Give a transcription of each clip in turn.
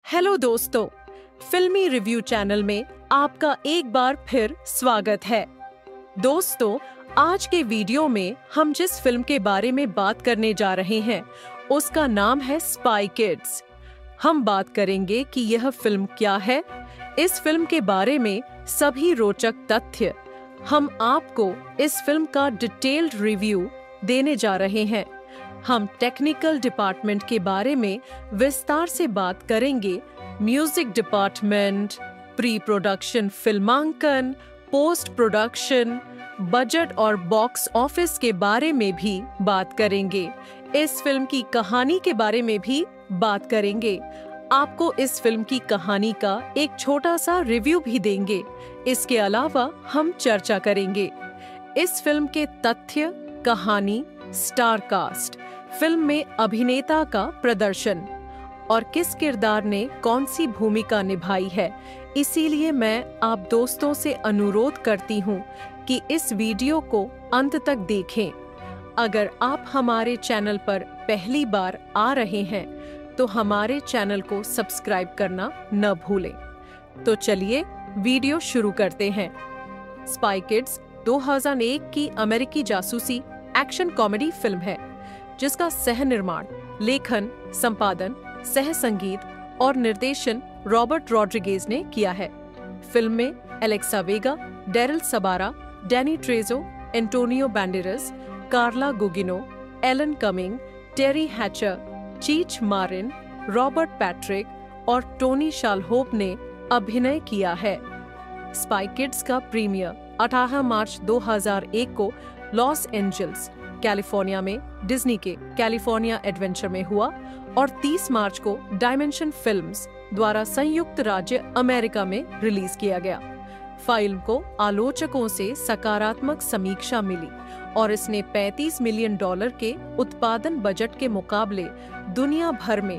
Hello दोस्तों, फिल्मी review channel में आपका एक बार फिर स्वागत है। दोस्तों, आज के वीडियो में हम जिस फिल्म के बारे में बात करने जा रहे हैं उसका नाम है स्पाई किड्स। हम बात करेंगे कि यह फिल्म क्या है, इस फिल्म के बारे में सभी रोचक तथ्य हम आपको इस फिल्म का डिटेल्ड रिव्यू देने जा रहे हैं। हम टेक्निकल डिपार्टमेंट के बारे में विस्तार से बात करेंगे, म्यूजिक डिपार्टमेंट, प्री प्रोडक्शन फिल्मांकन, पोस्ट प्रोडक्शन, बजट और बॉक्स ऑफिस के बारे में भी बात करेंगे। इस फिल्म की कहानी के बारे में भी बात करेंगे। आपको इस फिल्म की कहानी का एक छोटा सा रिव्यू भी देंगे। इसके अलावा हम चर्चा करेंगे इस फिल्म के तथ्य, कहानी, स्टार कास्ट, फिल्म में अभिनेता का प्रदर्शन और किस किरदार ने कौन सी भूमिका निभाई है। इसीलिए मैं आप दोस्तों से अनुरोध करती हूँ कि इस वीडियो को अंत तक देखें। अगर आप हमारे चैनल पर पहली बार आ रहे हैं तो हमारे चैनल को सब्सक्राइब करना न भूलें। तो चलिए वीडियो शुरू करते हैं। स्पाई किड्स 2001 की अमेरिकी जासूसी एक्शन कॉमेडी फिल्म है जिसका सह निर्माण, लेखन, संपादन, सह संगीत और निर्देशन रॉबर्ट रॉड्रिगेज ने किया है। फिल्म में Alexa Vega, Daryl Sabara, Danny Trejo, Antonio Banderas, Carla Gugino, Alan Cumming, Teri Hatcher, Cheech Marin, Robert Patrick और टोनी शालहोप ने अभिनय किया है। स्पाई किड्स का प्रीमियर 18 मार्च 2001 को लॉस एंजल्स, कैलिफोर्निया में डिज्नी के कैलिफोर्निया एडवेंचर में हुआ और 30 मार्च को डायमेंशन फिल्म्स द्वारा संयुक्त राज्य अमेरिका में रिलीज किया गया। फिल्म को आलोचकों से सकारात्मक समीक्षा मिली और इसने $35 मिलियन के उत्पादन बजट के मुकाबले दुनिया भर में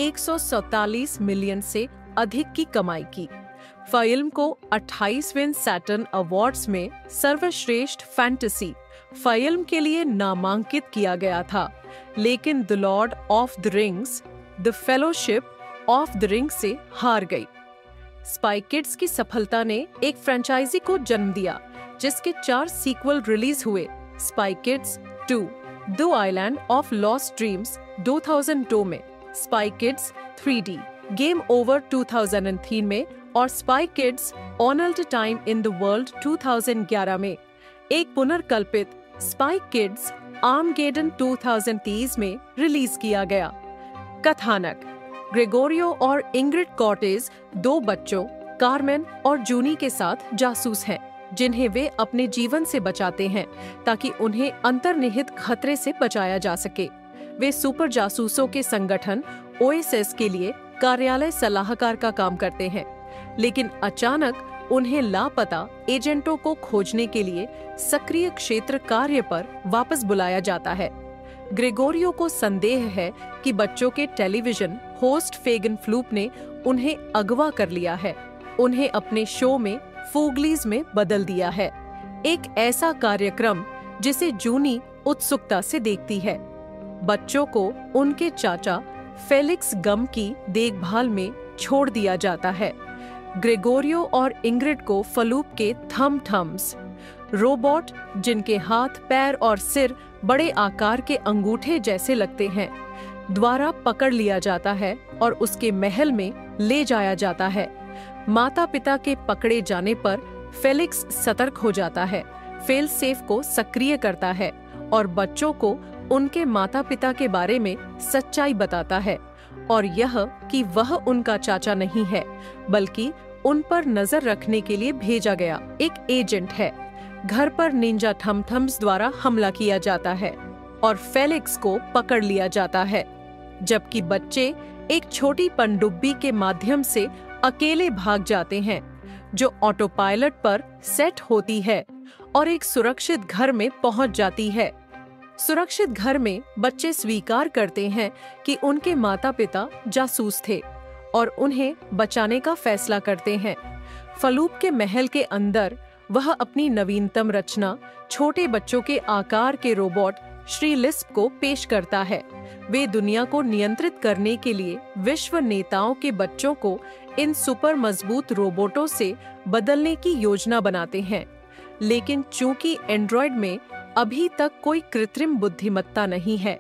147 मिलियन से अधिक की कमाई की। फिल्म को 28वें सैटर्न अवार्ड्स में सर्वश्रेष्ठ फैंटेसी फिल्म के लिए नामांकित किया गया था, लेकिन the Lord of the Rings, the Fellowship of the Ring से हार गई। स्पाई किड्स की सफलता ने एक फ्रेंचाइजी को जन्म दिया जिसके 4 सीक्वल रिलीज हुए। Spy Kids 2, the Island of Lost Dreams 2002 में, Spy kids 3D, game over 2003 में और Spy Kids All the Time in the World 2011 में। एक पुनर्कल्पित स्पाई किड्स आर्मगेडन 2030 में रिलीज किया गया। कथानक: ग्रेगोरियो और इंग्रिड कॉर्टेज 2 बच्चों कार्मेन और जूनी के साथ जासूस हैं जिन्हें वे अपने जीवन से बचाते हैं ताकि उन्हें अंतर्निहित खतरे से बचाया जा सके। वे सुपर जासूसों के संगठन OSS के लिए कार्यालय सलाहकार का काम करते हैं, लेकिन अचानक उन्हें लापता एजेंटों को खोजने के लिए सक्रिय क्षेत्र कार्य पर वापस बुलाया जाता है। ग्रेगोरियो को संदेह है कि बच्चों के टेलीविजन होस्ट फेगन फ्लूप ने उन्हें अगवा कर लिया है, उन्हें अपने शो में फूगलीज में बदल दिया है, एक ऐसा कार्यक्रम जिसे जूनी उत्सुकता से देखती है। बच्चों को उनके चाचा फेलिक्स गम की देखभाल में छोड़ दिया जाता है। ग्रेगोरियो और इंग्रिड को फलूप के थम्स, रोबोट जिनके हाथ, पैर और सिर बड़े आकार के अंगूठे जैसे लगते हैं, द्वारा पकड़ लिया जाता है और उसके महल में ले जाया जाता है। माता पिता के पकड़े जाने पर फेलिक्स सतर्क हो जाता है, फेल सेफ को सक्रिय करता है और बच्चों को उनके माता पिता के बारे में सच्चाई बताता है और यह कि वह उनका चाचा नहीं है बल्कि उन पर नजर रखने के लिए भेजा गया एक एजेंट है। घर पर निंजा थम्स द्वारा हमला किया जाता है और फेलिक्स को पकड़ लिया जाता है, जबकि बच्चे एक छोटी पनडुब्बी के माध्यम से अकेले भाग जाते हैं जो ऑटो पायलट पर सेट होती है और एक सुरक्षित घर में पहुंच जाती है। सुरक्षित घर में बच्चे स्वीकार करते हैं कि उनके माता पिता जासूस थे और उन्हें बचाने का फैसला करते हैं। फलूप के महल के अंदर वह अपनी नवीनतम रचना छोटे बच्चों के आकार के रोबोट श्री लिस्प को पेश करता है। वे दुनिया को नियंत्रित करने के लिए विश्व नेताओं के बच्चों को इन सुपर मजबूत रोबोटों से बदलने की योजना बनाते हैं, लेकिन चूंकि एंड्रॉयड में अभी तक कोई कृत्रिम बुद्धिमत्ता नहीं है,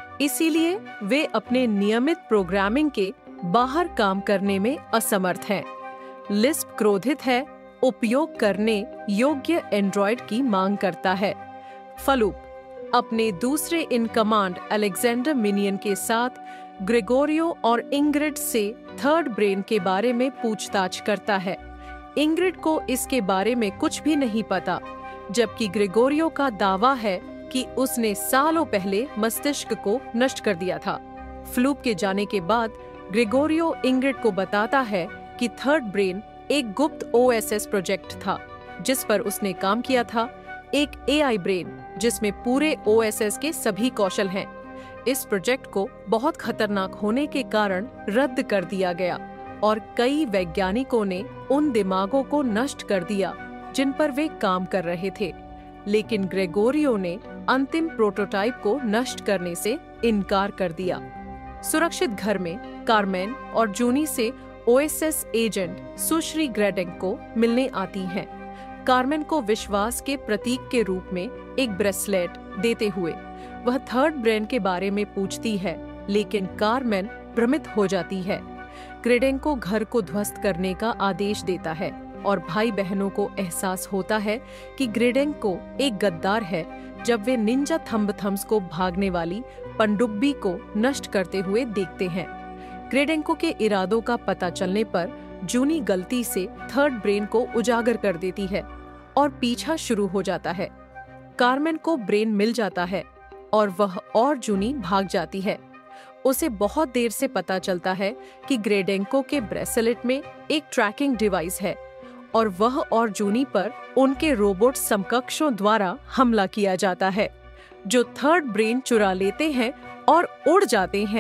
इसीलिए वे अपने नियमित प्रोग्रामिंग के बाहर काम करने में असमर्थ हैं। लिस्प क्रोधित है, उपयोग करने योग्य एंड्रॉयड की मांग करता है। फ्लूप अपने दूसरे इन कमांड अलेक्जेंडर मिनियन के साथ ग्रेगोरियो और इंग्रिड से थर्ड ब्रेन के बारे में पूछताछ करता है। इंग्रिड को इसके बारे में कुछ भी नहीं पता, जबकि ग्रेगोरियो का दावा है कि उसने सालों पहले मस्तिष्क को नष्ट कर दिया था। फ्लूप के जाने के बाद ग्रेगोरियो इंग्रिड को बताता है कि थर्ड ब्रेन एक गुप्त ओएसएस प्रोजेक्ट था जिस पर उसने काम किया था, एक एआई ब्रेन जिसमें पूरे ओएसएस के सभी कौशल हैं। इस प्रोजेक्ट को बहुत खतरनाक होने के कारण रद्द कर दिया गया और कई वैज्ञानिकों ने उन दिमागों को नष्ट कर दिया जिन पर वे काम कर रहे थे, लेकिन ग्रेगोरियो ने अंतिम प्रोटोटाइप को नष्ट करने से इनकार कर दिया। सुरक्षित घर में कार्मेन और जूनी से ओएसएस एजेंट सुश्री ग्रेडेंको मिलने आती हैं। कार्मेन को विश्वास के प्रतीक के रूप में एक ब्रेसलेट देते हुए वह थर्ड ब्रेन के बारे में पूछती है, लेकिन कार्मेन भ्रमित हो जाती है। ग्रेडेंको घर को ध्वस्त करने का आदेश देता है और भाई बहनों को एहसास होता है कि ग्रेडेंको एक गद्दार है जब वे निंजा थम्बथम्स को भागने वाली पनडुब्बी को नष्ट करते हुए देखते हैं। ग्रेडेंको के इरादों का पता चलने पर जूनी गलती से थर्ड ब्रेन को उजागर कर देती है और पीछा शुरू हो जाता है। कार्मेन को ब्रेन मिल जाता है और वह और जूनी भाग जाती है। उसे बहुत देर से पता चलता है कि ग्रेडेंको के ब्रेसलेट में एक ट्रैकिंग डिवाइस है और वह और जूनी पर उनके रोबोट समकक्षों द्वारा हमला किया जाता है, जो थर्ड ब्रेन चुरा लेते हैं और उड़ जाते हैं।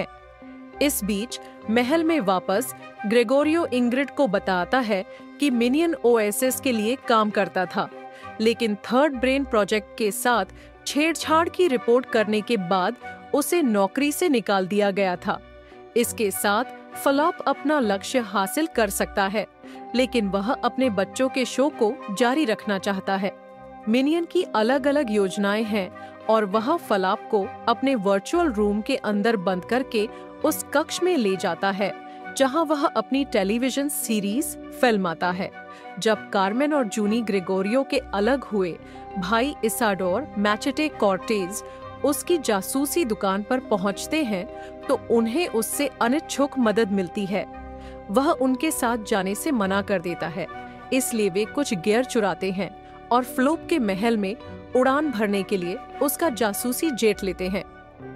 इस बीच महल में वापस ग्रेगोरियो इंग्रिड को बताता है कि मिनियन ओएसएस के लिए काम करता था, लेकिन थर्ड ब्रेन प्रोजेक्ट के साथ छेड़छाड़ की रिपोर्ट करने के बाद उसे नौकरी से निकाल दिया गया था। इसके साथ फ्लॉप अपना लक्ष्य हासिल कर सकता है, लेकिन वह अपने बच्चों के शो को जारी रखना चाहता है। मिनियन की अलग अलग योजनाएं हैं और वह फ्लॉप को अपने वर्चुअल रूम के अंदर बंद करके उस कक्ष में ले जाता है जहां वह अपनी टेलीविजन सीरीज फिल्माता है। जब कार्मेन और जूनी ग्रेगोरियो के अलग हुए, भाई इसाडोर मैचेटे कॉर्टेज उसकी जासूसी दुकान पर पहुंचते हैं तो उन्हें उससे अनिच्छुक मदद मिलती है। वह उनके साथ जाने से मना कर देता है, इसलिए वे कुछ गियर चुराते हैं और फ्लूप के महल में उड़ान भरने के लिए उसका जासूसी जेट लेते हैं।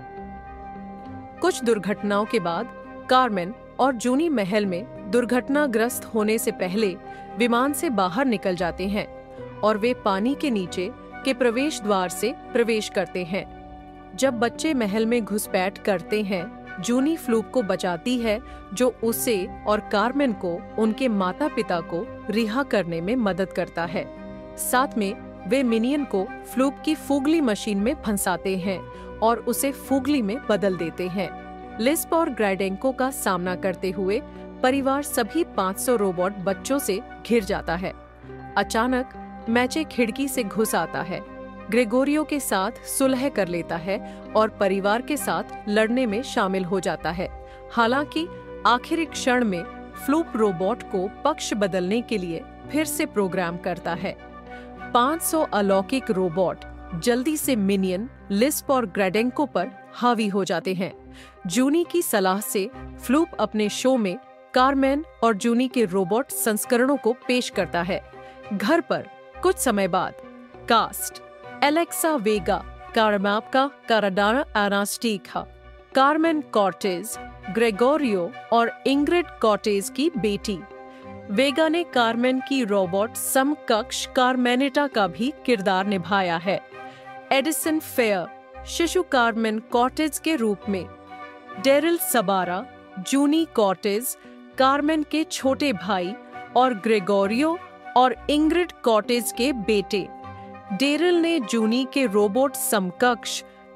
कुछ दुर्घटनाओं के बाद कार्मेन और जूनी महल में दुर्घटनाग्रस्त होने से पहले विमान से बाहर निकल जाते हैं और वे पानी के नीचे के प्रवेश द्वार से प्रवेश करते हैं। जब बच्चे महल में घुसपैठ करते हैं, जूनी फ्लूप को बचाती है, जो उसे और कार्मेन को उनके माता पिता को रिहा करने में मदद करता है। साथ में वे मिनियन को फ्लूप की फूगली मशीन में फंसाते हैं और उसे फूगली में बदल देते हैं। लिस्प और ग्रेडेंको का सामना करते हुए परिवार सभी 500 रोबोट बच्चों से घिर जाता है। अचानक मैचे खिड़की से घुस आता है, ग्रेगोरियो के साथ सुलह कर लेता है और परिवार के साथ लड़ने में शामिल हो जाता है। हालांकि आखिरी क्षण में फ्लूप रोबोट को पक्ष बदलने के लिए फिर से प्रोग्राम करता है। 500 अलौकिक रोबोट जल्दी से मिनियन, लिस्प और ग्रेडेंको पर हावी हो जाते हैं। जूनी की सलाह से फ्लूप अपने शो में कार्मेन और जूनी के रोबोट संस्करणों को पेश करता है। घर पर कुछ समय बाद कास्ट एलेक्सा वेगा, कारामाप्का काराडाना एनास्टिका, कार्मेन कॉर्टेज, ग्रेगोरियो और इंग्रिड कॉर्टेज की बेटी। वेगा ने कार्मेन की रोबोट समकक्ष कार्मेनिटा का भी किरदार निभाया है। एडिसन फेयर शिशु कार्मेन कॉर्टेज के रूप में, Daryl Sabara Juni Cortez Carmen के छोटे भाई और ग्रेगोरियो और इंग्रिड कॉर्टेज के बेटे। डेरिल ने जूनी के रोबोट समकक्ष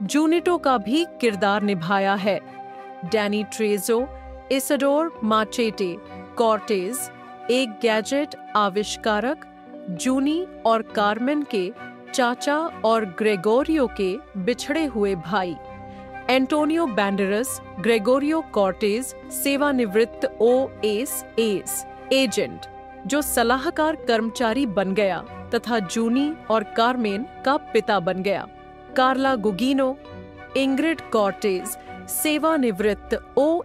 जूनिटो का भी किरदार निभाया है। Danny Trejo, Isador Machete Cortez, एक गैजेट आविष्कारक, जूनी और कार्मेन के चाचा और ग्रेगोरियो के बिछड़े हुए भाई। एंटोनियो बैंडेरस, ग्रेगोरियो कॉर्टेज सेवानिवृत्त OSS एजेंट जो सलाहकार कर्मचारी बन गया तथा जूनी और कार्मेन का पिता बन गया। कार्ला गुगिनो, इंग्रिड कॉर्टेज सेवानिवृत्त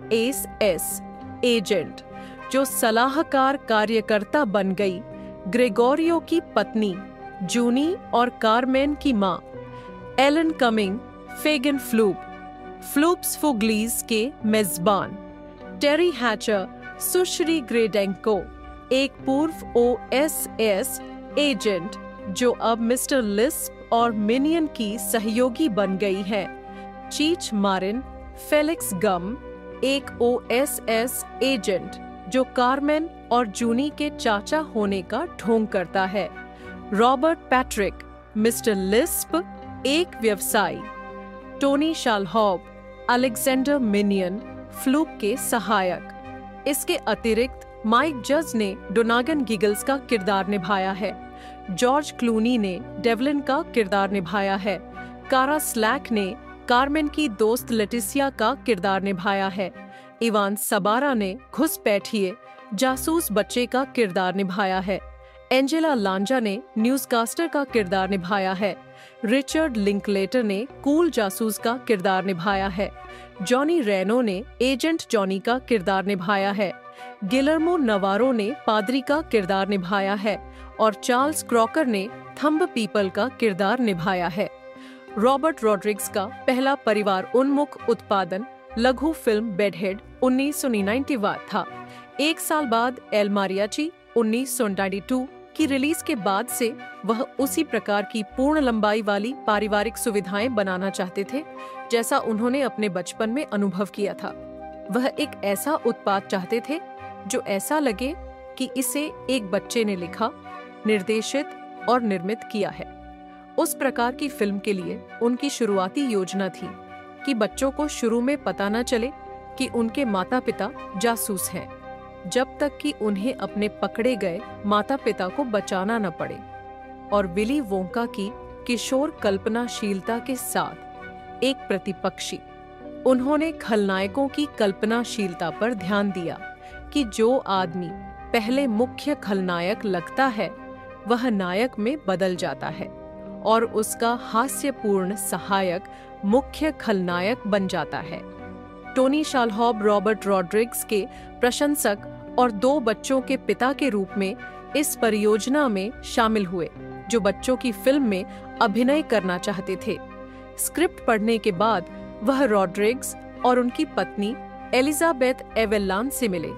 OSS एजेंट जो सलाहकार कार्यकर्ता बन गई। ग्रेगोरियो की पत्नी, जूनी और कार्मेन की मां। एलन कमिंग, फेगन फ्लूप, फ्लूप्स फुगलीज के मेजबान। टेरी हैचर, सुश्री ग्रेडेंको, एक पूर्व OSS एजेंट जो अब मिस्टर लिस्प और मिनियन की सहयोगी बन गई है। चीच मारिन, फेलिक्स गम, एक OSS एजेंट जो कार्मेन और जूनी के चाचा होने का ढोंग करता है। रॉबर्ट पैट्रिक, मिस्टर लिस्प, एक व्यवसायी। Tony Shalhoub, Alexander Minion, Floop के सहायक। इसके अतिरिक्त माइक जज ने डोनागन गिगल्स का किरदार निभाया है। जॉर्ज क्लूनी ने डेवलिन का किरदार निभाया है। कारा स्लैक ने कार्मेन की दोस्त लेटिसिया का किरदार निभाया है। इवान सबारा ने घुसपैठिए जासूस बच्चे का किरदार निभाया है। एंजेला लांजा ने न्यूज़कास्टर का किरदार निभाया है। रिचर्ड लिंकलेटर ने कूल जासूस का किरदार निभाया है। जॉनी रेनो ने एजेंट जॉनी का किरदार निभाया है। गिलर्मो नवारो ने पादरी का किरदार निभाया है और चार्ल्स क्रॉकर ने थंब पीपल का किरदार निभाया है। रॉबर्ट रॉड्रिग्स का पहला परिवार उन्मुख उत्पादन लघु फिल्म बेडहेड 1991 था। एक साल बाद एल मारियाची 1992 की रिलीज के बाद से वह उसी प्रकार की पूर्ण लंबाई वाली पारिवारिक सुविधाएं बनाना चाहते थे जैसा उन्होंने अपने बचपन में अनुभव किया था। वह एक ऐसा उत्पाद चाहते थे जो ऐसा लगे कि इसे एक बच्चे ने लिखा, निर्देशित और निर्मित किया है। उस प्रकार की फिल्म के लिए उनकी शुरुआती योजना थी कि बच्चों को शुरू में पता न चले कि उनके माता पिता जासूस हैं, जब तक कि उन्हें अपने पकड़े गए माता पिता को बचाना न पड़े। और विली वोंका की किशोर कल्पनाशीलता के साथ एक प्रतिपक्षी, उन्होंने खलनायकों की कल्पनाशीलता पर ध्यान दिया कि जो आदमी पहले मुख्य खलनायक लगता है वह नायक में बदल जाता है और उसका हास्यपूर्ण सहायक मुख्य खलनायक बन जाता है। टोनी शालहॉब रॉबर्ट रॉड्रिग्स के प्रशंसक और 2 बच्चों के पिता के रूप में इस परियोजना में शामिल हुए, जो बच्चों की फिल्म में अभिनय करना चाहते थे। स्क्रिप्ट पढ़ने के बाद वह रॉड्रिग्स और उनकी पत्नी एलिजाबेथ एवेलान से मिले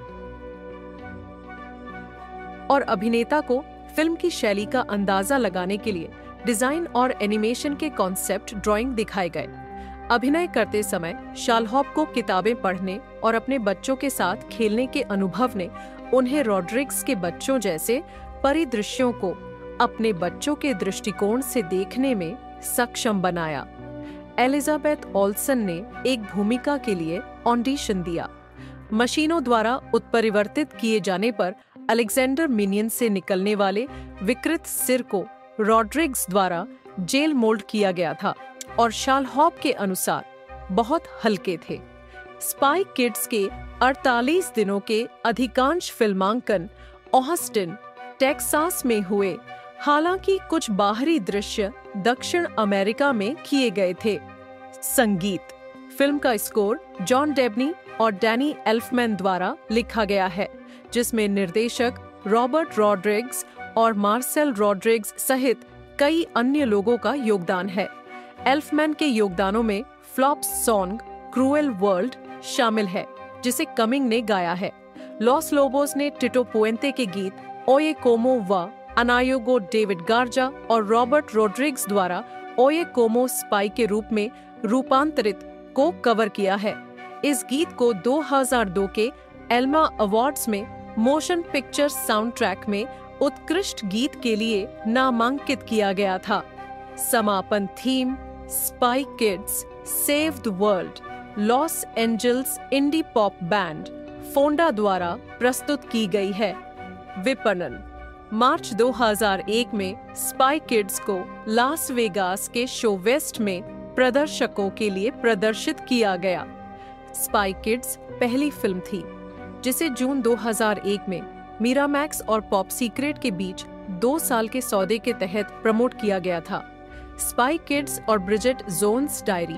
और अभिनेता को फिल्म की शैली का अंदाजा लगाने के लिए डिजाइन और एनिमेशन के कॉन्सेप्ट ड्राइंग दिखाए गए। अभिनय करते समय शालहॉब को किताबें पढ़ने और अपने बच्चों के साथ खेलने के अनुभव ने उन्हें रॉड्रिग्स के बच्चों जैसे परिदृश्यों को अपने बच्चों के दृष्टिकोण से देखने में सक्षम बनाया। एलिजाबेथ ओल्सन ने एक भूमिका के लिए ऑडिशन दिया। मशीनों द्वारा उत्परिवर्तित किए जाने पर अलेक्जेंडर मिनियन से निकलने वाले विकृत सिर को रॉड्रिग्स द्वारा जेल मोल्ड किया गया था और शालहॉब के अनुसार बहुत हल्के थे। स्पाई किड्स के 48 दिनों के अधिकांश फिल्मांकन ऑस्टिन, टेक्सास में हुए, हालांकि कुछ बाहरी दृश्य दक्षिण अमेरिका में किए गए थे। संगीत, फिल्म का स्कोर जॉन डेबनी और डैनी एल्फमैन द्वारा लिखा गया है, जिसमें निर्देशक रॉबर्ट रॉड्रिग्स और मार्सेल रॉड्रिग्स सहित कई अन्य लोगों का योगदान है। एल्फमैन के योगदानों में फ्लॉप्स सॉन्ग क्रूएल वर्ल्ड शामिल है, जिसे कमिंग ने गाया है। लॉस लोबोस ने टिटो पुएंते के गीत ओये कोमो वा अनायोगो डेविड गार्जा और रॉबर्ट रॉड्रिग्स द्वारा ओये कोमो स्पाई के रूप में रूपांतरित को कवर किया है। इस गीत को 2002 के एल्मा अवार्ड्स में मोशन पिक्चर साउंड ट्रैक में उत्कृष्ट गीत के लिए नामांकित किया गया था। समापन theme Spy Kids save the world Los Angeles indie pop band Fonda द्वारा प्रस्तुत की गई है। विपणन मार्च 2001 में स्पाई किड्स को लास वेगास के शो वेस्ट में प्रदर्शकों के लिए प्रदर्शित किया गया। स्पाई किड्स पहली फिल्म थी जिसे जून 2001 में मिरामैक्स और पॉप सीक्रेट के बीच 2 साल के सौदे के तहत प्रमोट किया गया था। स्पाई किड्स और ब्रिजेट जोन्स डायरी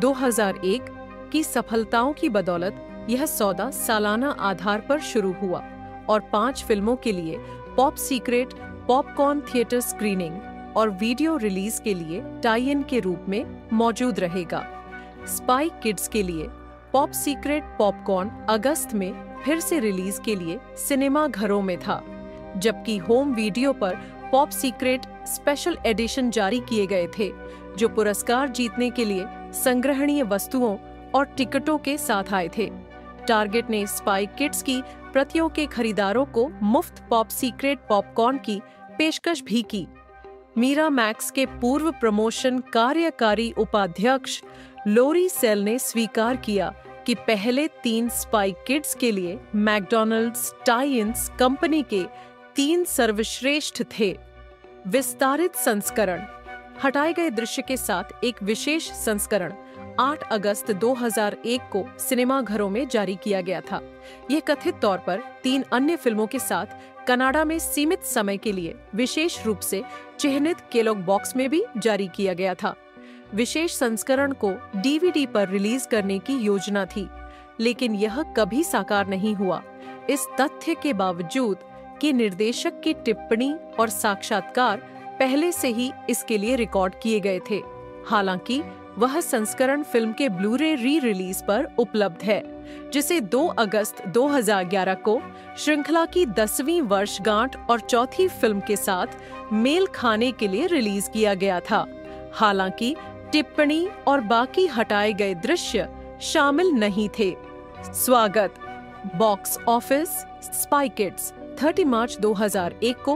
2001 की सफलताओं की बदौलत यह सौदा सालाना आधार पर शुरू हुआ और 5 फिल्मों के लिए pop secret popcorn theatre screening और वीडियो रिलीज के लिए टाई इन के रूप में मौजूद रहेगा। स्पाई किड्स के लिए पॉप सीक्रेट पॉपकॉर्न अगस्त में फिर से रिलीज के लिए सिनेमा घरों में था, जबकि होम वीडियो पर पॉप सीक्रेट स्पेशल एडिशन जारी किए गए थे जो पुरस्कार जीतने के लिए संग्रहणीय वस्तुओं और टिकटों के साथ आए थे। टारगेट ने स्पाई किड्स की प्रतियों के खरीदारों को मुफ्त पॉप सीक्रेट पॉपकॉर्न की पेशकश भी की। मिरामैक्स के पूर्व प्रमोशन कार्यकारी उपाध्यक्ष लोरी सेल ने स्वीकार किया कि पहले 3 स्पाई किड्स के लिए मैकडॉनल्ड्स टाई-इन्स कंपनी के 3 सर्वश्रेष्ठ थे। विस्तारित संस्करण हटाए गए दृश्य के साथ एक विशेष संस्करण 8 अगस्त 2001 को सिनेमाघरों में जारी किया गया था। यह कथित तौर पर 3 अन्य फिल्मों के साथ कनाडा में सीमित समय के लिए विशेष रूप से चिह्नित केलॉग बॉक्स में भी जारी किया गया था। विशेष संस्करण को डीवीडी पर रिलीज करने की योजना थी, लेकिन यह कभी साकार नहीं हुआ, इस तथ्य के बावजूद कि निर्देशक की टिप्पणी और साक्षात्कार पहले से ही इसके लिए रिकॉर्ड किए गए थे। हालांकि वह संस्करण फिल्म के ब्लूरे री रिलीज पर उपलब्ध है, जिसे 2 अगस्त 2011 को श्रृंखला की 10वीं वर्षगांठ और चौथी फिल्म के साथ मेल खाने के लिए रिलीज किया गया था। हालांकि टिप्पणी और बाकी हटाए गए दृश्य शामिल नहीं थे। स्वागत बॉक्स ऑफिस स्पाई किड्स 30 मार्च 2001 को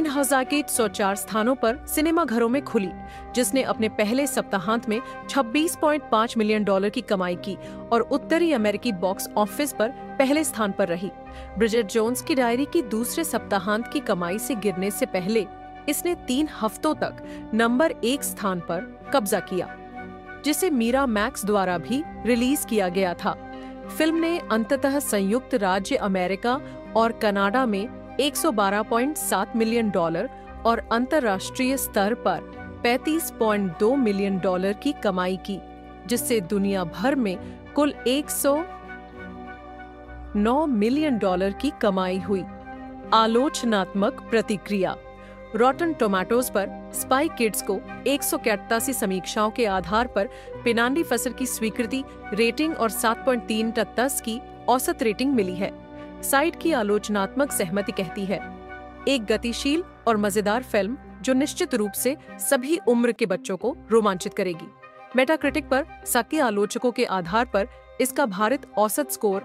3104 स्थानों पर सिनेमाघरों में खुली, जिसने अपने पहले सप्ताहांत में $26.5 मिलियन की कमाई की और उत्तरी अमेरिकी बॉक्स ऑफिस पर पहले स्थान पर रही। ब्रिजेट जोन्स की डायरी की दूसरे सप्ताहांत की कमाई से गिरने से पहले इसने 3 हफ्तों तक नंबर 1 स्थान पर कब्जा किया, जिसे मिरामैक्स द्वारा भी रिलीज किया गया था। फिल्म ने अंततः संयुक्त राज्य अमेरिका और कनाडा में $112.7 मिलियन और अंतर्राष्ट्रीय स्तर पर $35.2 मिलियन की कमाई की, जिससे दुनिया भर में कुल $109 मिलियन की कमाई हुई। आलोचनात्मक प्रतिक्रिया रॉटन टोमेटोज पर स्पाई किड्स को 181 समीक्षाओं के आधार पर पिनांडी फसर की स्वीकृति रेटिंग और 7.3/10 की औसत रेटिंग मिली है। साइट की आलोचनात्मक सहमति कहती है, एक गतिशील और मजेदार फिल्म जो निश्चित रूप से सभी उम्र के बच्चों को रोमांचित करेगी। मेटाक्रिटिक पर साकी आलोचकों के आधार पर इसका भारित औसत स्कोर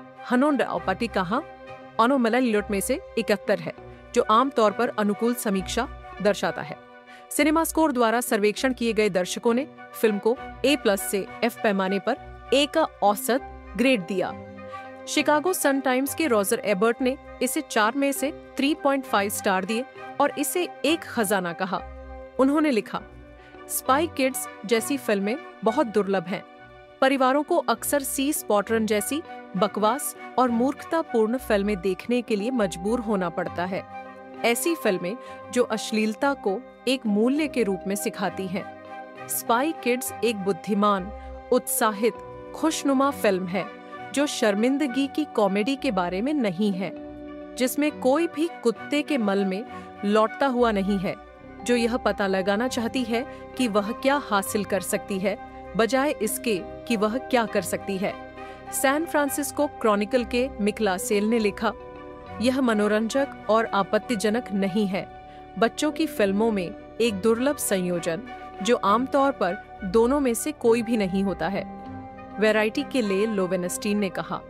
$109 में से 71 है, जो आमतौर पर अनुकूल समीक्षा दर्शाता है। सिनेमा स्कोर द्वारा सर्वेक्षण किए गए दर्शकों ने फिल्म को A+ से F पैमाने पर A का औसत ग्रेड दिया। शिकागो सन टाइम्स के रॉजर एबर्ट ने इसे 4 में से 3.5 स्टार दिए और इसे एक खजाना कहा। उन्होंने लिखा, स्पाई किड्स जैसी फिल्में बहुत दुर्लभ हैं। परिवारों को अक्सर सी स्पॉटरन जैसी बकवास और मूर्खतापूर्ण फिल्में देखने के लिए मजबूर होना पड़ता है। ऐसी फिल्में जो अश्लीलता को एक मूल्य के रूप में सिखाती हैं। स्पाई किड्स एक बुद्धिमान, उत्साहित, खुशनुमा फिल्म है जो शर्मिंदगी की कॉमेडी के बारे में नहीं है, जिसमें कोई भी कुत्ते के मल में लौटता हुआ नहीं है, जो यह पता लगाना चाहती है कि वह क्या हासिल कर सकती है बजाय इसके कि वह क्या कर सकती है। सैन फ्रांसिस्को क्रॉनिकल के मिकला सेल ने लिखा, यह मनोरंजक और आपत्तिजनक नहीं है, बच्चों की फिल्मों में एक दुर्लभ संयोजन जो आमतौर पर दोनों में से कोई भी नहीं होता है। वैरायटी के लिए लोवेनस्टीन ने कहा,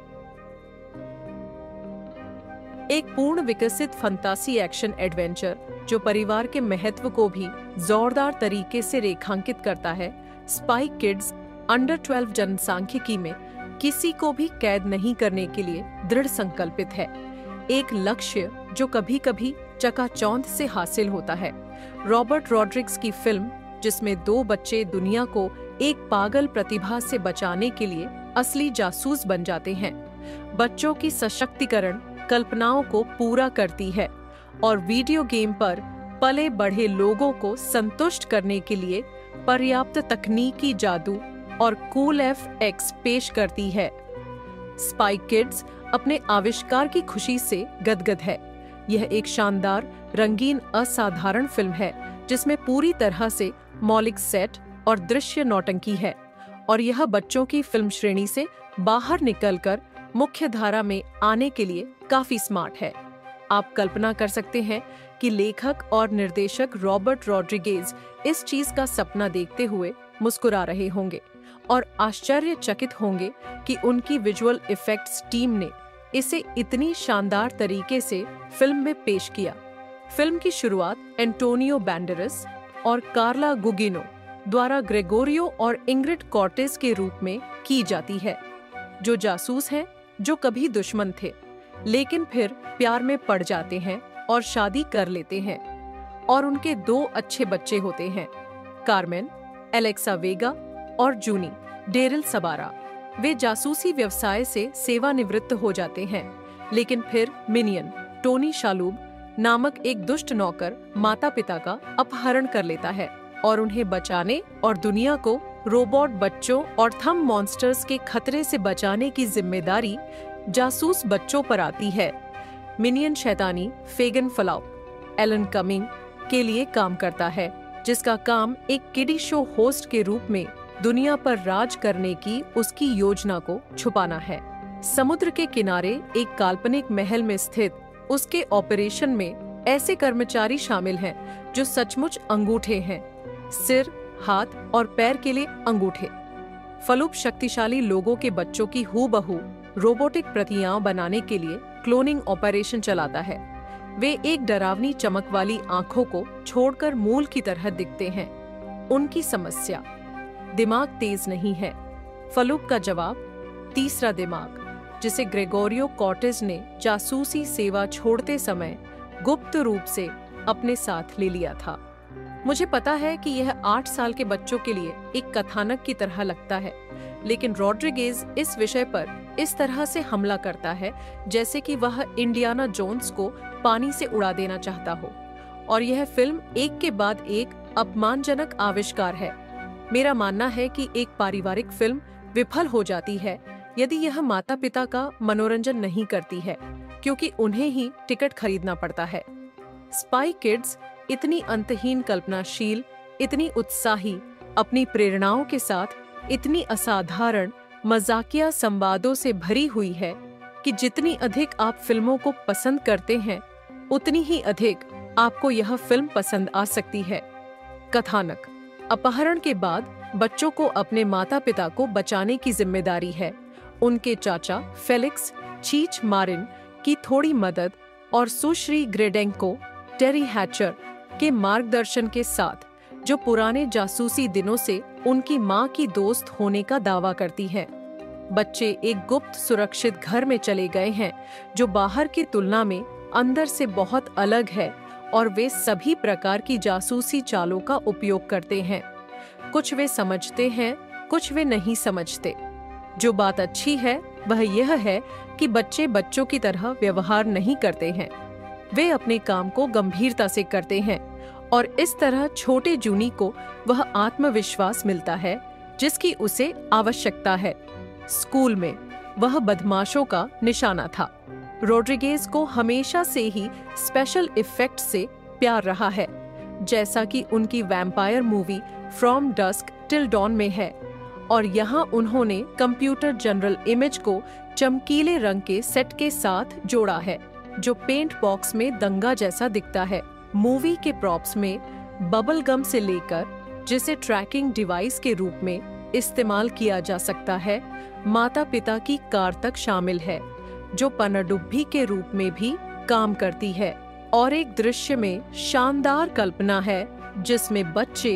एक पूर्ण विकसित फंतासी एक्शन एडवेंचर जो परिवार के महत्व को भी जोरदार तरीके से रेखांकित करता है, स्पाई किड्स अंडर 12 जनसांख्यिकी में किसी को भी कैद नहीं करने के लिए दृढ़ संकल्पित है, एक लक्ष्य जो कभी कभी चकाचौंध से हासिल होता है। रॉबर्ट रॉड्रिग्स की फिल्म, जिसमें 2 बच्चे दुनिया को एक पागल प्रतिभा से बचाने के लिए असली जासूस बन जाते हैं, बच्चों की सशक्तिकरण कल्पनाओं को पूरा करती है और वीडियो गेम पर पले बढ़े लोगों को संतुष्ट करने के लिए पर्याप्त तकनीकी जादू और कूल एफएक्स पेश करती है। स्पाई किड्स अपने आविष्कार की खुशी से गदगद है। यह एक शानदार, रंगीन, असाधारण फिल्म है जिसमें पूरी तरह से मौलिक सेट और दृश्य नौटंकी है और यह बच्चों की फिल्म श्रेणी से बाहर निकलकर मुख्य धारा में आने के लिए काफी स्मार्ट है। आप कल्पना कर सकते हैं कि लेखक और निर्देशक रॉबर्ट रॉड्रिगेज इस चीज का सपना देखते हुए मुस्कुरा रहे होंगे और आश्चर्यचकित होंगे कि उनकी विजुअल इफेक्ट्स टीम ने इसे इतनी शानदार तरीके से फिल्म में पेश किया। फिल्म की शुरुआत एंटोनियो बैंडेरस और कार्ला गुगिनो द्वारा ग्रेगोरियो और इंग्रिड कॉर्टेस के रूप में की जाती है, जो जासूस हैं जो कभी दुश्मन थे लेकिन फिर प्यार में पड़ जाते हैं और शादी कर लेते हैं, और उनके 2 अच्छे बच्चे होते हैं, कार्मेन, एलेक्सा वेगा और जूनी डेरिल सबारा। वे जासूसी व्यवसाय से सेवानिवृत्त हो जाते हैं, लेकिन फिर मिनियन टोनी शालूब नामक एक दुष्ट नौकर माता पिता का अपहरण कर लेता है और उन्हें बचाने और दुनिया को रोबोट बच्चों और थंब मॉन्स्टर्स के खतरे से बचाने की जिम्मेदारी जासूस बच्चों पर आती है। मिनियन शैतानी फेगन फलाउ एलन कमिंग के लिए काम करता है, जिसका काम एक किडी शो होस्ट के रूप में दुनिया पर राज करने की उसकी योजना को छुपाना है। समुद्र के किनारे एक काल्पनिक महल में स्थित उसके ऑपरेशन में ऐसे कर्मचारी शामिल हैं जो सचमुच अंगूठे हैं, सिर, हाथ और पैर के लिए अंगूठे। फलूप शक्तिशाली लोगों के बच्चों की हूबहू रोबोटिक प्रतियां बनाने के लिए क्लोनिंग ऑपरेशन चलाता है। वे एक डरावनी चमक वाली आंखों को छोड़कर मूल की तरह दिखते हैं। उनकी समस्या, दिमाग तेज नहीं है। फलूप का जवाब, तीसरा दिमाग, जिसे ग्रेगोरियो कॉर्टेस ने जासूसी सेवा छोड़ते समय गुप्त रूप से अपने साथ ले लिया था। मुझे पता है कि यह 8 साल के बच्चों के लिए एक कथानक की तरह लगता है, लेकिन रॉड्रिगेज इस विषय पर इस तरह से हमला करता है जैसे कि वह इंडियाना जोन्स को पानी से उड़ा देना चाहता हो, और यह फिल्म एक के बाद एक अपमानजनक आविष्कार है। मेरा मानना है कि एक पारिवारिक फिल्म विफल हो जाती है यदि यह माता पिता का मनोरंजन नहीं करती है, क्योंकि उन्हें ही टिकट खरीदना पड़ता है। स्पाई किड्स इतनी अंतहीन कल्पनाशील, इतनी उत्साही, अपनी प्रेरणाओं के साथ इतनी असाधारण मजाकिया संवादों से भरी हुई है कि जितनी अधिक आप फिल्मों को पसंद करते हैं, उतनी ही अधिक आपको यह फिल्म पसंद आ सकती है। कथानक, अपहरण के बाद बच्चों को अपने माता पिता को बचाने की जिम्मेदारी है। उनके चाचा फेलिक्स चीच मारिन की थोड़ी मदद और सुश्री ग्रेडेंको टेरी हैचर के मार्गदर्शन के साथ, जो पुराने जासूसी दिनों से उनकी मां की दोस्त होने का दावा करती है। बच्चे एक गुप्त सुरक्षित घर में चले गए हैं जो बाहर की तुलना में अंदर से बहुत अलग है, और वे सभी प्रकार की जासूसी चालों का उपयोग करते हैं। कुछ वे समझते हैं, कुछ वे नहीं समझते। जो बात अच्छी है वह यह है कि बच्चे बच्चों की तरह व्यवहार नहीं करते हैं। वे अपने काम को गंभीरता से करते हैं, और इस तरह छोटे जूनी को वह आत्मविश्वास मिलता है जिसकी उसे आवश्यकता है। स्कूल में वह बदमाशों का निशाना था। रॉड्रिगेज को हमेशा से ही स्पेशल इफेक्ट से प्यार रहा है, जैसा कि उनकी vampire movie from dusk till don में है, और यहाँ उन्होंने कंप्यूटर जनरल इमेज को चमकीले रंग के सेट के साथ जोड़ा है जो पेंट बॉक्स में दंगा जैसा दिखता है। मूवी के प्रॉप्स में बबल गम से लेकर, जिसे ट्रैकिंग डिवाइस के रूप में इस्तेमाल किया जा सकता है, माता पिता की कार तक शामिल है, जो पनडुब्बी के रूप में भी काम करती है, और एक दृश्य में शानदार कल्पना है जिसमें बच्चे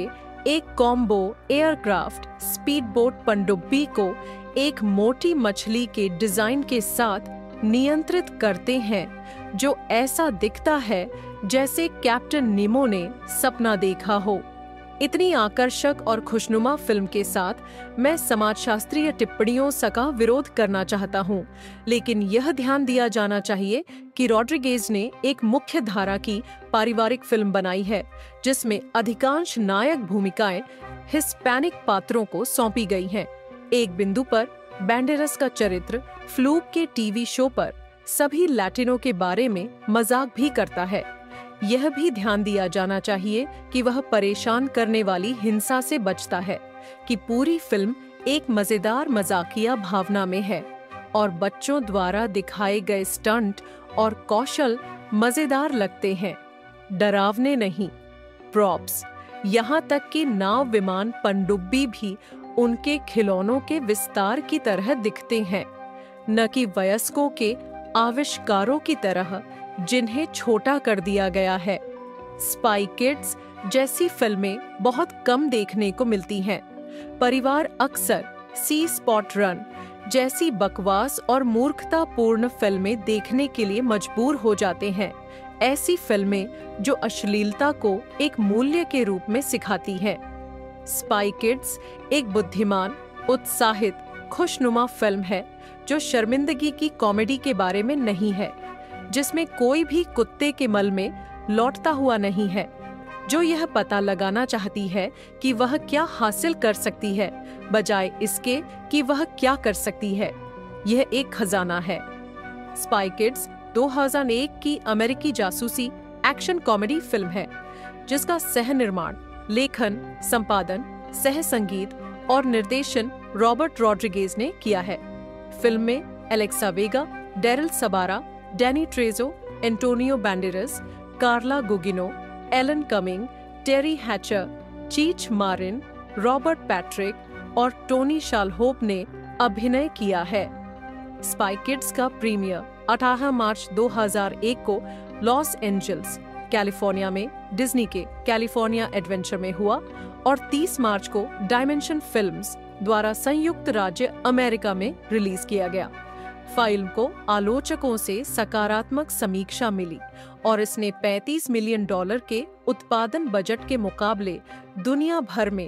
एक कॉम्बो एयरक्राफ्ट स्पीडबोट पनडुब्बी को एक मोटी मछली के डिजाइन के साथ नियंत्रित करते हैं, जो ऐसा दिखता है जैसे कैप्टन नीमो ने सपना देखा हो। इतनी आकर्षक और खुशनुमा फिल्म के साथ मैं समाजशास्त्रीय टिप्पणियों का विरोध करना चाहता हूं, लेकिन यह ध्यान दिया जाना चाहिए कि रॉड्रिगेज ने एक मुख्य धारा की पारिवारिक फिल्म बनाई है, जिसमें अधिकांश नायक भूमिकाएं हिस्पैनिक पात्रों को सौंपी गई हैं। एक बिंदु पर बैंडेरस का चरित्र फ्लूक के टीवी शो पर सभी लैटिनों के बारे में मजाक भी करता है। यह भी ध्यान दिया जाना चाहिए कि वह परेशान करने वाली हिंसा से बचता है, कि पूरी फिल्म एक मजेदार मजाकिया भावना में है और बच्चों द्वारा दिखाए गए स्टंट और कौशल मजेदार लगते हैं, डरावने नहीं। प्रॉप्स, यहाँ तक कि नाव विमान पनडुब्बी भी उनके खिलौनों के विस्तार की तरह दिखते हैं, न कि वयस्कों के आविष्कारों की तरह जिन्हें छोटा कर दिया गया है। स्पाई किड्स जैसी फिल्में बहुत कम देखने को मिलती हैं। परिवार अक्सर सी स्पॉट रन जैसी बकवास और मूर्खतापूर्ण फिल्में देखने के लिए मजबूर हो जाते हैं, ऐसी फिल्में जो अश्लीलता को एक मूल्य के रूप में सिखाती हैं। स्पाई किड्स एक बुद्धिमान, उत्साहित, खुशनुमा फिल्म है जो शर्मिंदगी की कॉमेडी के बारे में नहीं है, जिसमें कोई भी कुत्ते के मल में लौटता हुआ नहीं है, जो यह पता लगाना चाहती है कि वह क्या हासिल कर सकती है बजाय इसके कि वह क्या कर सकती है। यह एक खजाना है। स्पाई किड्स 2001 की अमेरिकी जासूसी एक्शन कॉमेडी फिल्म है, जिसका सह निर्माण, लेखन, संपादन, सह संगीत और निर्देशन रॉबर्ट रॉड्रिगेज ने किया है। फिल्म में Alexa Vega, Daryl Sabara, Danny Trejo, Antonio Banderas, Carla Gugino, Alan Cumming, Teri Hatcher, Cheech Marin, Robert Patrick और टोनी शालहोप ने अभिनय किया है। स्पाई किड्स का प्रीमियर 18 मार्च 2001 को लॉस एंजल्स, कैलिफोर्निया में डिज्नी के कैलिफोर्निया एडवेंचर में हुआ और 30 मार्च को डायमेंशन फिल्म्स द्वारा संयुक्त राज्य अमेरिका में रिलीज किया गया। फिल्म को आलोचकों से सकारात्मक समीक्षा मिली और इसने $35 मिलियन के उत्पादन बजट के मुकाबले दुनिया भर में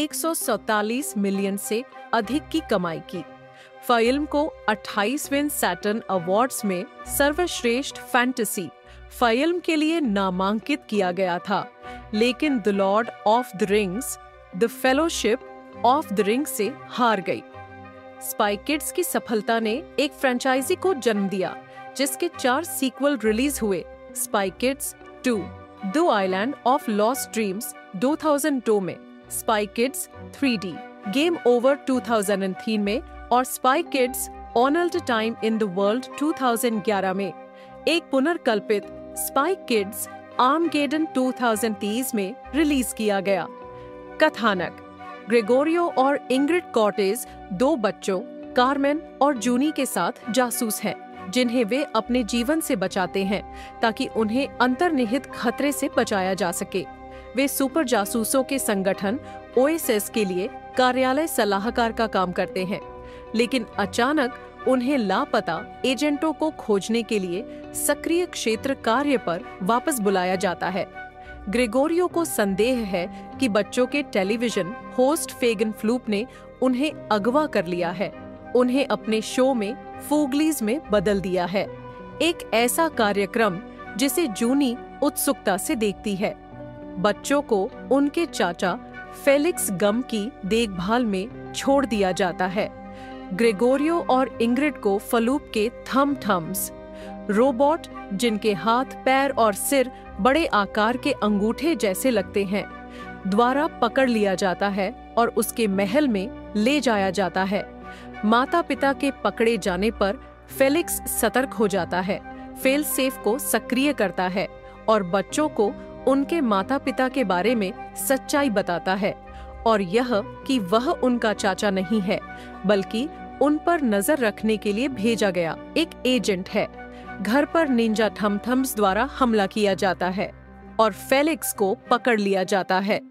147 मिलियन से अधिक की कमाई की। फिल्म को 28वें सैटर्न अवार्ड्स में सर्वश्रेष्ठ फैंटेसी फिल्म के लिए नामांकित किया गया था, लेकिन the Lord of the Rings, the Fellowship of the Ring से हार गई। स्पाई किड्स की सफलता ने एक फ्रेंचाइजी को जन्म दिया, जिसके 4 सीक्वल रिलीज हुए। Spy Kids 2, the Island of Lost Dreams 2002 में, Spy kids 3D, game over 2003 में और Spy Kids All the Time in the World 2011 में। एक पुनर्कल्पित स्पाई किड्स आर्मगेडन 2030 में रिलीज किया गया। कथानक, ग्रेगोरियो और इंग्रिड कॉर्टेज 2 बच्चों कार्मेन और जूनी के साथ जासूस हैं, जिन्हें वे अपने जीवन से बचाते हैं ताकि उन्हें अंतर्निहित खतरे से बचाया जा सके। वे सुपर जासूसों के संगठन ओएसएस के लिए कार्यालय सलाहकार का काम करते हैं, लेकिन अचानक उन्हें लापता एजेंटों को खोजने के लिए सक्रिय क्षेत्र कार्य पर वापस बुलाया जाता है। ग्रेगोरियो को संदेह है कि बच्चों के टेलीविजन होस्ट फेगन फ्लूप ने उन्हें अगवा कर लिया है, उन्हें अपने शो में फूगलीज में बदल दिया है, एक ऐसा कार्यक्रम जिसे जूनी उत्सुकता से देखती है। बच्चों को उनके चाचा फेलिक्स गम की देखभाल में छोड़ दिया जाता है। ग्रेगोरियो और इंग्रिड को फलूप के थम्स, रोबोट जिनके हाथ, पैर और सिर बड़े आकार के अंगूठे जैसे लगते हैं, द्वारा पकड़ लिया जाता है और उसके महल में ले जाया जाता है। माता पिता के पकड़े जाने पर फेलिक्स सतर्क हो जाता है, फेल सेफ को सक्रिय करता है और बच्चों को उनके माता पिता के बारे में सच्चाई बताता है, और यह कि वह उनका चाचा नहीं है बल्कि उन पर नजर रखने के लिए भेजा गया एक एजेंट है। घर पर निंजा थम्स द्वारा हमला किया जाता है और फेलिक्स को पकड़ लिया जाता है।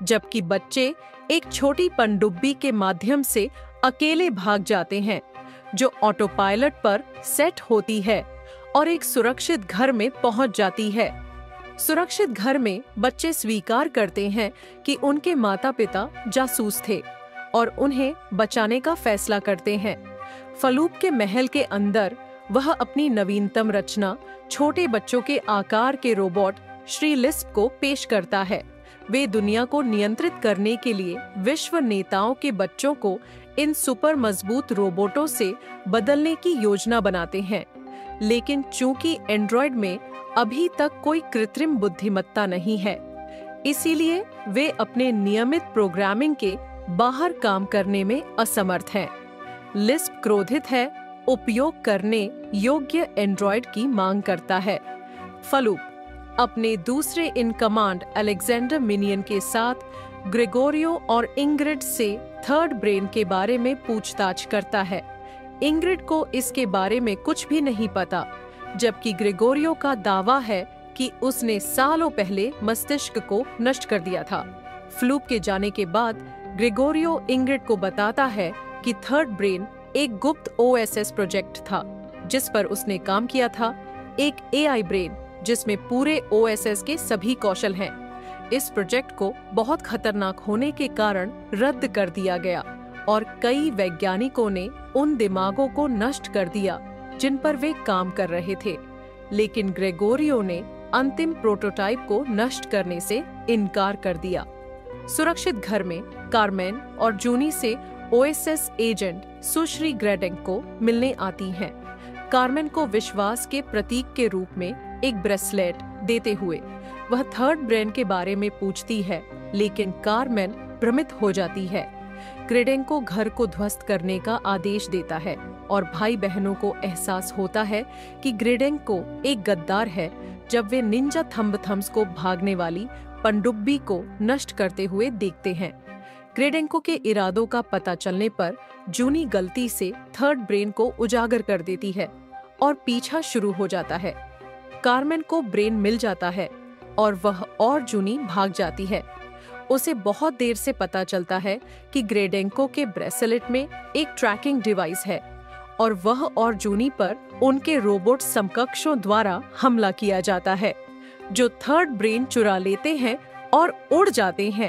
जबकि बच्चे एक छोटी पनडुब्बी के माध्यम से अकेले भाग जाते हैं, जो ऑटो पायलट पर सेट होती है और एक सुरक्षित घर में पहुंच जाती है। सुरक्षित घर में बच्चे स्वीकार करते हैं कि उनके माता-पिता जासूस थे और उन्हें बचाने का फैसला करते हैं। फलूप के महल के अंदर वह अपनी नवीनतम रचना छोटे बच्चों के आकार के रोबोट श्री लिस्प को पेश करता है। वे दुनिया को नियंत्रित करने के लिए विश्व नेताओं के बच्चों को इन सुपर मजबूत रोबोटों से बदलने की योजना बनाते हैं, लेकिन चूंकि एंड्रॉयड में अभी तक कोई कृत्रिम बुद्धिमत्ता नहीं है, इसीलिए वे अपने नियमित प्रोग्रामिंग के बाहर काम करने में असमर्थ हैं। लिस्प क्रोधित है, उपयोग करने योग्य एंड्रॉयड की मांग करता है। फलूप अपने दूसरे इन कमांड अलेक्जेंडर मिनियन के साथ ग्रेगोरियो और इंग्रिड से थर्ड ब्रेन के बारे में पूछताछ करता है। इंग्रिड को इसके बारे में कुछ भी नहीं पता, जबकि ग्रेगोरियो का दावा है कि उसने सालों पहले मस्तिष्क को नष्ट कर दिया था। फ्लूप के जाने के बाद ग्रेगोरियो इंग्रिड को बताता है कि थर्ड ब्रेन एक गुप्त ओएसएस प्रोजेक्ट था जिस पर उसने काम किया था, एक एआई ब्रेन जिसमें पूरे ओएसएस के सभी कौशल हैं। इस प्रोजेक्ट को बहुत खतरनाक होने के कारण रद्द कर दिया गया और कई वैज्ञानिकों ने उन दिमागों को नष्ट कर दिया जिन पर वे काम कर रहे थे, लेकिन ग्रेगोरियो ने अंतिम प्रोटोटाइप को नष्ट करने से इनकार कर दिया। सुरक्षित घर में कार्मेन और जूनी से ओएसएस एजेंट सुश्री ग्रेडेंको मिलने आती हैं। कार्मेन को विश्वास के प्रतीक के रूप में एक ब्रेसलेट देते हुए वह थर्ड ब्रेन के बारे में पूछती है, लेकिन कार्मेन भ्रमित हो जाती है। ग्रेडेंको घर को ध्वस्त करने का आदेश देता है और भाई बहनों को एहसास होता है कि ग्रेडेंको एक गद्दार है जब वे निंजा थम्बथम्स को भागने वाली पनडुब्बी को नष्ट करते हुए देखते हैं। ग्रेडेंको के इरादों का पता चलने पर जूनी गलती से थर्ड ब्रेन को उजागर कर देती है और पीछा शुरू हो जाता है। कार्मेन को ब्रेन मिल जाता है और वह और जूनी भाग जाती है। उसे बहुत देर से पता चलता है कि ग्रेडेंको के ब्रेसलेट में एक ट्रैकिंग डिवाइस है और वह और जूनी पर उनके रोबोट समकक्षों द्वारा हमला किया जाता है, जो थर्ड ब्रेन चुरा लेते हैं और उड़ जाते हैं।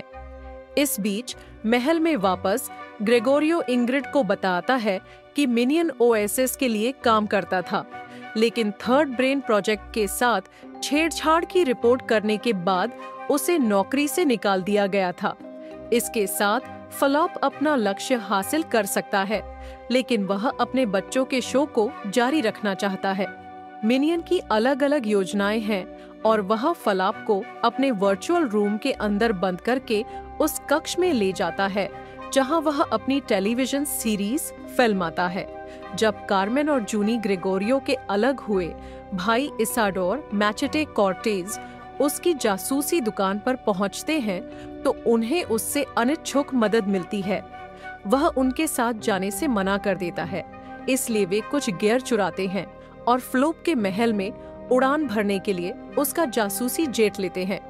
इस बीच महल में वापस ग्रेगोरियो इंग्रिड को बताता है कि मिनियन ओएसएस के लिए काम करता था, लेकिन थर्ड ब्रेन प्रोजेक्ट के साथ छेड़छाड़ की रिपोर्ट करने के बाद उसे नौकरी से निकाल दिया गया था। इसके साथ फलॉप अपना लक्ष्य हासिल कर सकता है, लेकिन वह अपने बच्चों के शो को जारी रखना चाहता है। मिनियन की अलग अलग योजनाएं हैं और वह फलॉप को अपने वर्चुअल रूम के अंदर बंद करके उस कक्ष में ले जाता है जहां वह अपनी टेलीविजन सीरीज फिल्माता है। जब कार्मेन और जूनी ग्रेगोरियो के अलग हुए, भाई इसाडोर मैचेटे कॉर्टेज उसकी जासूसी दुकान पर पहुंचते हैं तो उन्हें उससे अनिच्छुक मदद मिलती है। वह उनके साथ जाने से मना कर देता है, इसलिए वे कुछ गियर चुराते हैं और फ्लूप के महल में उड़ान भरने के लिए उसका जासूसी जेट लेते हैं।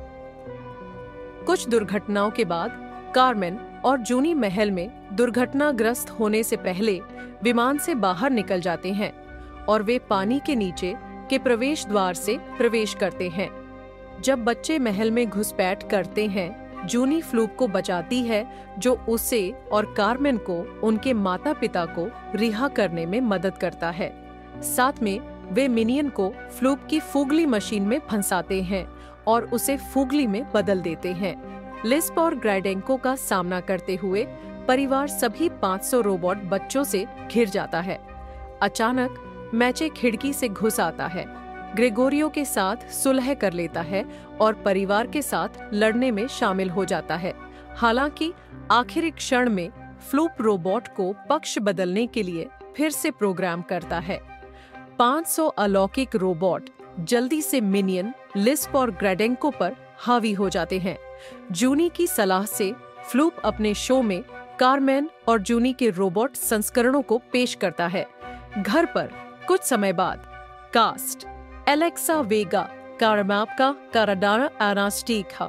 कुछ दुर्घटनाओं के बाद कार्मेन और जूनी महल में दुर्घटनाग्रस्त होने से पहले विमान से बाहर निकल जाते हैं और वे पानी के नीचे के प्रवेश द्वार से प्रवेश करते हैं। जब बच्चे महल में घुसपैठ करते हैं, जूनी फ्लूप को बचाती है, जो उसे और कार्मेन को उनके माता पिता को रिहा करने में मदद करता है। साथ में वे मिनियन को फ्लूप की फूगली मशीन में फंसाते हैं और उसे फूगली में बदल देते हैं। लिस्प और ग्रेडेंको का सामना करते हुए परिवार सभी 500 रोबोट बच्चों से घिर जाता है। अचानक मैचे खिड़की से घुस आता है, ग्रेगोरियो के साथ सुलह कर लेता है और परिवार के साथ लड़ने में शामिल हो जाता है। हालांकि आखिरी क्षण में फ्लूप रोबोट को पक्ष बदलने के लिए फिर से प्रोग्राम करता है। 500 अलौकिक रोबोट जल्दी से मिनियन, लिस्प और ग्रेडेंको पर हावी हो जाते हैं। जूनी की सलाह से फ्लूप अपने शो में कार्मेन और जूनी के रोबोट संस्करणों को पेश करता है। घर पर कुछ समय बाद कास्ट एलेक्सा वेगा, कारामाप्का काराडाना एनास्टिका,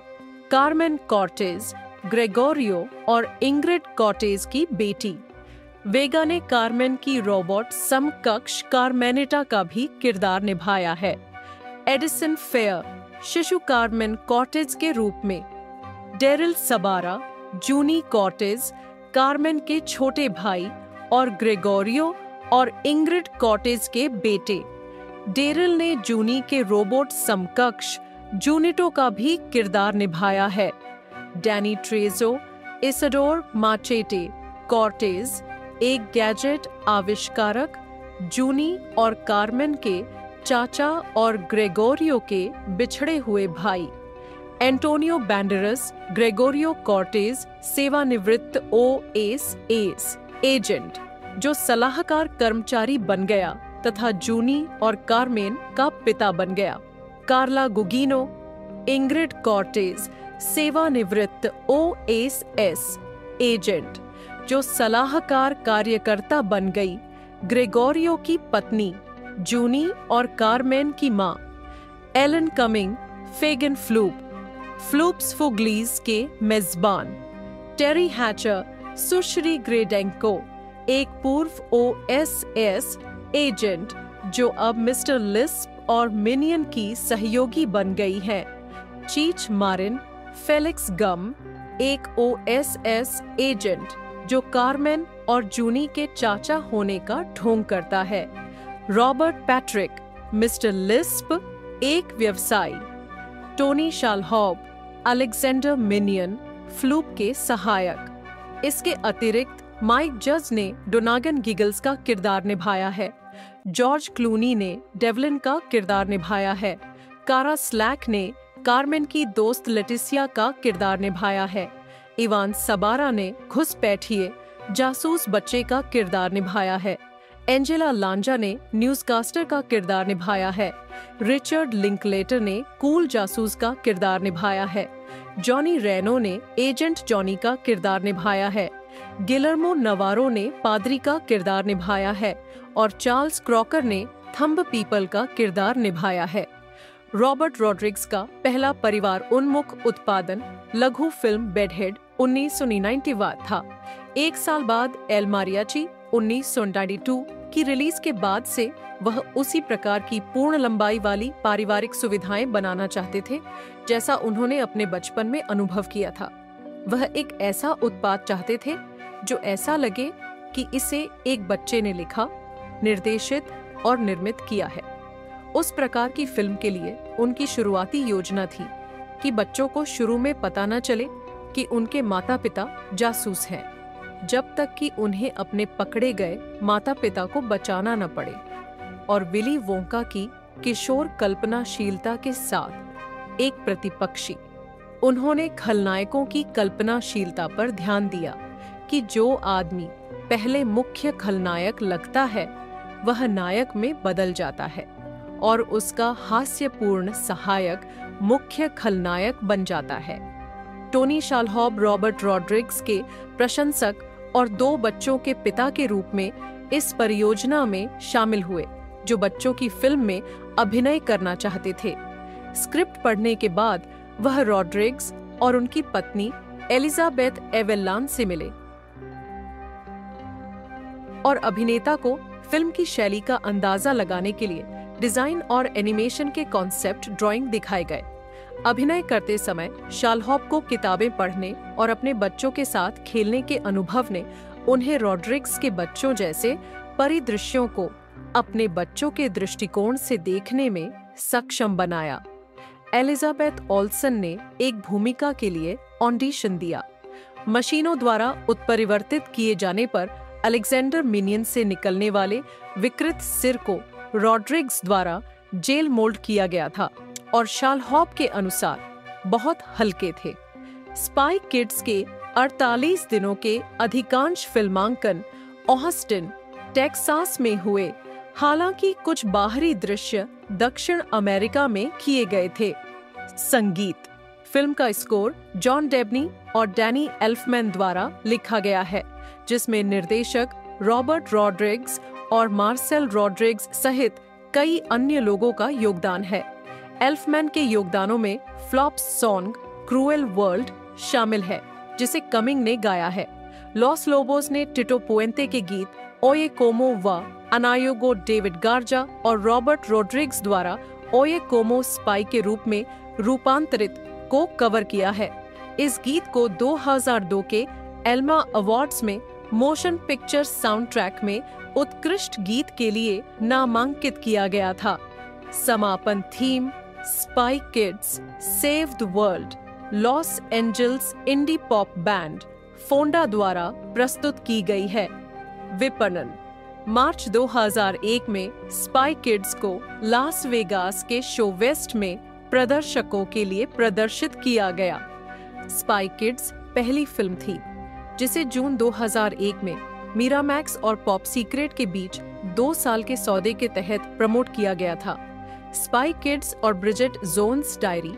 कार्मेन कॉर्टेज, ग्रेगोरियो और इंग्रिड कॉर्टेज की बेटी। वेगा ने कार्मेन की रोबोट समकक्ष कार्मेनिटा का भी किरदार निभाया है। एडिसन फेयर शिशु कार्मेन कॉर्टेज के रूप में, Daryl Sabara, Juni Cortez, Carmen के छोटे भाई और ग्रेगोरियो और इंग्रिड कॉर्टेज के बेटे। डेरिल ने जूनी के रोबोट समकक्ष जूनिटो का भी किरदार निभाया है। Danny Trejo, Isador Machete Cortez, एक गैजेट आविष्कारक, जूनी और कार्मेन के चाचा और ग्रेगोरियो के बिछड़े हुए भाई। एंटोनियो बैंडेरस, ग्रेगोरियो कॉर्टेज सेवानिवृत्त OSS एजेंट जो सलाहकार कर्मचारी बन गया तथा जूनी और कार्मेन का पिता बन गया। कार्ला गुगिनो, इंग्रिड कॉर्टेज सेवानिवृत्त OSS एजेंट जो सलाहकार कार्यकर्ता बन गई, ग्रेगोरियो की पत्नी, जूनी और कार्मेन की मां। एलन कमिंग, फेगन फ्लूप, फ्लूप्स फुगलीज के मेजबान। टेरी हैचर, सुश्री ग्रेडेंको, एक पूर्व OSS एजेंट जो अब मिस्टर लिस्प और मिनियन की सहयोगी बन गई है। चीच मारिन, फेलिक्स गम, एक OSS एजेंट जो कार्मेन और जूनी के चाचा होने का ढोंग करता है। रॉबर्ट पैट्रिक, मिस्टर लिस्प, एक व्यवसायी। Tony Shalhoub, Alexander Minion, Floop के सहायक। इसके अतिरिक्त माइक जज ने डोनागन गिगल्स का किरदार निभाया है। जॉर्ज क्लूनी ने डेवलिन का किरदार निभाया है। कारा स्लैक ने कार्मेन की दोस्त लेटिसिया का किरदार निभाया है। इवान सबारा ने घुसपैठिए जासूस बच्चे का किरदार निभाया है। एंजेला लांजा ने न्यूज़कास्टर का किरदार निभाया है। रिचर्ड लिंकलेटर ने कूल जासूस का किरदार निभाया है। जॉनी रेनो ने एजेंट जॉनी का किरदार निभाया है। गिलर्मो नवारो ने पादरी का किरदार निभाया है और चार्ल्स क्रॉकर ने थंब पीपल का किरदार निभाया है। रॉबर्ट रॉड्रिग्स का पहला परिवार उन्मुख उत्पादन लघु फिल्म बेडहेड 1991 था। एक साल बाद एल मारियाची 1992 की रिलीज के बाद से वह उसी प्रकार की पूर्ण लंबाई वाली पारिवारिक सुविधाएं बनाना चाहते थे जैसा उन्होंने अपने बचपन में अनुभव किया था। वह एक ऐसा उत्पाद चाहते थे जो ऐसा लगे कि इसे एक बच्चे ने लिखा, निर्देशित और निर्मित किया है। उस प्रकार की फिल्म के लिए उनकी शुरुआती योजना थी कि बच्चों को शुरू में पता न चले कि उनके माता पिता जासूस हैं, जब तक कि उन्हें अपने पकड़े गए माता पिता को बचाना न पड़े। और विली वोंका की किशोर कल्पनाशीलता के साथ एक प्रतिपक्षी, उन्होंने खलनायकों की कल्पनाशीलता पर ध्यान दिया कि जो आदमी पहले मुख्य खलनायक लगता है वह नायक में बदल जाता है और उसका हास्यपूर्ण सहायक मुख्य खलनायक बन जाता है। टोनी शालहॉब रॉबर्ट रॉड्रिग्स के प्रशंसक और 2 बच्चों के पिता के रूप में इस परियोजना में शामिल हुए, जो बच्चों की फिल्म में अभिनय करना चाहते थे। स्क्रिप्ट पढ़ने के बाद वह रॉड्रिग्स और उनकी पत्नी एलिजाबेथ एवेलान से मिले और अभिनेता को फिल्म की शैली का अंदाजा लगाने के लिए डिजाइन और एनिमेशन के कॉन्सेप्ट ड्राइंग दिखाए गए। अभिनय करते समय शालहॉब को किताबें पढ़ने और अपने बच्चों के साथ खेलने के अनुभव ने उन्हें रॉड्रिग्स के बच्चों जैसे परिदृश्यों को अपने बच्चों के दृष्टिकोण से देखने में सक्षम बनाया। एलिजाबेथ ओल्सन ने एक भूमिका के लिए ऑडिशन दिया। मशीनों द्वारा उत्परिवर्तित किए जाने पर अलेक्जेंडर मिनियन से निकलने वाले विकृत सिर को रॉड्रिग्स द्वारा जेल मोल्ड किया गया था और शालहॉब के अनुसार बहुत हल्के थे। स्पाई किड्स के 48 दिनों के अधिकांश फिल्मांकन ऑस्टिन, टेक्सास में हुए, हालांकि कुछ बाहरी दृश्य दक्षिण अमेरिका में किए गए थे। संगीत, फिल्म का स्कोर जॉन डेबनी और डैनी एल्फमैन द्वारा लिखा गया है, जिसमें निर्देशक रॉबर्ट रॉड्रिग्स और मार्सेल रॉड्रिग्स सहित कई अन्य लोगों का योगदान है। एल्फमैन के योगदानों में फ्लॉप्स सॉन्ग, क्रूएल वर्ल्ड शामिल है, जिसे कमिंग ने गाया है। लॉस लोबोस ने टिटो पुएंते के गीत ओये कोमो वा अनायोगो डेविड गार्जा और रॉबर्ट रोड्रिग्स द्वारा ओये कोमो स्पाई के रूप में रूपांतरित को कवर किया है। इस गीत को 2002 के एल्मा अवार्ड्स में मोशन पिक्चर साउंड ट्रैक में उत्कृष्ट गीत के लिए नामांकित किया गया था। समापन theme Spy Kids save the world Los Angeles indie pop band Fonda द्वारा प्रस्तुत की गई है। विपणन मार्च 2001 में स्पाई किड्स को लास वेगास के शो वेस्ट में प्रदर्शकों के लिए प्रदर्शित किया गया। स्पाई किड्स पहली फिल्म थी जिसे जून 2001 में मिरामैक्स और पॉप सीक्रेट के बीच 2 साल के सौदे के तहत प्रमोट किया गया था। स्पाई किड्स और ब्रिजेट जोन्स डायरी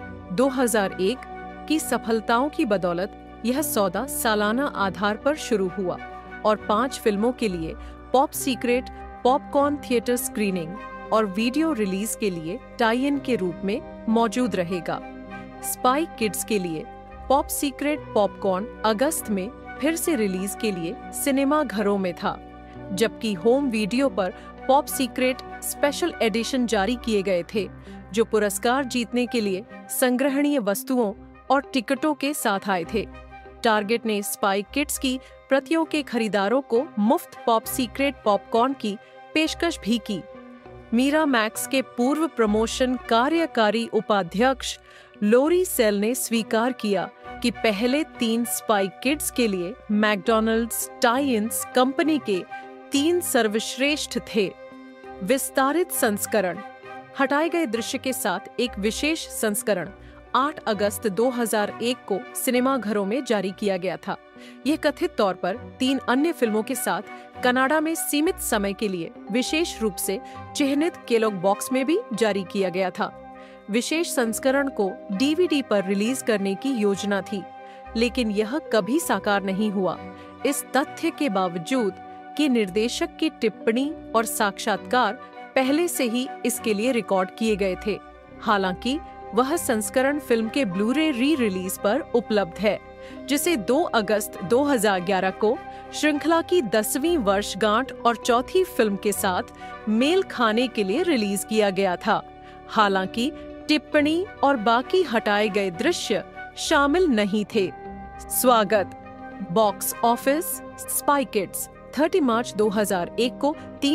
2001 की सफलताओं की बदौलत यह सौदा सालाना आधार पर शुरू हुआ और 5 फिल्मों के लिए pop secret popcorn theatre screening और वीडियो रिलीज के लिए टाई इन के रूप में मौजूद रहेगा। स्पाई किड्स के लिए पॉप सीक्रेट पॉपकॉर्न अगस्त में फिर से रिलीज के लिए सिनेमा घरों में था, जबकि होम वीडियो पर पॉप सीक्रेट स्पेशल एडिशन जारी किए गए थे, जो पुरस्कार जीतने के लिए संग्रहणीय वस्तुओं और टिकटों के साथ आए थे। टारगेट ने स्पाई किड्स की प्रतियों के खरीदारों को मुफ्त पॉप सीक्रेट पॉपकॉर्न की पेशकश भी की। मीरा मैक्स के पूर्व प्रमोशन कार्यकारी उपाध्यक्ष लोरी सेल ने स्वीकार किया कि पहले 3 स्पाई किड्स के लिए मैकडॉनल्ड्स टाई-इन्स कंपनी के 3 सर्वश्रेष्ठ थे। विस्तारित संस्करण हटाए गए दृश्य के साथ एक विशेष संस्करण 8 अगस्त 2001 को सिनेमाघरों में जारी किया गया था। यह कथित तौर पर 3 अन्य फिल्मों के साथ कनाडा में सीमित समय के लिए विशेष रूप से चिह्नित केलॉग बॉक्स में भी जारी किया गया था। विशेष संस्करण को डीवीडी पर रिलीज करने की योजना थी, लेकिन यह कभी साकार नहीं हुआ, इस तथ्य के बावजूद कि निर्देशक की टिप्पणी और साक्षात्कार पहले से ही इसके लिए रिकॉर्ड किए गए थे। हालांकि वह संस्करण फिल्म के ब्लू-रे री रिलीज पर उपलब्ध है, जिसे 2 अगस्त 2011 को श्रृंखला की 10वीं वर्षगांठ और चौथी फिल्म के साथ मेल खाने के लिए रिलीज किया गया था। हालांकि टिप्पणी और बाकी हटाए गए दृश्य शामिल नहीं थे। स्वागत बॉक्स ऑफिस स्पाई किड्स 30 मार्च 2001 को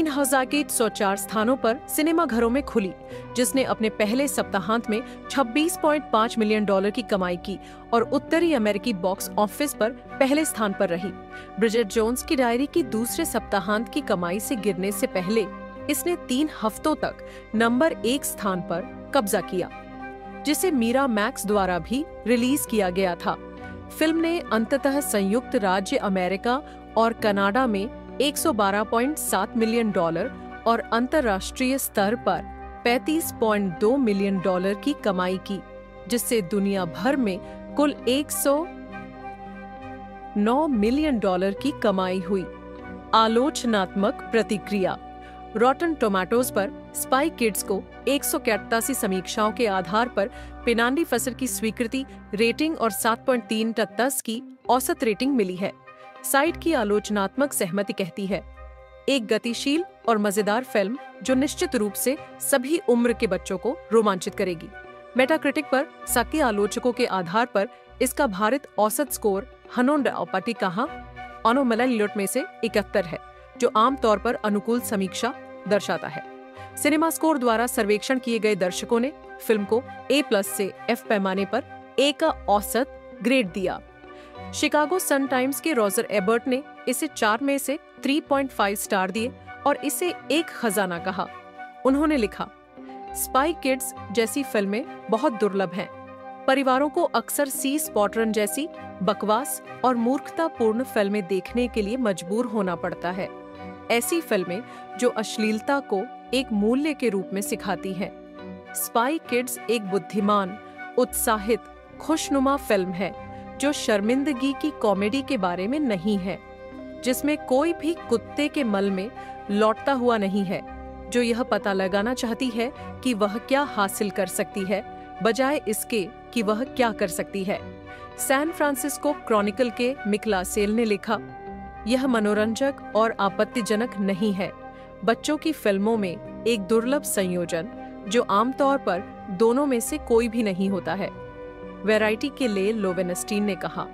3104 स्थानों पर सिनेमाघरों में खुली, जिसने अपने पहले सप्ताहांत में $26.5 मिलियन की कमाई की और उत्तरी अमेरिकी बॉक्स ऑफिस पर पहले स्थान पर रही। ब्रिजेट जोन्स की डायरी की दूसरे सप्ताहांत की कमाई से गिरने से पहले इसने 3 हफ्तों तक नंबर 1 स्थान पर कब्जा किया, जिसे मीरा मैक्स द्वारा भी रिलीज किया गया था। फिल्म ने अंततः संयुक्त राज्य अमेरिका और कनाडा में $112.7 मिलियन और अंतर्राष्ट्रीय स्तर पर $35.2 मिलियन की कमाई की, जिससे दुनिया भर में कुल $109 मिलियन की कमाई हुई। आलोचनात्मक प्रतिक्रिया रॉटन टोमेटोज पर स्पाई किड्स को 181 समीक्षाओं के आधार पर पिनांडी फसर की स्वीकृति रेटिंग और 7.3/10 की औसत रेटिंग मिली है। साइट की आलोचनात्मक सहमति कहती है, एक गतिशील और मजेदार फिल्म जो निश्चित रूप से सभी उम्र के बच्चों को रोमांचित करेगी। मेटाक्रिटिक पर साकी आलोचकों के आधार पर इसका भारित औसत स्कोर हनोंडाओपाटी कहा ऑनोमलाइलोट में से 71 है, जो आमतौर पर अनुकूल समीक्षा दर्शाता है। सिनेमा स्कोर द्वारा सर्वेक्षण किए गए दर्शकों ने फिल्म को A+ से F पैमाने पर A का औसत ग्रेड दिया। शिकागो सन टाइम्स के रॉजर एबर्ट ने इसे 4 में से 3.5 स्टार दिए और इसे एक खजाना कहा। उन्होंने लिखा, स्पाई किड्स जैसी फिल्में बहुत दुर्लभ हैं। परिवारों को अक्सर सी स्पॉटरन जैसी बकवास और मूर्खतापूर्ण फिल्में देखने के लिए मजबूर होना पड़ता है। ऐसी फिल्में जो अश्लीलता को एक मूल्य के रूप में सिखाती हैं। स्पाई किड्स एक बुद्धिमान, उत्साहित, खुशनुमा फिल्म है जो शर्मिंदगी की कॉमेडी के बारे में नहीं है, जिसमें कोई भी कुत्ते के मल में लौटता हुआ नहीं है, जो यह पता लगाना चाहती है कि वह क्या हासिल कर सकती है, बजाय इसके कि वह क्या कर सकती है। सैन फ्रांसिस्को क्रॉनिकल के मिकला सेल ने लिखा, यह मनोरंजक और आपत्तिजनक नहीं है, बच्चों की फिल्मों में एक दुर्लभ संयोजन जो आमतौर पर दोनों में से कोई भी नहीं होता है। वैरायटी के लिए लोवेनस्टीन ने कहा,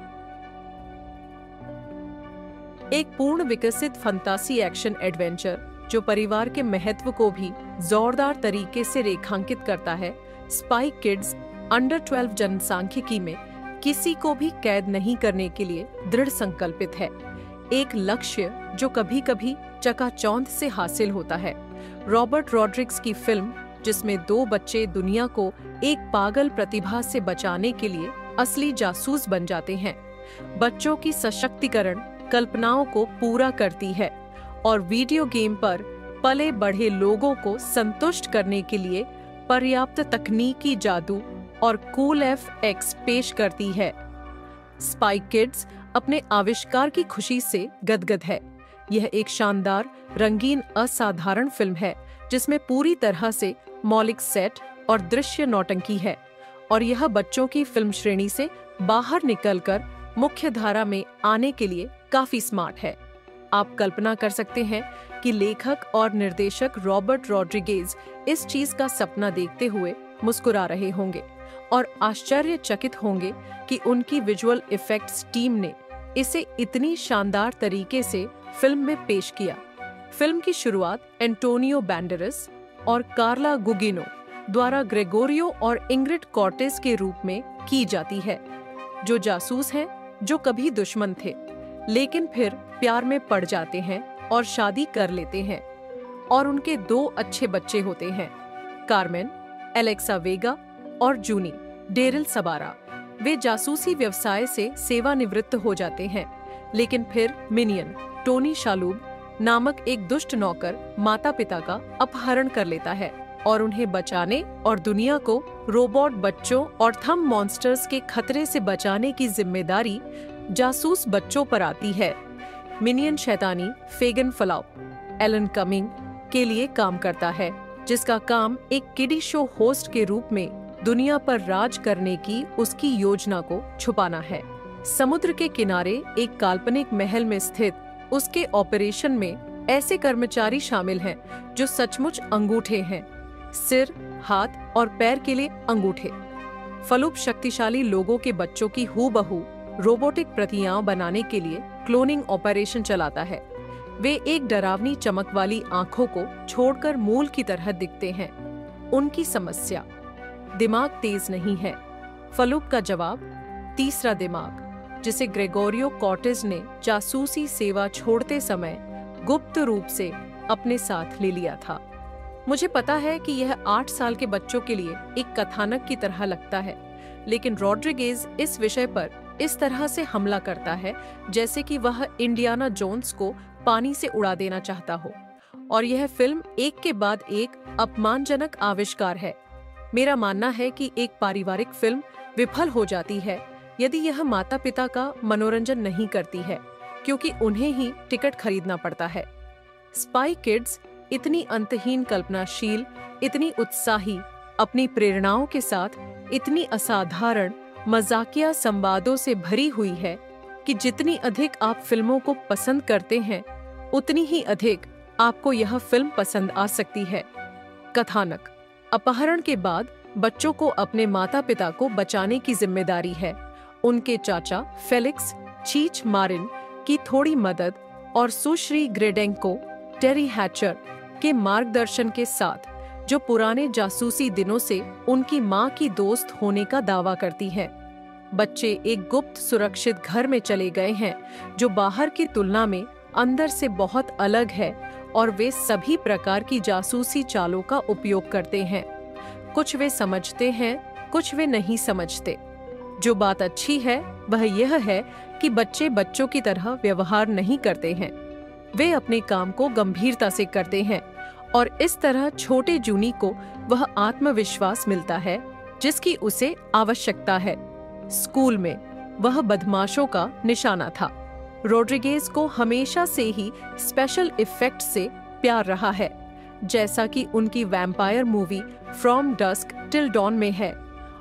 एक पूर्ण विकसित फंतासी एक्शन एडवेंचर जो परिवार के महत्व को भी जोरदार तरीके से रेखांकित करता है, स्पाई किड्स अंडर 12 जनसांख्यिकी में किसी को भी कैद नहीं करने के लिए दृढ़ संकल्पित है। एक लक्ष्य जो कभी कभी चकाचौंध से हासिल होता है। रॉबर्ट रॉड्रिग्स की फिल्म जिसमें 2 बच्चे दुनिया को एक पागल प्रतिभा से बचाने के लिए असली जासूस बन जाते हैं, बच्चों की सशक्तिकरण कल्पनाओं को पूरा करती है और वीडियो गेम पर पले बढ़े लोगों को संतुष्ट करने के लिए पर्याप्त तकनीकी जादू और कूल एफएक्स पेश करती है। स्पाई किड्स अपने आविष्कार की खुशी से गदगद है। यह एक शानदार, रंगीन, असाधारण फिल्म है जिसमें पूरी तरह से मौलिक सेट और दृश्य नौटंकी है और यह बच्चों की फिल्म श्रेणी से बाहर निकलकर मुख्य धारा में आने के लिए काफी स्मार्ट है। आप कल्पना कर सकते हैं कि लेखक और निर्देशक रॉबर्ट रॉड्रिगेज इस चीज का सपना देखते हुए मुस्कुरा रहे होंगे और आश्चर्यचकित होंगे कि उनकी विजुअल इफेक्ट्स टीम ने इसे इतनी शानदार तरीके से फिल्म में पेश किया। फिल्म की शुरुआत एंटोनियो बैंडेरस और कार्ला गुगिनो द्वारा ग्रेगोरियो और इंग्रिड कॉर्टेस के रूप में की जाती है, जो जासूस हैं जो कभी दुश्मन थे लेकिन फिर प्यार में पड़ जाते हैं और शादी कर लेते हैं और उनके 2 अच्छे बच्चे होते हैं, कार्मेन, एलेक्सा वेगा और जूनी डेरिल सबारा। वे जासूसी व्यवसाय से सेवानिवृत्त हो जाते हैं, लेकिन फिर मिनियन टोनी शालूब नामक एक दुष्ट नौकर माता पिता का अपहरण कर लेता है और उन्हें बचाने और दुनिया को रोबोट बच्चों और थंब मॉन्स्टर्स के खतरे से बचाने की जिम्मेदारी जासूस बच्चों पर आती है। मिनियन शैतानी फेगन फलाउ एलन कमिंग के लिए काम करता है, जिसका काम एक किडी शो होस्ट के रूप में दुनिया पर राज करने की उसकी योजना को छुपाना है। समुद्र के किनारे एक काल्पनिक महल में स्थित उसके ऑपरेशन में ऐसे कर्मचारी शामिल हैं जो सचमुच अंगूठे हैं, सिर, हाथ और पैर के लिए अंगूठे। फलूप शक्तिशाली लोगों के बच्चों की हूबहू रोबोटिक प्रतियां बनाने के लिए क्लोनिंग ऑपरेशन चलाता है। वे एक डरावनी चमक वाली आंखों को छोड़कर मूल की तरह दिखते हैं। उनकी समस्या, दिमाग तेज नहीं है। फलूप का जवाब, तीसरा दिमाग, जिसे ग्रेगोरियो कॉर्टेस ने जासूसी सेवा छोड़ते समय गुप्त रूप से अपने साथ ले लिया था। मुझे पता है कि यह 8 साल के बच्चों के लिए एक कथानक की तरह लगता है, लेकिन रॉड्रिगेज इस विषय पर इस तरह से हमला करता है जैसे कि वह इंडियाना जोन्स को पानी से उड़ा देना चाहता हो, और यह फिल्म एक के बाद एक अपमानजनक आविष्कार है। मेरा मानना है कि एक पारिवारिक फिल्म विफल हो जाती है यदि यह माता पिता का मनोरंजन नहीं करती है, क्योंकि उन्हें ही टिकट खरीदना पड़ता है। स्पाई किड्स इतनी अंतहीन कल्पनाशील, इतनी उत्साही, अपनी प्रेरणाओं के साथ इतनी असाधारण मजाकिया संवादों से भरी हुई है कि जितनी अधिक आप फिल्मों को पसंद करते हैं उतनी ही अधिक आपको यह फिल्म पसंद आ सकती है। कथानक, अपहरण के बाद बच्चों को अपने माता पिता को बचाने की जिम्मेदारी है। उनके चाचा फेलिक्स चीच मारिन की थोड़ी मदद और सुश्री ग्रेडेंको टेरी हैचर के मार्गदर्शन के साथ, जो पुराने जासूसी दिनों से उनकी मां की दोस्त होने का दावा करती है। बच्चे एक गुप्त सुरक्षित घर में चले गए हैं जो बाहर की तुलना में अंदर से बहुत अलग है, और वे सभी प्रकार की जासूसी चालों का उपयोग करते हैं। कुछ वे समझते हैं, कुछ वे नहीं समझते। जो बात अच्छी है वह यह है कि बच्चे बच्चों की तरह व्यवहार नहीं करते हैं। वे अपने काम को गंभीरता से करते हैं और इस तरह छोटे जूनी को वह आत्मविश्वास मिलता है जिसकी उसे आवश्यकता है। स्कूल में वह बदमाशों का निशाना था। रॉड्रिगेज को हमेशा से ही स्पेशल इफेक्ट से प्यार रहा है, जैसा कि उनकी vampire movie from dusk till don में है,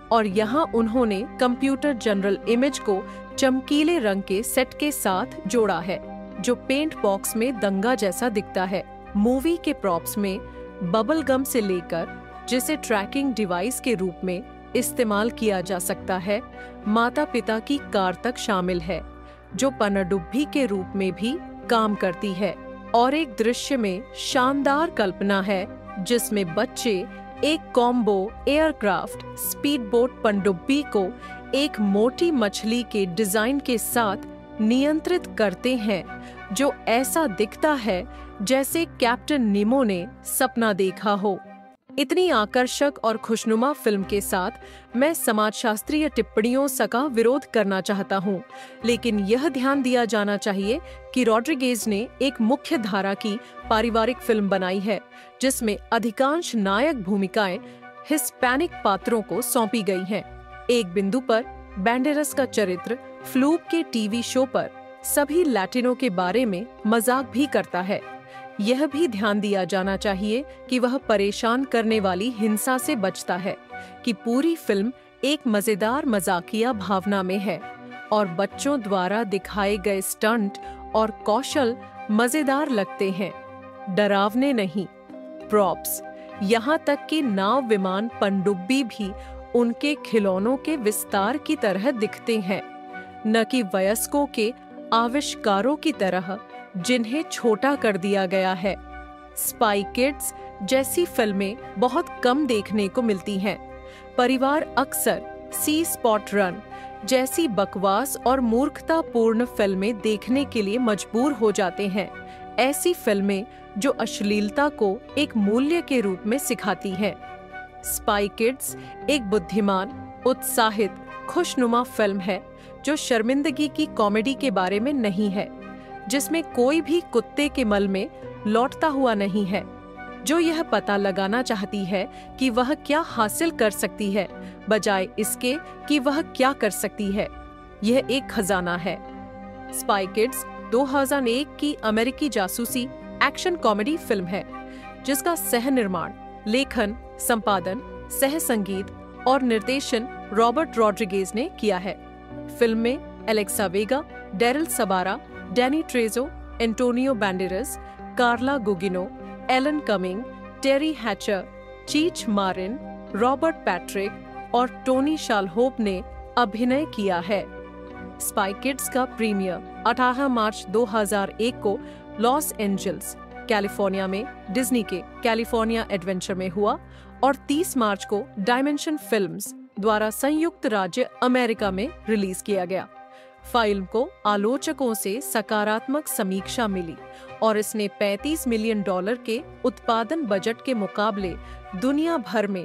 और यहाँ उन्होंने कंप्यूटर जनरल इमेज को चमकीले रंग के सेट के साथ जोड़ा है जो पेंट बॉक्स में दंगा जैसा दिखता है। मूवी के प्रॉप्स में बबल गम से लेकर जिसे ट्रैकिंग डिवाइस के रूप में इस्तेमाल किया जा सकता है, माता पिता की कार तक शामिल है जो पनडुब्बी के रूप में भी काम करती है। और एक दृश्य में शानदार कल्पना है जिसमें बच्चे एक कॉम्बो एयरक्राफ्ट स्पीडबोट पनडुब्बी को एक मोटी मछली के डिजाइन के साथ नियंत्रित करते हैं जो ऐसा दिखता है जैसे कैप्टन नीमो ने सपना देखा हो। इतनी आकर्षक और खुशनुमा फिल्म के साथ मैं समाजशास्त्रीय टिप्पणियों का विरोध करना चाहता हूँ, लेकिन यह ध्यान दिया जाना चाहिए कि रॉड्रिगेज ने एक मुख्य धारा की पारिवारिक फिल्म बनाई है जिसमें अधिकांश नायक भूमिकाएं हिस्पैनिक पात्रों को सौंपी गई हैं। एक बिंदु पर बैंडेरस का चरित्र फ्लूक के टीवी शो पर सभी लैटिनों के बारे में मजाक भी करता है। यह भी ध्यान दिया जाना चाहिए कि वह परेशान करने वाली हिंसा से बचता है कि पूरी फिल्म एक मजेदार मजाकिया भावना में है और बच्चों द्वारा दिखाए गए स्टंट और कौशल मजेदार लगते हैं, डरावने नहीं। प्रॉप्स, यहाँ तक कि नाव विमान पनडुब्बी भी उनके खिलौनों के विस्तार की तरह दिखते हैं, न कि वयस्कों के आविष्कारों की तरह जिन्हें छोटा कर दिया गया है। स्पाई किड्स जैसी फिल्में बहुत कम देखने को मिलती हैं। परिवार अक्सर सी स्पॉट रन जैसी बकवास और मूर्खतापूर्ण फिल्में देखने के लिए मजबूर हो जाते हैं, ऐसी फिल्में जो अश्लीलता को एक मूल्य के रूप में सिखाती हैं। स्पाई किड्स एक बुद्धिमान, उत्साहित, खुशनुमा फिल्म है जो शर्मिंदगी की कॉमेडी के बारे में नहीं है, जिसमें कोई भी कुत्ते के मल में लौटता हुआ नहीं है, जो यह पता लगाना चाहती है कि वह क्या हासिल कर सकती है बजाय इसके कि वह क्या कर सकती है। यह एक खजाना है। स्पाई किड्स 2001 की अमेरिकी जासूसी एक्शन कॉमेडी फिल्म है जिसका सह निर्माण, लेखन, संपादन, सह संगीत और निर्देशन रॉबर्ट रॉड्रिगेज ने किया है। फिल्म में Alexa Vega, Daryl Sabara, Danny Trejo, Antonio Banderas, Carla Gugino, Alan Cumming, Teri Hatcher, Cheech Marin, Robert Patrick और टोनी शालहोप ने अभिनय किया है। स्पाई किड्स का प्रीमियर 18 मार्च 2001 को लॉस एंजल्स, कैलिफोर्निया में डिज्नी के कैलिफोर्निया एडवेंचर में हुआ और 30 मार्च को डायमेंशन फिल्म्स द्वारा संयुक्त राज्य अमेरिका में रिलीज किया गया। फिल्म को आलोचकों से सकारात्मक समीक्षा मिली और इसने $35 मिलियन के उत्पादन बजट के मुकाबले दुनिया भर में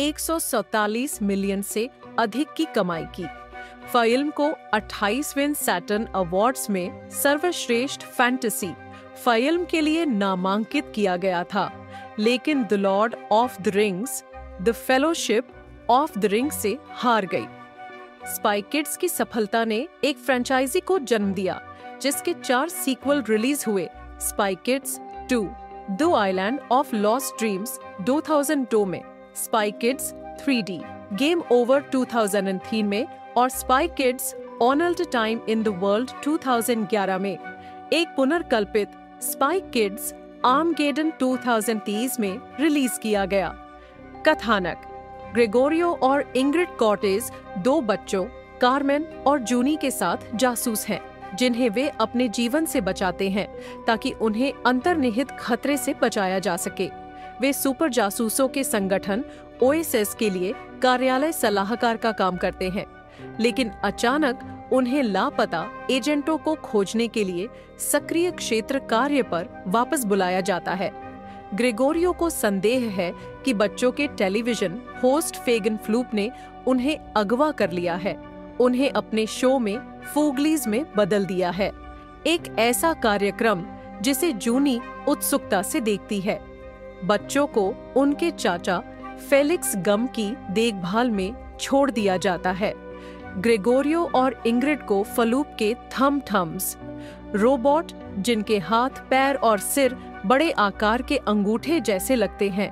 147 मिलियन से अधिक की कमाई की। फिल्म को 28वें सैटर्न अवार्ड्स में सर्वश्रेष्ठ फैंटेसी फिल्म के लिए नामांकित किया गया था, लेकिन the Lord of the Rings, the Fellowship of the Ring से हार गई। स्पाई किड्स की सफलता ने एक फ्रेंचाइजी को जन्म दिया जिसके 4 सीक्वल रिलीज हुए। Spy Kids 2, the Island of Lost Dreams 2002 में, Spy kids 3D, game over 2003 में और Spy Kids All the Time in the World 2011 में। एक पुनर्कल्पित स्पाई किड्स आर्मगेडन 2030 में रिलीज किया गया। कथानक, ग्रेगोरियो और इंग्रिड कॉर्टेज 2 बच्चों कार्मेन और जूनी के साथ जासूस हैं जिन्हें वे अपने जीवन से बचाते हैं ताकि उन्हें अंतर्निहित खतरे से बचाया जा सके। वे सुपर जासूसों के संगठन ओएसएस के लिए कार्यालय सलाहकार का काम करते हैं, लेकिन अचानक उन्हें लापता एजेंटों को खोजने के लिए सक्रिय क्षेत्र कार्य पर वापस बुलाया जाता है। ग्रेगोरियो को संदेह है कि बच्चों के टेलीविजन होस्ट फेगन फ्लूप ने उन्हें अगवा कर लिया है, उन्हें अपने शो में फूगलीज में बदल दिया है, एक ऐसा कार्यक्रम जिसे जूनी उत्सुकता से देखती है। बच्चों को उनके चाचा फेलिक्स गम की देखभाल में छोड़ दिया जाता है। ग्रेगोरियो और इंग्रिड को फलूप के थम्स रोबोट जिनके हाथ, पैर और सिर बड़े आकार के अंगूठे जैसे लगते हैं,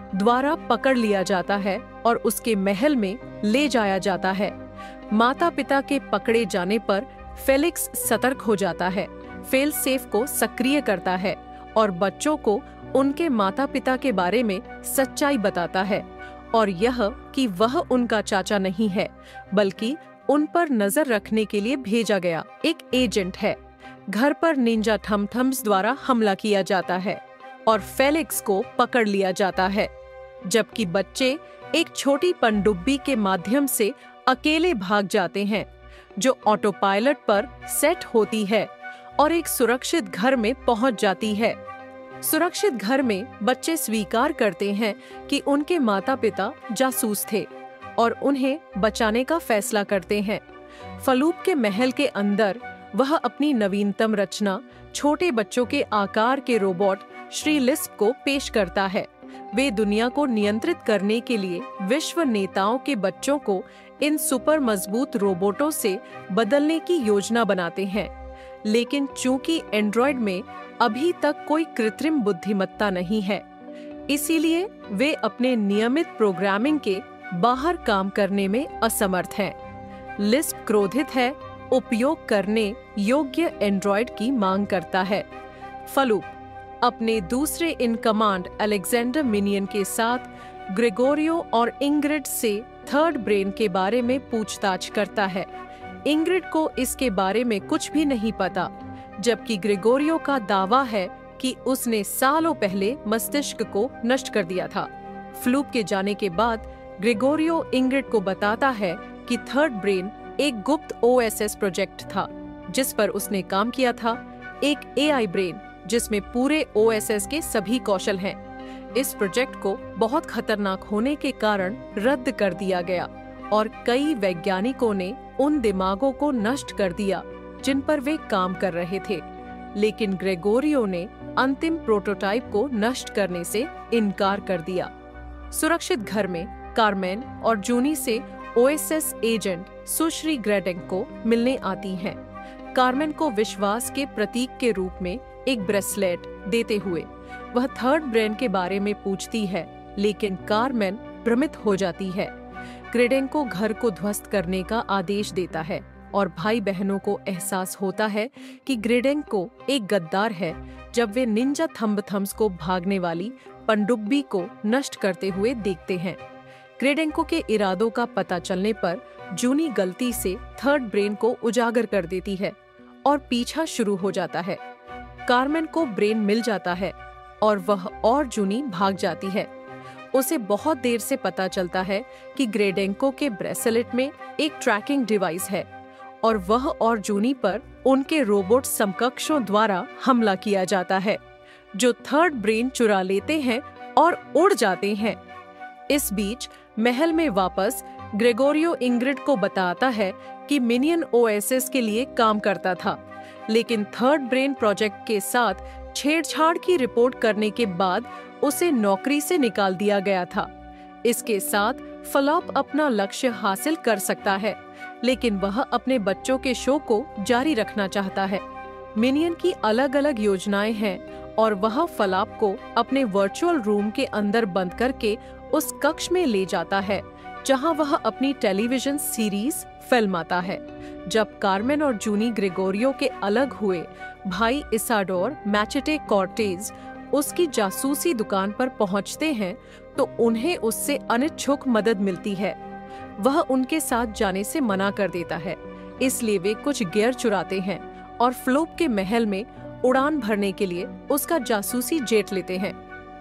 द्वारा पकड़ लिया जाता है और उसके महल में ले जाया जाता है। माता पिता के पकड़े जाने पर फेलिक्स सतर्क हो जाता है, फेल सेफ को सक्रिय करता है और बच्चों को उनके माता पिता के बारे में सच्चाई बताता है, और यह कि वह उनका चाचा नहीं है बल्कि उन पर नजर रखने के लिए भेजा गया एक एजेंट है। घर पर निंजा थम्स द्वारा हमला किया जाता है और फेलिक्स को पकड़ लिया जाता है, जबकि बच्चे एक छोटी पनडुब्बी के माध्यम से अकेले भाग जाते हैं जो ऑटो पायलट पर सेट होती है और एक सुरक्षित घर में पहुंच जाती है। सुरक्षित घर में बच्चे स्वीकार करते हैं कि उनके माता पिता जासूस थे और उन्हें बचाने का फैसला करते हैं। फलूप के महल के अंदर वह अपनी नवीनतम रचना छोटे बच्चों के आकार के रोबोट श्री लिस्प को पेश करता है। वे दुनिया को नियंत्रित करने के लिए विश्व नेताओं के बच्चों को इन सुपर मजबूत रोबोटों से बदलने की योजना बनाते हैं, लेकिन चूंकि एंड्रॉयड में अभी तक कोई कृत्रिम बुद्धिमत्ता नहीं है, इसीलिए वे अपने नियमित प्रोग्रामिंग के बाहर काम करने में असमर्थ हैं। लिस्प क्रोधित है, उपयोग करने योग्य एंड्रॉयड की मांग करता है। फलूप अपने दूसरे इन कमांड अलेक्जेंडर मिनियन के साथ ग्रेगोरियो और इंग्रिड से थर्ड ब्रेन के बारे में पूछताछ करता है। इंग्रिड को इसके बारे में कुछ भी नहीं पता, जबकि ग्रेगोरियो का दावा है कि उसने सालों पहले मस्तिष्क को नष्ट कर दिया था। फ्लूप के जाने के बाद ग्रेगोरियो इंग्रिड को बताता है कि थर्ड ब्रेन एक गुप्त ओएसएस प्रोजेक्ट था जिस पर उसने काम किया था, एक एआई ब्रेन जिसमें पूरे ओएसएस के सभी कौशल हैं। इस प्रोजेक्ट को बहुत खतरनाक होने के कारण रद्द कर दिया गया और कई वैज्ञानिकों ने उन दिमागों को नष्ट कर दिया जिन पर वे काम कर रहे थे, लेकिन ग्रेगोरियो ने अंतिम प्रोटोटाइप को नष्ट करने से इनकार कर दिया। सुरक्षित घर में कार्मेन और जूनी से ओएसएस एजेंट सुश्री ग्रेडेंको मिलने आती हैं। कार्मेन को विश्वास के प्रतीक के रूप में एक ब्रेसलेट देते हुए वह थर्ड ब्रेन के बारे में पूछती है, लेकिन कार्मेन भ्रमित हो जाती है। ग्रेडेंको घर को ध्वस्त करने का आदेश देता है और भाई बहनों को एहसास होता है कि ग्रेडेंको एक गद्दार है जब वे निंजा थम्स को भागने वाली पनडुब्बी को नष्ट करते हुए देखते हैं। ग्रेडेंको के इरादों का पता चलने पर जूनी गलती से थर्ड ब्रेन को उजागर कर देती है और पीछा शुरू हो जाता है। कार्मेन को ब्रेन मिल जाता है और वह और जूनी भाग जाती है। उसे बहुत देर से पता चलता है कि ग्रेडेंको के ब्रेसलेट में एक ट्रैकिंग डिवाइस है और वह और जूनी पर उनके रोबोट समकक्षों द्वारा हमला किया जाता है, जो थर्ड ब्रेन चुरा लेते हैं और उड़ जाते हैं। इस बीच महल में वापस ग्रेगोरियो इंग्रिड को बताता है कि मिनियन ओएसएस के लिए काम करता था, लेकिन थर्ड ब्रेन प्रोजेक्ट के साथ छेड़छाड़ की रिपोर्ट करने के बाद उसे नौकरी से निकाल दिया गया था। इसके साथ फलॉप अपना लक्ष्य हासिल कर सकता है, लेकिन वह अपने बच्चों के शो को जारी रखना चाहता है। मिनियन की अलग अलग योजनाएं हैं और वह फलॉप को अपने वर्चुअल रूम के अंदर बंद करके उस कक्ष में ले जाता है जहां वह अपनी टेलीविजन सीरीज फिल्माता है। जब कार्मेन और जूनी ग्रेगोरियो के अलग हुए, भाई इसाडोर मैचेटे कॉर्टेज उसकी जासूसी दुकान पर पहुंचते हैं तो उन्हें उससे अनिच्छुक मदद मिलती है। वह उनके साथ जाने से मना कर देता है, इसलिए वे कुछ गियर चुराते हैं और फ्लोप के महल में उड़ान भरने के लिए उसका जासूसी जेट लेते हैं।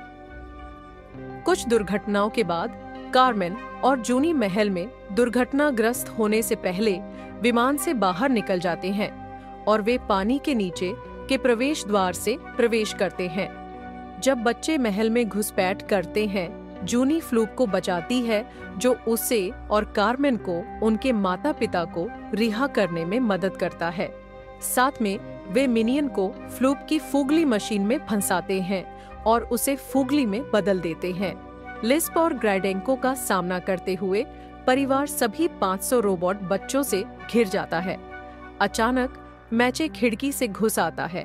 कुछ दुर्घटनाओं के बाद कार्मेन और जूनी महल में दुर्घटनाग्रस्त होने से पहले विमान से बाहर निकल जाते हैं और वे पानी के नीचे के प्रवेश द्वार से प्रवेश करते हैं। जब बच्चे महल में घुसपैठ करते हैं, जूनी फ्लूप को बचाती है, जो उसे और कार्मेन को उनके माता पिता को रिहा करने में मदद करता है। साथ में वे मिनियन को फ्लूप की फूगली मशीन में फंसाते हैं और उसे फूगली में बदल देते हैं। लिस्प और ग्रेडेंको का सामना करते हुए परिवार सभी 500 रोबोट बच्चों से घिर जाता है। अचानक मैचे खिड़की से घुस आता है।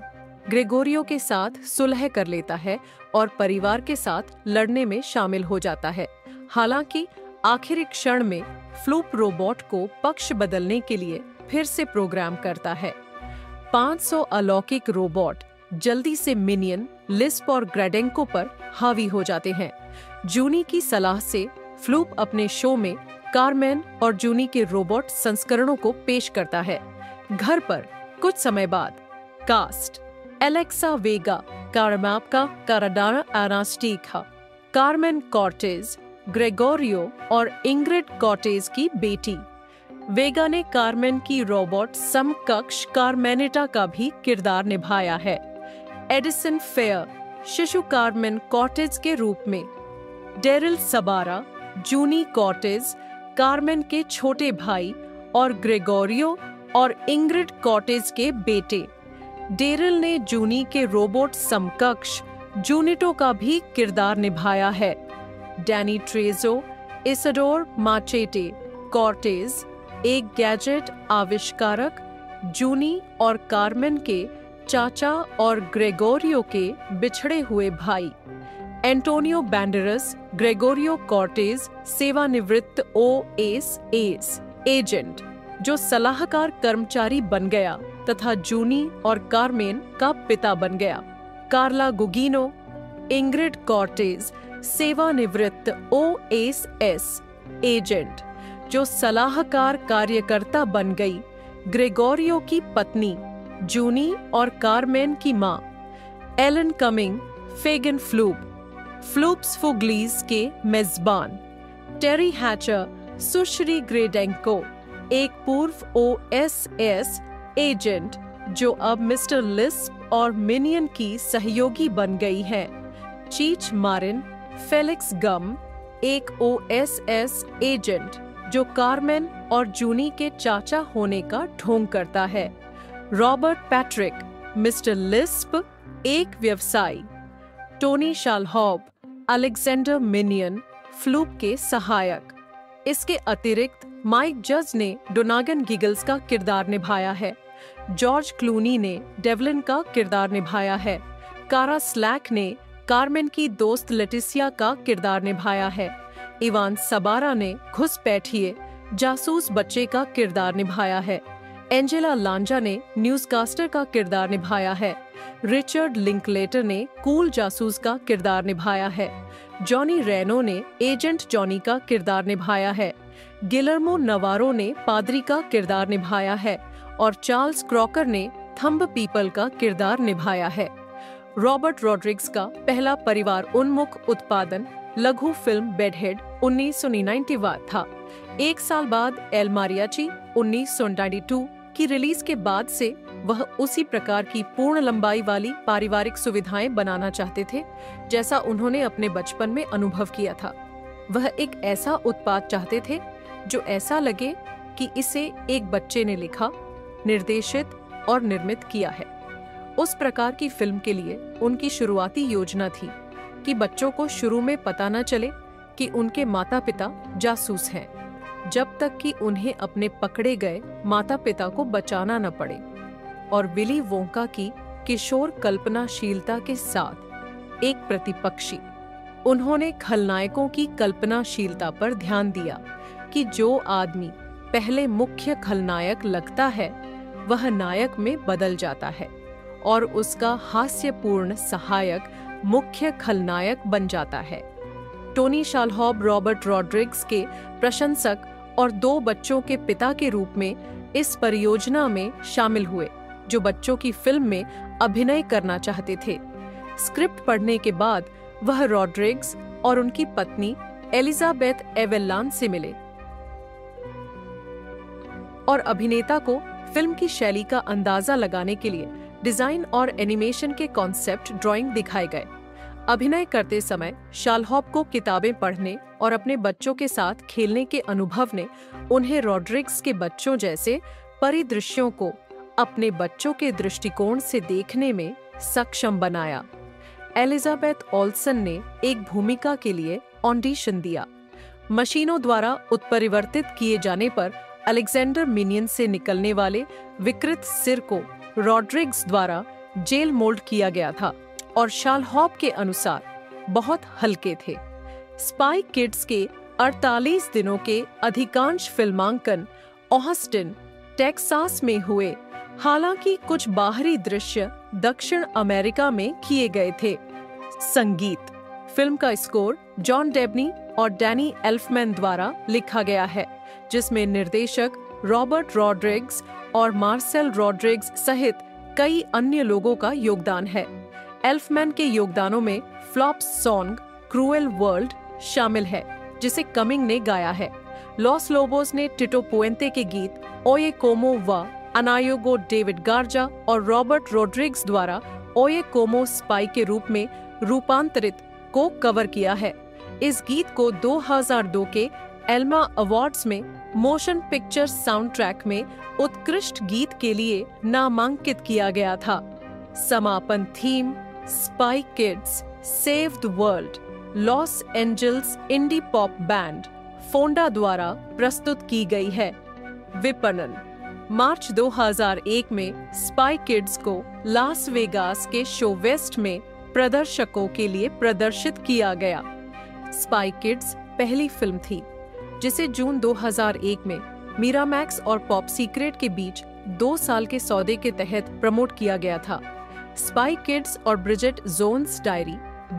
ग्रेगोरियो के साथ सुलह कर लेता है और परिवार के साथ लड़ने में शामिल हो जाता है। हालांकि आखिरी क्षण में फ्लूप रोबोट को पक्ष बदलने के लिए फिर से प्रोग्राम करता है। 500 अलौकिक रोबोट जल्दी से मिनियन, लिस्प और ग्रेडेंको पर हावी हो जाते हैं। जूनी की सलाह से फ्लूप अपने शो में कारमेन और जूनी के रोबोट संस्करणों को पेश करता है। घर पर कुछ समय बाद कास्ट एलेक्सा वेगा, कारमाप्का काराडाना एनास्टीका, कार्मेन कॉर्टेज, ग्रेगोरियो और इंग्रिड कॉर्टेज की बेटी। वेगा ने कार्मेन की रोबोट समकक्ष कार्मेनिटा का भी किरदार निभाया है। एडिसन फेयर शिशु कार्मेन कॉर्टेज के रूप में, Daryl Sabara Juni Cortez, Carmen के छोटे भाई और ग्रेगोरियो और इंग्रिड कॉर्टेज के बेटे। डेरिल ने जूनी के रोबोट समकक्ष जूनिटो का भी किरदार निभाया है। Danny Trejo, Isador Machete Cortez, एक गैजेट आविष्कारक, जूनी और कार्मेन के चाचा और ग्रेगोरियो के बिछड़े हुए भाई। एंटोनियो बैंडेरस, ग्रेगोरियो कॉर्टेज सेवानिवृत्त OSS एजेंट जो सलाहकार कर्मचारी बन गया तथा जूनी और कार्मेन का पिता बन गया। कार्ला गुगिनो, इंग्रिड कॉर्टेज सेवानिवृत्त OSS एजेंट जो सलाहकार कार्यकर्ता बन गई, ग्रेगोरियो की पत्नी, जूनी और कार्मेन की मां। एलन कमिंग, फेगन फ्लूप, फ्लूप्स फुगलीज के मेजबान। टेरी हैचर, सुश्री ग्रेडेंको, एक पूर्व OSS एजेंट जो अब मिस्टर लिस्प और मिनियन की सहयोगी बन गई है। चीच मारिन, फेलिक्स गम, एक OSS एजेंट जो कार्मेन और जूनी के चाचा होने का ढोंग करता है। रॉबर्ट पैट्रिक, मिस्टर लिस्प, एक व्यवसायी। Tony Shalhoub, Alexander Minion, Floop के सहायक। इसके अतिरिक्त माइक जज ने डोनागन गिगल्स का किरदार निभाया है। जॉर्ज क्लूनी ने डेवलिन का किरदार निभाया है। कारा स्लैक ने कार्मेन की दोस्त लेटिसिया का किरदार निभाया है। इवान सबारा ने घुसपैठिए जासूस बच्चे का किरदार निभाया है। एंजेला लांजा ने न्यूज़कास्टर का किरदार निभाया है। रिचर्ड लिंकलेटर ने कूल जासूस का किरदार निभाया है। जॉनी रेनो ने एजेंट जॉनी का किरदार निभाया है। गिलर्मो नवारो ने पादरी का किरदार निभाया है और चार्ल्स क्रॉकर ने थंब पीपल का किरदार निभाया है। रॉबर्ट रॉड्रिग्स का पहला परिवार उन्मुख उत्पादन लघु फिल्म बेडहेड 1991 था। एक साल बाद एल मारियाची 1992 की रिलीज के बाद से वह उसी प्रकार की पूर्ण लंबाई वाली पारिवारिक सुविधाएं बनाना चाहते थे जैसा उन्होंने अपने बचपन में अनुभव किया था। वह एक ऐसा उत्पाद चाहते थे जो ऐसा लगे कि इसे एक बच्चे ने लिखा, निर्देशित और निर्मित किया है। उस प्रकार की फिल्म के लिए उनकी शुरुआती योजना थी कि बच्चों को शुरू में पता न चले कि उनके माता पिता जासूस हैं, जब तक कि उन्हें अपने पकड़े गए माता पिता को बचाना न पड़े। और विली वोंका की किशोर कल्पनाशीलता के साथ एक प्रतिपक्षी, उन्होंने खलनायकों की कल्पनाशीलता पर ध्यान दिया कि जो आदमी पहले मुख्य खलनायक लगता है वह नायक में बदल जाता है और उसका हास्यपूर्ण सहायक मुख्य खलनायक बन जाता है। टोनी शालहॉब रॉबर्ट रॉड्रिग्स के प्रशंसक और 2 बच्चों के पिता के रूप में इस परियोजना में शामिल हुए, जो बच्चों की फिल्म में अभिनय करना चाहते थे। स्क्रिप्ट पढ़ने के बाद वह रॉड्रिग्स और उनकी पत्नी एलिजाबेथ एवेलान से मिले और अभिनेता को फिल्म की शैली का अंदाजा लगाने के लिए डिजाइन और एनिमेशन के कॉन्सेप्ट ड्राइंग दिखाए गए। अभिनय करते समय शालहॉब को किताबें पढ़ने और अपने बच्चों के साथ खेलने के अनुभव ने उन्हें रॉड्रिग्स के बच्चों जैसे परिदृश्यों को अपने बच्चों के दृष्टिकोण से देखने में सक्षम बनाया। एलिजाबेथ ओल्सन ने एक भूमिका के लिए ऑडिशन दिया। मशीनों द्वारा उत्परिवर्तित किए जाने पर अलेक्जेंडर मिनियन से निकलने वाले विकृत सिर को रॉड्रिग्स द्वारा जेल मोल्ड किया गया था और शाल हॉप के अनुसार बहुत हल्के थे। स्पाई किड्स के 48 दिनों के अधिकांश फिल्मांकन ऑस्टिन, टेक्सास में हुए, हालांकि कुछ बाहरी दृश्य दक्षिण अमेरिका में किए गए थे। संगीत। फिल्म का स्कोर जॉन डेबनी और डैनी एल्फमैन द्वारा लिखा गया है, जिसमें निर्देशक रॉबर्ट रॉड्रिग्स और मार्सेल रॉड्रिग्स सहित कई अन्य लोगों का योगदान है। एल्फमैन के योगदानों में फ्लॉप्स सॉन्ग क्रूएल वर्ल्ड शामिल है, जिसे कमिंग ने गाया है। लॉस लोबोस ने टिटो पुएंते के गीत ओये कोमो व अनायोगो डेविड गार्जा और रॉबर्ट रॉड्रिग्स द्वारा ओये कोमो स्पाई के रूप में रूपांतरित को कवर किया है। इस गीत को 2002 के एल्मा अवार्ड्स में मोशन पिक्चर साउंड ट्रैक में उत्कृष्ट गीत के लिए नामांकित किया गया था। समापन theme Spy Kids save the world Los Angeles indie pop band Fonda द्वारा प्रस्तुत की गई है। विपणन। मार्च 2001 में स्पाई किड्स को लास वेगास के शो वेस्ट में प्रदर्शकों के लिए प्रदर्शित किया गया। स्पाई किड्स पहली फिल्म थी जिसे जून 2001 में मिरामैक्स और पॉप सीक्रेट के बीच 2 साल के सौदे के तहत प्रमोट किया गया था। स्पाई किड्स और ब्रिजेट जोन्स डायरी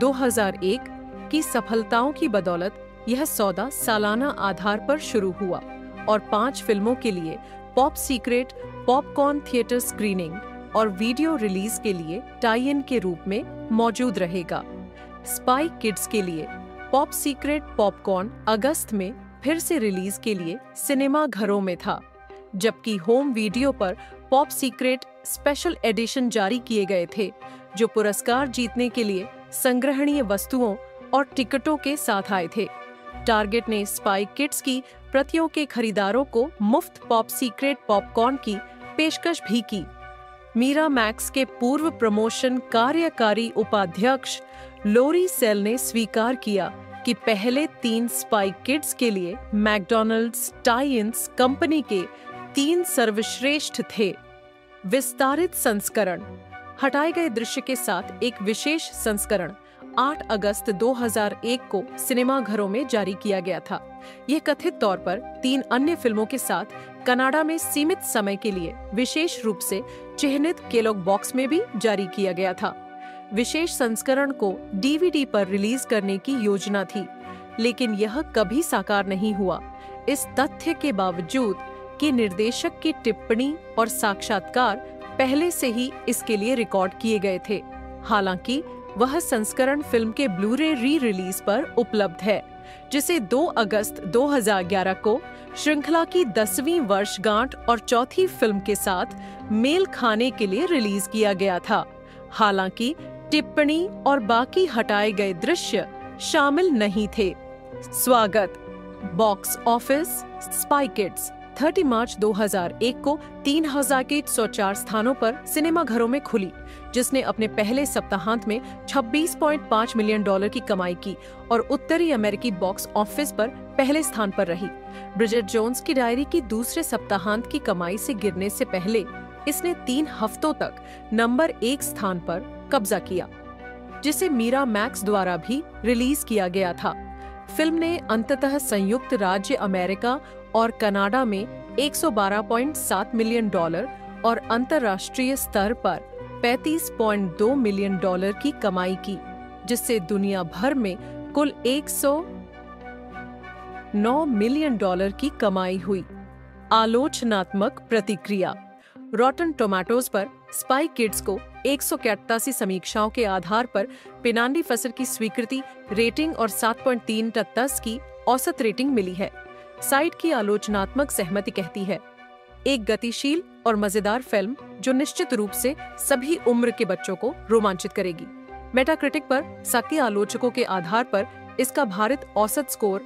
2001 की सफलताओं की बदौलत यह सौदा सालाना आधार पर शुरू हुआ और 5 फिल्मों के लिए pop secret popcorn theatre screening और वीडियो रिलीज के लिए टाई इन के रूप में मौजूद रहेगा। स्पाई किड्स के लिए पॉप सीक्रेट पॉपकॉर्न अगस्त में फिर से रिलीज के लिए सिनेमा घरों में था, जबकि होम वीडियो पर पॉप सीक्रेट स्पेशल एडिशन जारी किए गए थे, जो पुरस्कार जीतने के लिए संग्रहणीय वस्तुओं और टिकटों के साथ आए थे। टारगेट ने स्पाई किड्स की प्रतियों के खरीदारों को मुफ्त पॉप सीक्रेट पॉपकॉर्न की पेशकश भी की। मिरामैक्स के पूर्व प्रमोशन कार्यकारी उपाध्यक्ष लोरी सेल ने स्वीकार किया कि पहले 3 स्पाई किड्स के लिए मैकडॉनल्ड्स टाई-इन्स कंपनी के 3 सर्वश्रेष्ठ थे। विस्तारित संस्करण। हटाए गए दृश्य के साथ एक विशेष संस्करण 8 अगस्त 2001 को सिनेमाघरों में जारी किया गया था। यह कथित तौर पर 3 अन्य फिल्मों के साथ कनाडा में सीमित समय के लिए विशेष रूप से चिह्नित केलॉग बॉक्स में भी जारी किया गया था। विशेष संस्करण को डीवीडी पर रिलीज करने की योजना थी, लेकिन यह कभी साकार नहीं हुआ, इस तथ्य के बावजूद कि निर्देशक की टिप्पणी और साक्षात्कार पहले से ही इसके लिए रिकॉर्ड किए गए थे। हालांकि वह संस्करण फिल्म के ब्लूरे री रिलीज पर उपलब्ध है, जिसे 2 अगस्त 2011 को श्रृंखला की 10वीं वर्षगांठ और चौथी फिल्म के साथ मेल खाने के लिए रिलीज किया गया था। हालांकि टिप्पणी और बाकी हटाए गए दृश्य शामिल नहीं थे। स्वागत। Box office. स्पाई किड्स 30 मार्च 2001 को 3104 स्थानों पर सिनेमाघरों में खुली, जिसने अपने पहले सप्ताहांत में $26.5 मिलियन की कमाई की और उत्तरी अमेरिकी बॉक्स ऑफिस पर पहले स्थान पर रही। ब्रिजेट जोन्स की डायरी की दूसरे सप्ताहांत की कमाई से गिरने से पहले इसने 3 हफ्तों तक नंबर 1 स्थान पर कब्जा किया, जिसे मिरामैक्स द्वारा भी रिलीज किया गया था। फिल्म ने अंततः संयुक्त राज्य अमेरिका और कनाडा में $112.7 मिलियन और अंतर्राष्ट्रीय स्तर पर $35.2 मिलियन की कमाई की, जिससे दुनिया भर में कुल $109 मिलियन की कमाई हुई। आलोचनात्मक प्रतिक्रिया। रॉटन टोमेटोज पर स्पाई किड्स को 181 समीक्षाओं के आधार पर 95% की स्वीकृति रेटिंग और 7.3 की औसत रेटिंग मिली है। साइट की आलोचनात्मक सहमति कहती है, एक गतिशील और मजेदार फिल्म जो निश्चित रूप से सभी उम्र के बच्चों को रोमांचित करेगी। मेटाक्रिटिक पर सकी आलोचकों के आधार पर इसका भारित औसत स्कोर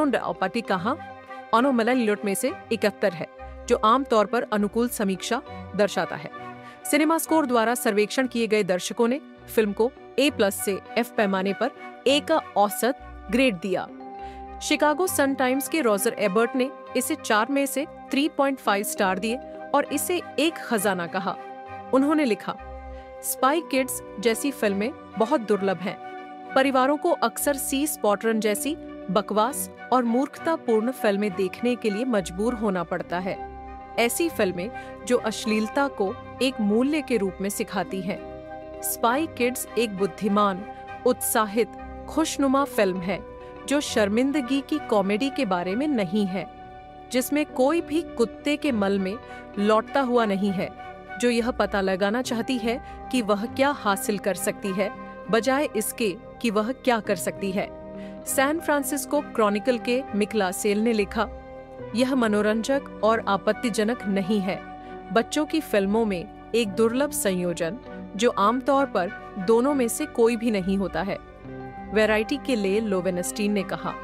$100 में से 71 है, जो आमतौर पर अनुकूल समीक्षा दर्शाता है। सिनेमा स्कोर द्वारा सर्वेक्षण किए गए दर्शकों ने फिल्म को A+ से F पैमाने पर A का औसत ग्रेड दिया। शिकागो सन टाइम्स के रॉजर एबर्ट ने इसे 4 में से 3.5 स्टार दिए और इसे एक खजाना कहा। उन्होंने लिखा, स्पाई किड्स जैसी फिल्में बहुत दुर्लभ हैं। परिवारों को अक्सर सी स्पॉटरन जैसी बकवास और मूर्खतापूर्ण फिल्में देखने के लिए मजबूर होना पड़ता है। ऐसी फिल्में जो अश्लीलता को एक मूल्य के रूप में सिखाती हैं। स्पाई किड्स एक बुद्धिमान, उत्साहित, खुशनुमा फिल्म है जो शर्मिंदगी की कॉमेडी के बारे में नहीं है, जिसमें कोई भी कुत्ते के मल में लौटता हुआ नहीं है, जो यह पता लगाना चाहती है कि वह क्या हासिल कर सकती है बजाय इसके कि वह क्या कर सकती है। सैन फ्रांसिस्को क्रॉनिकल के मिकला सेल ने लिखा, यह मनोरंजक और आपत्तिजनक नहीं है, बच्चों की फिल्मों में एक दुर्लभ संयोजन जो आमतौर पर दोनों में से कोई भी नहीं होता है। वैरायटी के लिए लोवेनस्टीन ने कहा,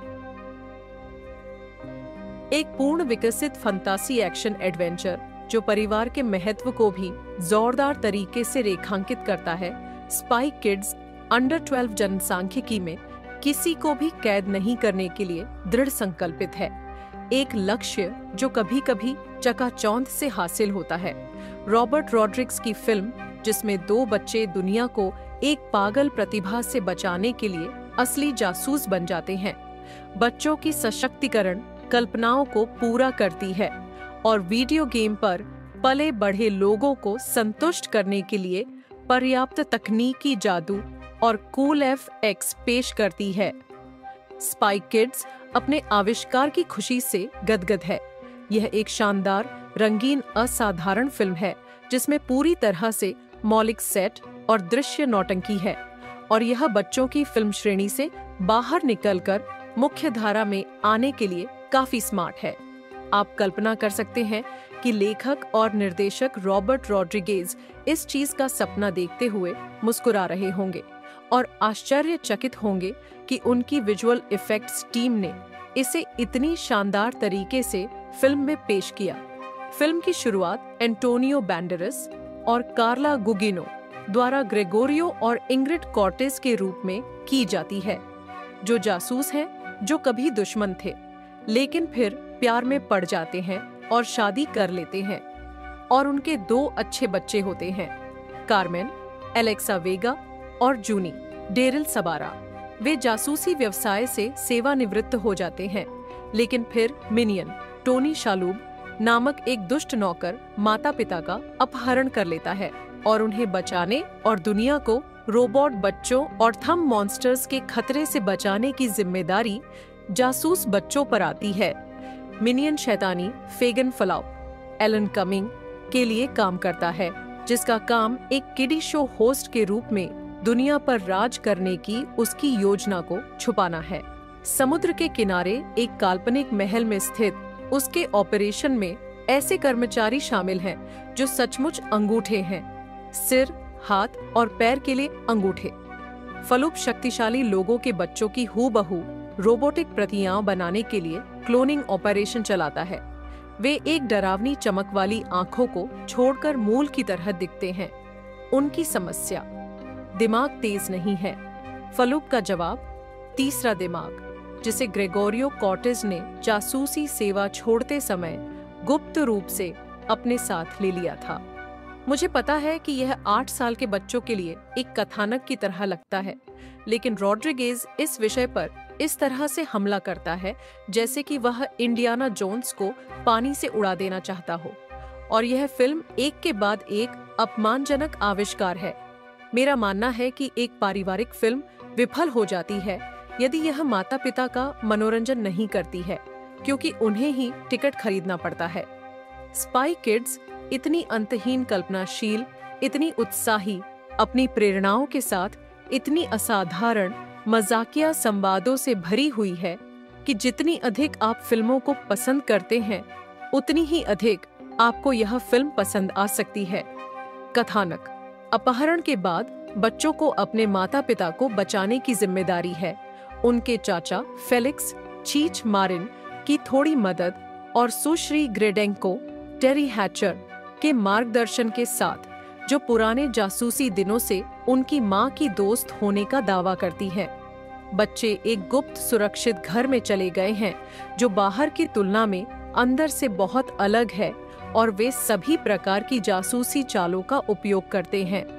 एक पूर्ण विकसित फंतासी एक्शन एडवेंचर जो परिवार के महत्व को भी जोरदार तरीके से रेखांकित करता है। स्पाई किड्स अंडर 12 जनसांख्यिकी में किसी को भी कैद नहीं करने के लिए दृढ़ संकल्पित है, एक लक्ष्य जो कभी कभी चकाचौंध से हासिल होता है। रॉबर्ट रॉड्रिग्स की फिल्म, जिसमें 2 बच्चे दुनिया को एक पागल प्रतिभा से बचाने के लिए असली जासूस बन जाते हैं, बच्चों की सशक्तिकरण कल्पनाओं को पूरा करती है और वीडियो गेम पर पले बढ़े लोगों को संतुष्ट करने के लिए पर्याप्त तकनीकी जादू और कूल एफएक्स पेश करती है। स्पाई किड्स अपने आविष्कार की खुशी से गदगद है। यह एक शानदार, रंगीन, असाधारण फिल्म है जिसमें पूरी तरह से मौलिक सेट और दृश्य नौटंकी है, और यह बच्चों की फिल्म श्रेणी से बाहर निकलकर मुख्य धारा में आने के लिए काफी स्मार्ट है। आप कल्पना कर सकते हैं कि लेखक और निर्देशक रॉबर्ट रॉड्रिगेज इस चीज का सपना देखते हुए मुस्कुरा रहे होंगे और आश्चर्यचकित होंगे कि उनकी विजुअल इफेक्ट्स टीम ने इसे इतनी शानदार तरीके से फिल्म में पेश किया। फिल्म की शुरुआत एंटोनियो बैंडेरस और कार्ला गुगिनो द्वारा ग्रेगोरियो और इंग्रिड कॉर्टेस के रूप में की जाती है, जो जासूस हैं जो कभी दुश्मन थे लेकिन फिर प्यार में पड़ जाते हैं और शादी कर लेते हैं, और उनके 2 अच्छे बच्चे होते हैं, कार्मेन, एलेक्सा वेगा और जूनी डेरिल सबारा। वे जासूसी व्यवसाय से सेवानिवृत्त हो जाते हैं, लेकिन फिर मिनियन टोनी शालूब नामक एक दुष्ट नौकर माता पिता का अपहरण कर लेता है और उन्हें बचाने और दुनिया को रोबोट बच्चों और थंब मॉन्स्टर्स के खतरे से बचाने की जिम्मेदारी जासूस बच्चों पर आती है। मिनियन शैतानी फेगन फलाप एलन कमिंग के लिए काम करता है, जिसका काम एक किडी शो होस्ट के रूप में दुनिया पर राज करने की उसकी योजना को छुपाना है। समुद्र के किनारे एक काल्पनिक महल में स्थित उसके ऑपरेशन में ऐसे कर्मचारी शामिल हैं जो सचमुच अंगूठे हैं, सिर, हाथ और पैर के लिए अंगूठे। फलूप शक्तिशाली लोगों के बच्चों की हूबहू रोबोटिक प्रतियां बनाने के लिए क्लोनिंग ऑपरेशन चलाता है। वे एक डरावनी चमक वाली आंखों को छोड़कर मूल की तरह दिखते हैं। उनकी समस्या, दिमाग तेज नहीं है। फलूप का जवाब, तीसरा दिमाग, जिसे ग्रेगोरियो कॉर्टेस ने जासूसी सेवा छोड़ते समय गुप्त रूप से अपने साथ ले लिया था। मुझे पता है कि यह 8 साल के बच्चों के लिए एक कथानक की तरह लगता है, लेकिन रॉड्रिगेज इस विषय पर इस तरह से हमला करता है जैसे कि वह इंडियाना जोन्स को पानी से उड़ा देना चाहता हो, और यह फिल्म एक के बाद एक अपमानजनक आविष्कार है। मेरा मानना है कि एक पारिवारिक फिल्म विफल हो जाती है यदि यह माता पिता का मनोरंजन नहीं करती है, क्योंकि उन्हें ही टिकट खरीदना पड़ता है। स्पाई किड्स इतनी अंतहीन कल्पनाशील, इतनी उत्साही, अपनी प्रेरणाओं के साथ इतनी असाधारण मजाकिया संवादों से भरी हुई है कि जितनी अधिक आप फिल्मों को पसंद करते हैं, उतनी ही अधिक आपको यह फिल्म पसंद आ सकती है। कथानक, अपहरण के बाद बच्चों को अपने माता पिता को बचाने की जिम्मेदारी है। उनके चाचा फेलिक्स चीच मारिन की थोड़ी मदद और सुश्री ग्रेडेंको टेरी हैचर के मार्गदर्शन के साथ, जो पुराने जासूसी दिनों से उनकी मां की दोस्त होने का दावा करती है। बच्चे एक गुप्त सुरक्षित घर में चले गए हैं जो बाहर की तुलना में अंदर से बहुत अलग है, और वे सभी प्रकार की जासूसी चालों का उपयोग करते हैं।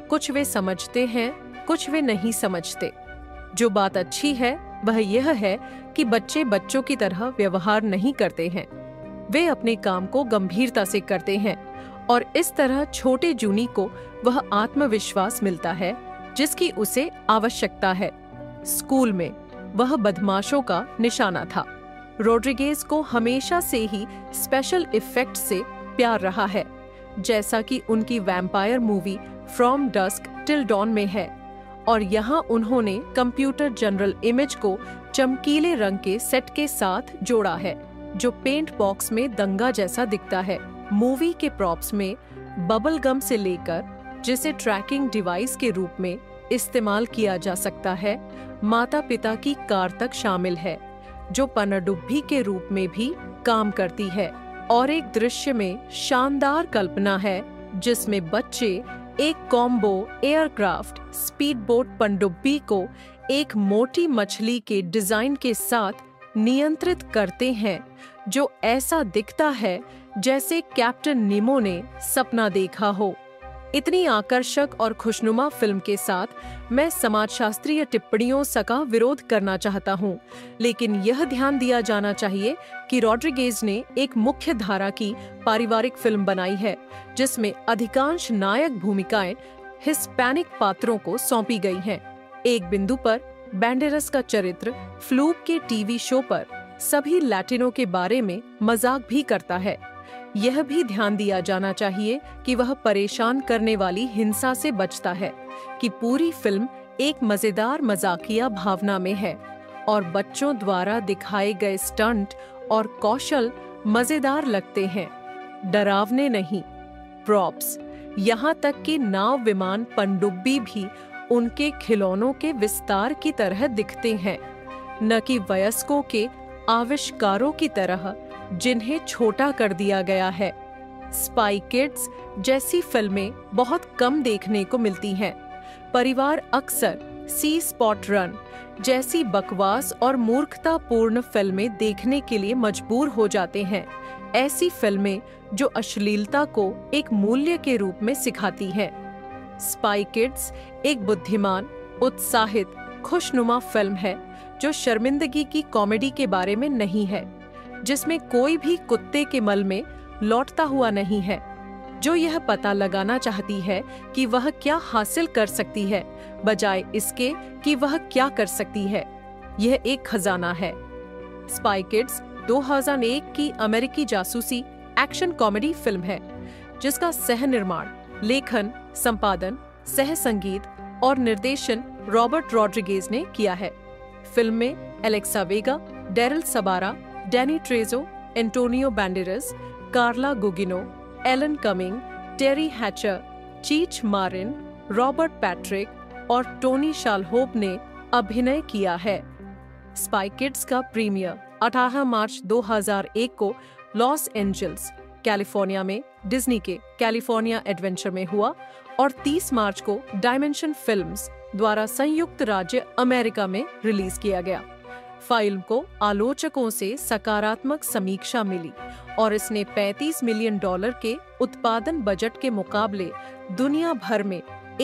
कुछ वे समझते हैं, कुछ वे नहीं समझते। जो बात अच्छी है वह यह है कि बच्चे बच्चों की तरह व्यवहार नहीं करते हैं। वे अपने काम को गंभीरता से करते हैं और इस तरह छोटे जूनी को वह आत्मविश्वास मिलता है जिसकी उसे आवश्यकता है। स्कूल में वह बदमाशों का निशाना था। रोड्रिगेज को हमेशा से ही स्पेशल इफेक्ट से प्यार रहा है, जैसा कि उनकी vampire movie from dusk till don में है, और यहाँ उन्होंने कंप्यूटर जनरल इमेज को चमकीले रंग के सेट के साथ जोड़ा है जो पेंट बॉक्स में दंगा जैसा दिखता है। मूवी के प्रॉप्स में बबल गम से लेकर जिसे ट्रैकिंग डिवाइस के रूप में इस्तेमाल किया जा सकता है, माता पिता की कार तक शामिल है जो पनडुब्बी के रूप में भी काम करती है, और एक दृश्य में शानदार कल्पना है जिसमें बच्चे एक कॉम्बो एयरक्राफ्ट स्पीडबोट पनडुब्बी को एक मोटी मछली के डिजाइन के साथ नियंत्रित करते हैं जो ऐसा दिखता है जैसे कैप्टन नीमो ने सपना देखा हो। इतनी आकर्षक और खुशनुमा फिल्म के साथ मैं समाजशास्त्रीय टिप्पणियों का विरोध करना चाहता हूँ, लेकिन यह ध्यान दिया जाना चाहिए कि रोड्रिगेज ने एक मुख्य धारा की पारिवारिक फिल्म बनाई है जिसमें अधिकांश नायक भूमिकाएं हिस्पैनिक पात्रों को सौंपी गई हैं। एक बिंदु पर बैंडेरस का चरित्र फ्लूक के टीवी शो पर सभी लैटिनों के बारे में मजाक भी करता है। यह भी ध्यान दिया जाना चाहिए कि वह परेशान करने वाली हिंसा से बचता है कि पूरी फिल्म एक मजेदार मजाकिया भावना में है और बच्चों द्वारा दिखाए गए स्टंट और कौशल मजेदार लगते हैं, डरावने नहीं। प्रॉप्स, यहाँ तक कि नाव विमान पनडुब्बी भी उनके खिलौनों के विस्तार की तरह दिखते हैं, न कि वयस्कों के आविष्कारों की तरह जिन्हें छोटा कर दिया गया है। स्पाई किड्स जैसी फिल्में बहुत कम देखने को मिलती हैं। परिवार अक्सर सी स्पॉट रन जैसी बकवास और मूर्खतापूर्ण फिल्में देखने के लिए मजबूर हो जाते हैं, ऐसी फिल्में जो अश्लीलता को एक मूल्य के रूप में सिखाती हैं। स्पाई किड्स एक बुद्धिमान, उत्साहित, खुशनुमा फिल्म है जो शर्मिंदगी की कॉमेडी के बारे में नहीं है, जिसमें कोई भी कुत्ते के मल में लौटता हुआ नहीं है, जो यह पता लगाना चाहती है कि वह क्या हासिल कर सकती है बजाय इसके कि वह क्या कर सकती है। यह एक खजाना है। स्पाई किड्स 2001 की अमेरिकी जासूसी एक्शन कॉमेडी फिल्म है जिसका सह निर्माण, लेखन, संपादन, सह संगीत और निर्देशन रॉबर्ट रोड्रिगेज ने किया है। फिल्म में Alexa Vega, Daryl Sabara, Danny Trejo, Antonio Banderas, Carla Gugino, Alan Cumming, Teri Hatcher, Cheech Marin, Robert Patrick और टोनी शालहोप ने अभिनय किया है। स्पाई किड्स का प्रीमियर 18 मार्च 2001 को लॉस एंजल्स, कैलिफोर्निया में डिज्नी के कैलिफोर्निया एडवेंचर में हुआ और 30 मार्च को डायमेंशन फिल्म्स द्वारा संयुक्त राज्य अमेरिका में रिलीज किया गया। फिल्म को आलोचकों से सकारात्मक समीक्षा मिली और इसने $35 मिलियन के उत्पादन बजट के मुकाबले दुनिया भर में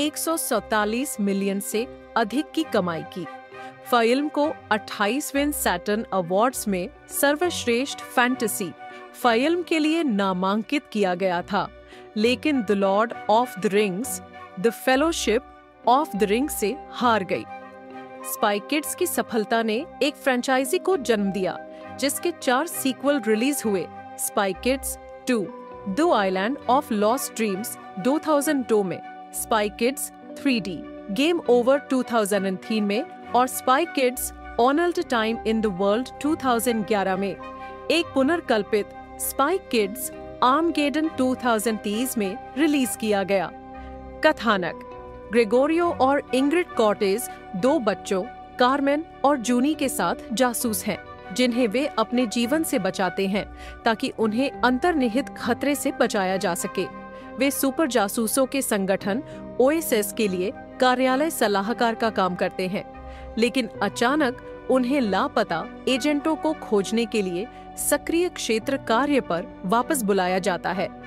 147 मिलियन से अधिक की कमाई की। फिल्म को 28वें सैटर्न अवार्ड्स में सर्वश्रेष्ठ फैंटेसी फिल्म के लिए नामांकित किया गया था, लेकिन the Lord of the Rings, the Fellowship of the Ring से हार गई। स्पाई किड्स की सफलता ने एक फ्रेंचाइजी को जन्म दिया जिसके 4 सीक्वल रिलीज हुए। Spy Kids 2, the Island of Lost Dreams 2002 में, Spy kids 3D, game over 2003 में और Spy Kids All the Time in the World 2011 में। एक पुनर्कल्पित स्पाई किड्स आर्मगेडन 2030 में रिलीज किया गया। कथानक, ग्रेगोरियो और इंग्रिड कॉर्टेज 2 बच्चों कार्मेन और जूनी के साथ जासूस हैं जिन्हें वे अपने जीवन से बचाते हैं ताकि उन्हें अंतर्निहित खतरे से बचाया जा सके। वे सुपर जासूसों के संगठन ओएसएस के लिए कार्यालय सलाहकार का काम करते हैं, लेकिन अचानक उन्हें लापता एजेंटों को खोजने के लिए सक्रिय क्षेत्र कार्य पर वापस बुलाया जाता है।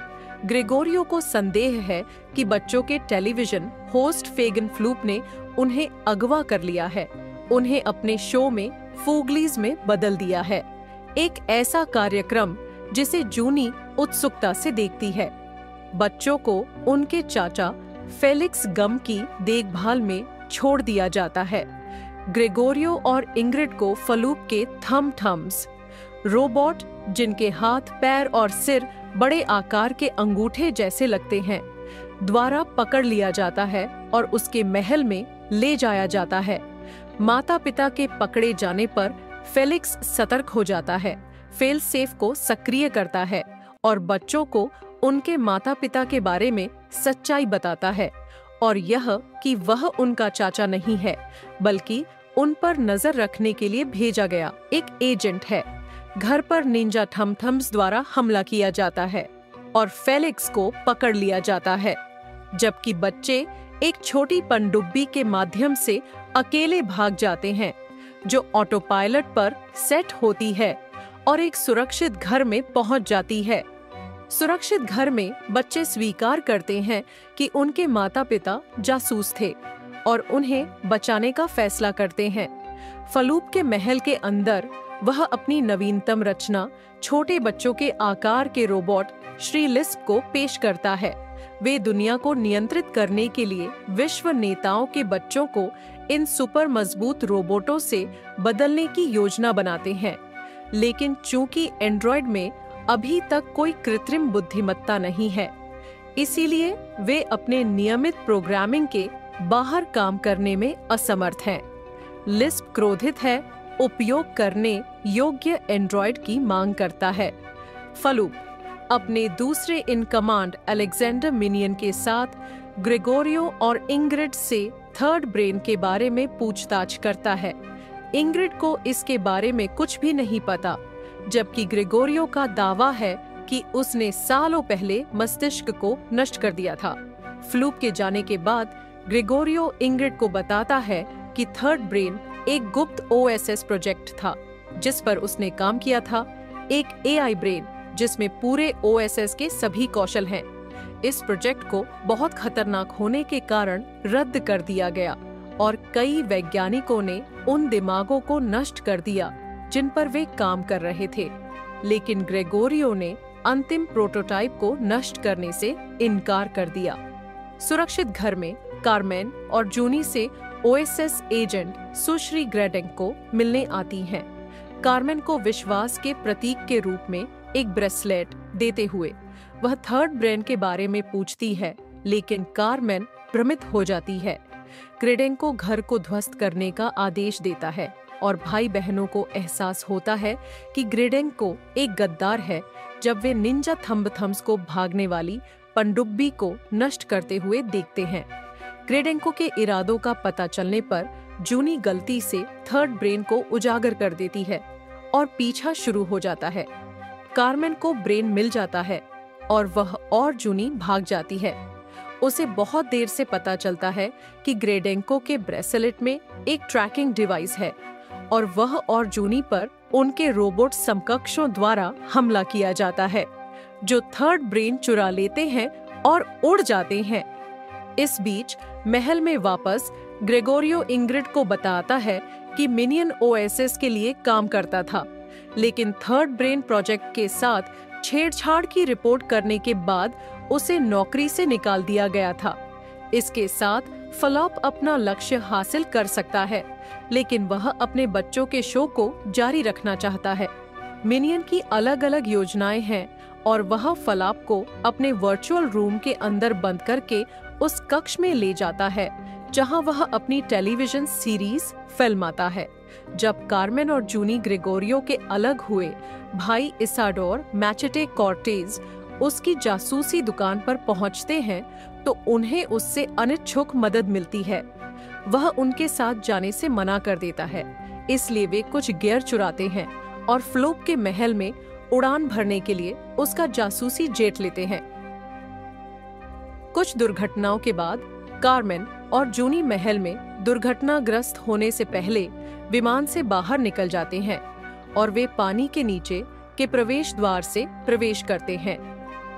ग्रेगोरियो को संदेह है कि बच्चों के टेलीविजन होस्ट फेगन फ्लूप ने उन्हें अगवा कर लिया है, उन्हें अपने शो में फूगलीज में बदल दिया है, एक ऐसा कार्यक्रम जिसे जूनी उत्सुकता से देखती है। बच्चों को उनके चाचा फेलिक्स गम की देखभाल में छोड़ दिया जाता है। ग्रेगोरियो और इंग्रिड को फलूप के थम्स रोबोट, जिनके हाथ, पैर और सिर बड़े आकार के अंगूठे जैसे लगते हैं, द्वारा पकड़ लिया जाता है और उसके महल में ले जाया जाता है। माता पिता के पकड़े जाने पर फेलिक्स सतर्क हो जाता है, फेल सेफ को सक्रिय करता है और बच्चों को उनके माता पिता के बारे में सच्चाई बताता है, और यह कि वह उनका चाचा नहीं है बल्कि उन पर नजर रखने के लिए भेजा गया एक एजेंट है। घर पर निंजा थम्स द्वारा हमला किया जाता है और फेलिक्स को पकड़ लिया जाता है, जबकि बच्चे एक छोटी पनडुब्बी के माध्यम से अकेले भाग जाते हैं जो ऑटो पायलट पर सेट होती है और एक सुरक्षित घर में पहुंच जाती है। सुरक्षित घर में बच्चे स्वीकार करते हैं कि उनके माता पिता जासूस थे और उन्हें बचाने का फैसला करते हैं। फलूप के महल के अंदर वह अपनी नवीनतम रचना छोटे बच्चों के आकार के रोबोट श्री लिस्प को पेश करता है। वे दुनिया को नियंत्रित करने के लिए विश्व नेताओं के बच्चों को इन सुपर मजबूत रोबोटों से बदलने की योजना बनाते हैं, लेकिन चूंकि एंड्रॉयड में अभी तक कोई कृत्रिम बुद्धिमत्ता नहीं है, इसीलिए वे अपने नियमित प्रोग्रामिंग के बाहर काम करने में असमर्थ हैं। लिस्प क्रोधित है, उपयोग करने योग्य एंड्रॉयड की मांग करता है। फलूप अपने दूसरे इन कमांड अलेक्जेंडर मिनियन के साथ ग्रेगोरियो और इंग्रिड से थर्ड ब्रेन के बारे में पूछताछ करता है। इंग्रिड को इसके बारे में कुछ भी नहीं पता, जबकि ग्रेगोरियो का दावा है कि उसने सालों पहले मस्तिष्क को नष्ट कर दिया था। फ्लूप के जाने के बाद ग्रेगोरियो इंग्रिड को बताता है कि थर्ड ब्रेन एक गुप्त OSS प्रोजेक्ट था जिस पर उसने काम किया था, एक AI ब्रेन जिसमें पूरे OSS के सभी कौशल हैं। इस प्रोजेक्ट को बहुत खतरनाक होने के कारण रद्द कर दिया गया और कई वैज्ञानिकों ने उन दिमागों को नष्ट कर दिया जिन पर वे काम कर रहे थे, लेकिन ग्रेगोरियो ने अंतिम प्रोटोटाइप को नष्ट करने से इनकार कर दिया। सुरक्षित घर में कार्मेन और जूनी से OSS एजेंट सुश्री ग्रेडेंक को मिलने आती हैं। कार्मेन को विश्वास के प्रतीक के रूप में एक ब्रेसलेट देते हुए वह थर्ड ब्रेन के बारे में पूछती है, लेकिन कार्मेन भ्रमित हो जाती है। ग्रेडेंक को घर को ध्वस्त करने का आदेश देता है और भाई बहनों को एहसास होता है कि ग्रेडेंक को एक गद्दार है जब वे निंजा थम्स को भागने वाली पनडुब्बी को नष्ट करते हुए देखते हैं। ग्रेडेंको के इरादों का पता चलने पर जूनी गलती से थर्ड ब्रेन को उजागर कर देती है और पीछा शुरू हो जाता है। कार्मेन को ब्रेन मिल जाता है और वह और जूनी भाग जाती है। उसे बहुत देर से पता चलता है कि ग्रेडेंको के ब्रेसलेट में एक ट्रैकिंग डिवाइस है और वह और जूनी पर उनके रोबोट समकक्षों द्वारा हमला किया जाता है, जो थर्ड ब्रेन चुरा लेते हैं और उड़ जाते हैं। इस बीच महल में वापस ग्रेगोरियो इंग्रिड को बताता है कि मिनियन OSS के लिए काम करता था, लेकिन थर्ड ब्रेन प्रोजेक्ट के साथ छेड़छाड़ की रिपोर्ट करने के बाद उसे नौकरी से निकाल दिया गया था। इसके साथ फलॉप अपना लक्ष्य हासिल कर सकता है, लेकिन वह अपने बच्चों के शो को जारी रखना चाहता है। मिनियन की अलग अलग योजनाएं हैं और वह फलॉप को अपने वर्चुअल रूम के अंदर बंद करके उस कक्ष में ले जाता है जहां वह अपनी टेलीविजन सीरीज फिल्माता है। जब कार्मेन और जूनी ग्रेगोरियो के अलग हुए, भाई इसाडोर मैचेटे कॉर्टेज उसकी जासूसी दुकान पर पहुंचते हैं तो उन्हें उससे अनिच्छुक मदद मिलती है। वह उनके साथ जाने से मना कर देता है, इसलिए वे कुछ गियर चुराते हैं और फ्लूप के महल में उड़ान भरने के लिए उसका जासूसी जेट लेते हैं। कुछ दुर्घटनाओं के बाद कार्मेन और जूनी महल में दुर्घटनाग्रस्त होने से पहले विमान से बाहर निकल जाते हैं और वे पानी के नीचे के प्रवेश द्वार से प्रवेश करते हैं।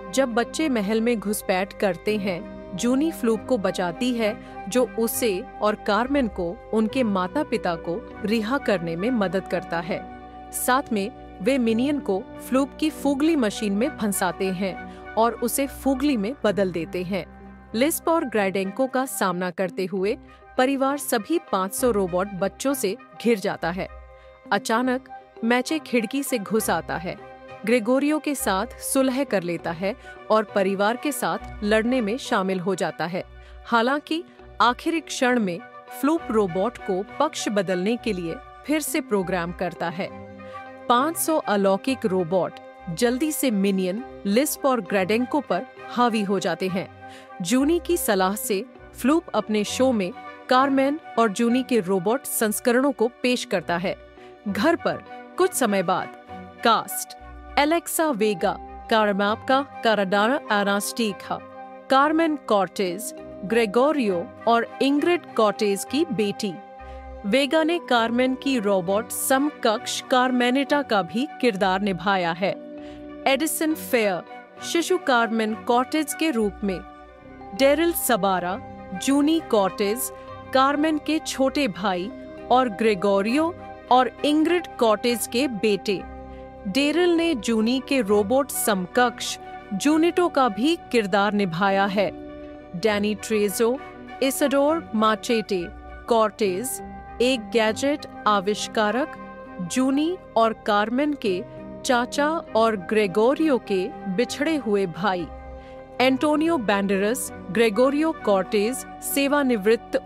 जब बच्चे महल में घुसपैठ करते हैं, जूनी फ्लूप को बचाती है, जो उसे और कार्मेन को उनके माता पिता को रिहा करने में मदद करता है। साथ में वे मिनियन को फ्लूप की फूगली मशीन में फंसाते हैं और उसे फूगली में बदल देते हैं। लिस्प और ग्राइडेंको का सामना करते हुए परिवार सभी 500 रोबोट बच्चों से घिर जाता है। अचानक मैचे खिड़की से घुस आता है, ग्रेगोरियो के साथ सुलह कर लेता है और परिवार के साथ लड़ने में शामिल हो जाता है। हालांकि आखिरी क्षण में फ्लूप रोबोट को पक्ष बदलने के लिए फिर से प्रोग्राम करता है। 500 अलौकिक रोबोट जल्दी से मिनियन, लिस्प और ग्राइडेंको पर हावी हो जाते हैं। जूनी की सलाह से फ्लूप अपने शो में कार्मेन और जूनी के रोबोट संस्करणों को पेश करता है। घर पर कुछ समय बाद कास्ट एलेक्सा वेगा, कारमाप्का काराडाना एनास्टीका, कार्मेन कॉर्टेज, ग्रेगोरियो और इंग्रिड कॉर्टेज की बेटी। वेगा ने कार्मेन की रोबोट समकक्ष कार्मेनिटा का भी किरदार निभाया है। एडिसन फेयर शिशु कार्मेन कॉर्टेज के रूप में, Daryl Sabara Juni Cortez, Carmen के छोटे भाई और ग्रेगोरियो और इंग्रिड कॉर्टेज के बेटे। डेरिल ने जूनी के रोबोट समकक्ष जूनिटो का भी किरदार निभाया है। Danny Trejo, Isador Machete Cortez, एक गैजेट आविष्कारक, जूनी और कार्मेन के चाचा और ग्रेगोरियो के बिछड़े हुए भाई। एंटोनियो बैंडेरस, ग्रेगोरियो कॉर्टेज सेवानिवृत्त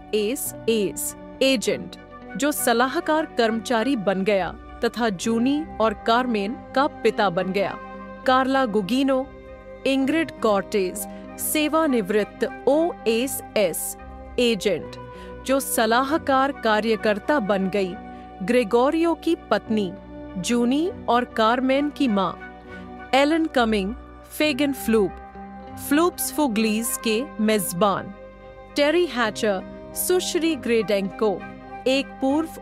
OSS एजेंट, जो सलाहकार कर्मचारी बन गया तथा जूनी और कार्मेन का पिता बन गया। कार्ला गुगिनो, इंग्रिड कॉर्टेज सेवानिवृत्त OSS एजेंट, जो सलाहकार कार्यकर्ता बन गई। ग्रेगोरियो की पत्नी, जूनी और कार्मेन की मां। एलन कमिंग, फेगन फ्लूप, फ्लूप्स फुगलीज के मेजबान। टेरी हैचर, सुश्री ग्रेडेंको, एक पूर्व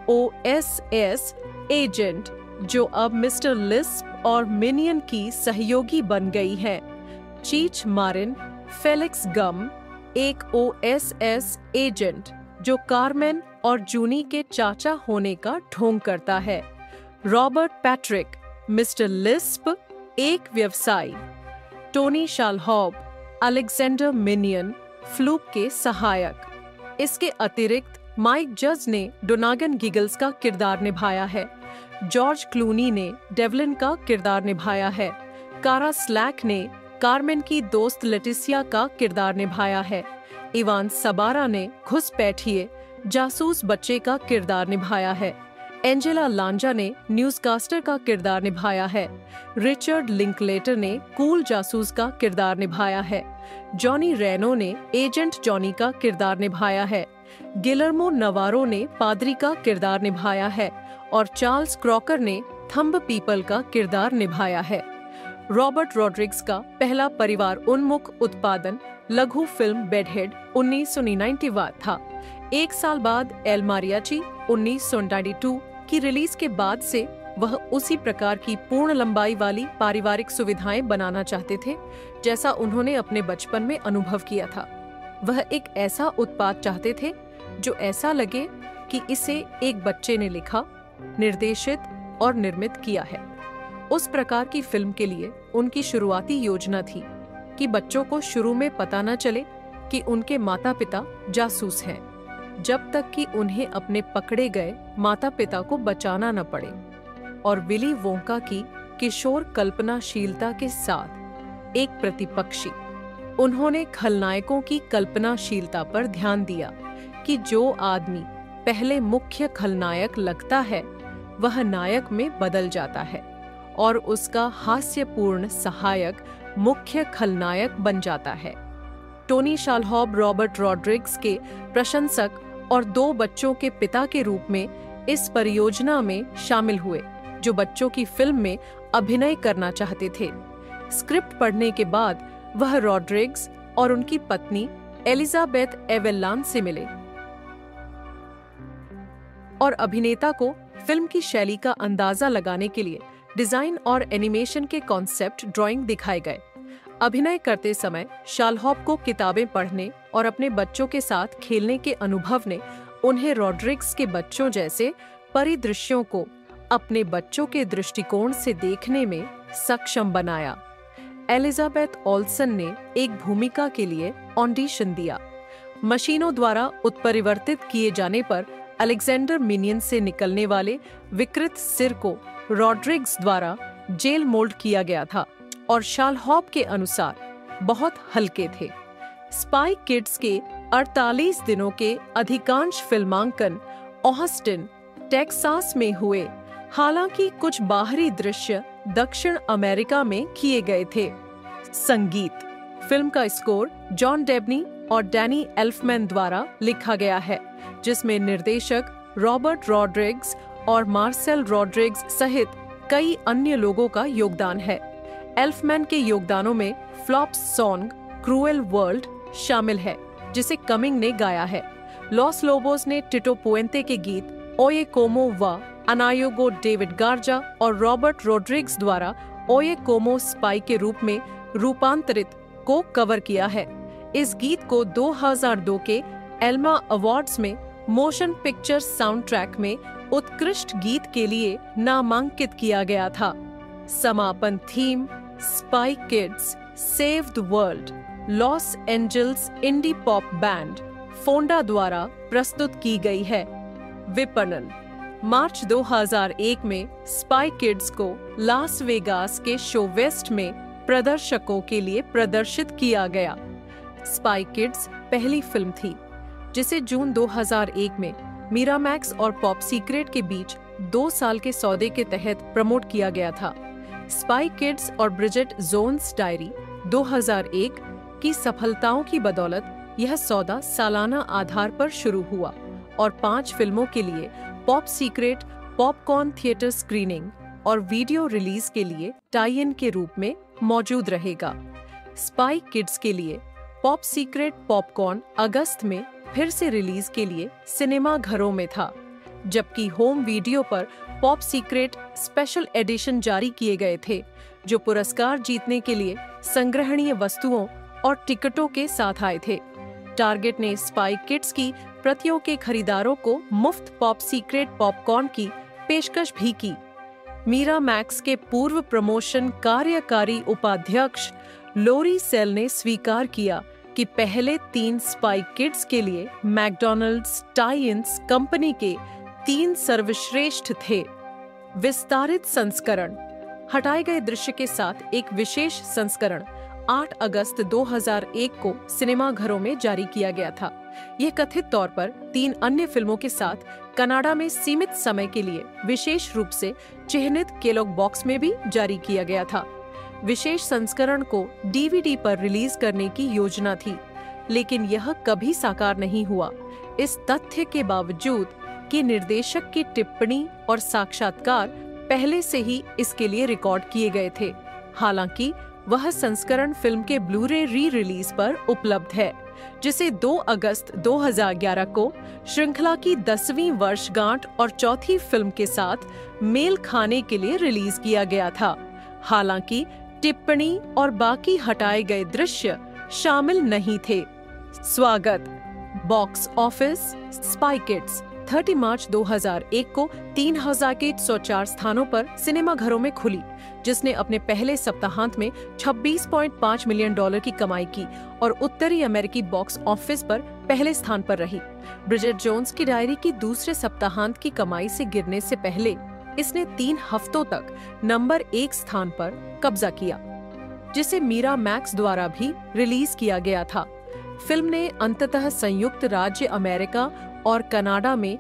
OSS एजेंट जो अब मिस्टर लिस्प और मिनियन की सहयोगी बन गई है। चीच मारिन, फेलिक्स गम, एक OSS एजेंट जो कार्मेन और जूनी के चाचा होने का ढोंग करता है। रॉबर्ट पैट्रिक, मिस्टर लिस्प, एक व्यवसायी। Tony Shalhoub, Alexander Minion, Floop के सहायक। इसके अतिरिक्त माइक जज ने डोनागन गिगल्स का किरदार निभाया है। जॉर्ज क्लूनी ने डेवलिन का किरदार निभाया है। कारा स्लैक ने कार्मेन की दोस्त लेटिसिया का किरदार निभाया है। इवान सबारा ने घुसपैठिए जासूस बच्चे का किरदार निभाया है। एंजेला लांजा ने न्यूज़कास्टर का किरदार निभाया है। रिचर्ड लिंकलेटर ने कूल जासूस का किरदार निभाया है। जॉनी रेनो ने एजेंट जॉनी का किरदार निभाया है। गिलर्मो नवारो ने पादरी का किरदार निभाया है और चार्ल्स क्रॉकर ने थंब पीपल का किरदार निभाया है। रॉबर्ट रॉड्रिग्स का पहला परिवार उन्मुख उत्पादन लघु फिल्म बेडहेड 1991 था। एक साल बाद एल मारियाची 1992 की रिलीज के बाद से वह उसी प्रकार की पूर्ण लंबाई वाली पारिवारिक सुविधाएं बनाना चाहते थे जैसा उन्होंने अपने बचपन में अनुभव किया था। वह एक ऐसा उत्पाद चाहते थे जो ऐसा लगे कि इसे एक बच्चे ने लिखा, निर्देशित और निर्मित किया है। उस प्रकार की फिल्म के लिए उनकी शुरुआती योजना थी कि बच्चों को शुरू में पता न चले कि उनके माता पिता जासूस हैं, जब तक कि उन्हें अपने पकड़े गए माता पिता को बचाना न पड़े। और विली वोंका की किशोर कल्पनाशीलता के साथ एक प्रतिपक्षी, उन्होंने खलनायकों की कल्पनाशीलता पर ध्यान दिया कि जो आदमी पहले मुख्य खलनायक लगता है वह नायक में बदल जाता है और उसका हास्यपूर्ण सहायक मुख्य खलनायक बन जाता है। टोनी शालहॉब रॉबर्ट रॉड्रिग्स के प्रशंसक और 2 बच्चों के पिता के रूप में इस परियोजना में शामिल हुए, जो बच्चों की फिल्म में अभिनय करना चाहते थे। स्क्रिप्ट पढ़ने के बाद वह रॉड्रिग्स और उनकी पत्नी एलिजाबेथ एवेलान से मिले और अभिनेता को फिल्म की शैली का अंदाजा लगाने के लिए डिजाइन और एनिमेशन के कॉन्सेप्ट ड्राइंग दिखाए गए। अभिनय करते समय शालहॉप को किताबें पढ़ने और अपने बच्चों के साथ खेलने के अनुभव ने उन्हें रॉड्रिग्स के बच्चों जैसे परिदृश्यों को अपने बच्चों के दृष्टिकोण से देखने में सक्षम बनाया। एलिजाबेथ ओल्सन ने एक भूमिका के लिए ऑडिशन दिया। मशीनों द्वारा उत्परिवर्तित किए जाने पर अलेक्जेंडर मिनियन से निकलने वाले विकृत सिर को रॉड्रिग्स द्वारा जेल मोल्ड किया गया था और शालहॉप के अनुसार बहुत हल्के थे। स्पाई किड्स के 48 दिनों के अधिकांश फिल्मांकन ऑस्टिन, टेक्सास में हुए, हालांकि कुछ बाहरी दृश्य दक्षिण अमेरिका में किए गए थे। संगीत। फिल्म का स्कोर जॉन डेबनी और डैनी एल्फमैन द्वारा लिखा गया है, जिसमें निर्देशक रॉबर्ट रॉड्रिग्स और मार्सेल रॉड्रिग्स सहित कई अन्य लोगों का योगदान है। एल्फमैन के योगदानों में फ्लॉप्स सॉन्ग क्रूएल वर्ल्ड शामिल है, जिसे कमिंग ने गाया है। लॉस लोबोस ने टिटो पुएंते के गीत ओये कोमो वा अनायोगो डेविड गार्जा और रॉबर्ट रॉड्रिग्स द्वारा ओये कोमो स्पाई के रूप में रूपांतरित को कवर किया है। इस गीत को 2002 के एल्मा अवार्ड्स में मोशन पिक्चर साउंड ट्रैक में उत्कृष्ट गीत के लिए नामांकित किया गया था। समापन theme Spy Kids save the world Los Angeles indie pop band Fonda द्वारा प्रस्तुत की गई है। विपणन। मार्च 2001 में स्पाई किड्स को लास वेगास के शो वेस्ट में प्रदर्शकों के लिए प्रदर्शित किया गया। स्पाई किड्स पहली फिल्म थी जिसे जून 2001 में मिरामैक्स और पॉप सीक्रेट के बीच 2 साल के सौदे के तहत प्रमोट किया गया था। स्पाई किड्स और ब्रिजेट जोन्स डायरी 2001 की सफलताओं की बदौलत यह सौदा सालाना आधार पर शुरू हुआ और 5 फिल्मों के लिए pop secret popcorn theatre screening और वीडियो रिलीज के लिए टाई इन के रूप में मौजूद रहेगा। स्पाई किड्स के लिए पॉप सीक्रेट पॉपकॉर्न अगस्त में फिर से रिलीज के लिए सिनेमा घरों में था, जबकि होम वीडियो पर पॉप सीक्रेट स्पेशल एडिशन जारी किए गए थे, जो पुरस्कार जीतने के लिए संग्रहणीय वस्तुओं और टिकटों के साथ आए थे। टारगेट ने स्पाई किड्स की प्रतियों के खरीदारों को मुफ्त पॉप सीक्रेट पॉपकॉर्न की पेशकश भी की। मिरामैक्स के पूर्व प्रमोशन कार्यकारी उपाध्यक्ष लोरी सेल ने स्वीकार किया कि पहले 3 स्पाई किड्स के लिए मैकडॉनल्ड्स टाई-इन्स कंपनी के 3 सर्वश्रेष्ठ थे। विस्तारित संस्करण। हटाए गए दृश्य के साथ एक विशेष संस्करण 8 अगस्त 2001 को सिनेमाघरों में जारी किया गया था। यह कथित तौर पर 3 अन्य फिल्मों के साथ कनाडा में सीमित समय के लिए विशेष रूप से चिह्नित केलॉग बॉक्स में भी जारी किया गया था। विशेष संस्करण को डीवीडी पर रिलीज करने की योजना थी, लेकिन यह कभी साकार नहीं हुआ, इस तथ्य के बावजूद कि निर्देशक की टिप्पणी और साक्षात्कार पहले से ही इसके लिए रिकॉर्ड किए गए थे। हालांकि वह संस्करण फिल्म के ब्लू-रे री रिलीज पर उपलब्ध है, जिसे 2 अगस्त 2011 को श्रृंखला की 10वीं वर्षगांठ और चौथी फिल्म के साथ मेल खाने के लिए रिलीज किया गया था। हालांकि टिप्पणी और बाकी हटाए गए दृश्य शामिल नहीं थे। स्वागत। Box office. स्पाई किड्स 30 मार्च 2001 को 3104 स्थानों पर सिनेमाघरों में खुली, जिसने अपने पहले सप्ताहांत में $26.5 मिलियन की कमाई की और उत्तरी अमेरिकी बॉक्स ऑफिस पर पहले स्थान पर रही। ब्रिजेट जोन्स की डायरी की दूसरे सप्ताहांत की कमाई से गिरने से पहले इसने 3 हफ्तों तक नंबर 1 स्थान पर कब्जा किया, जिसे मिरामैक्स द्वारा भी रिलीज किया गया था। फिल्म ने अंततः संयुक्त राज्य अमेरिका और कनाडा में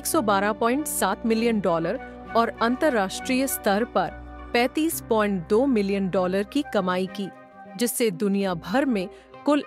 $112.7 मिलियन और अंतर्राष्ट्रीय स्तर पर $35.2 मिलियन की कमाई की, जिससे दुनिया भर में कुल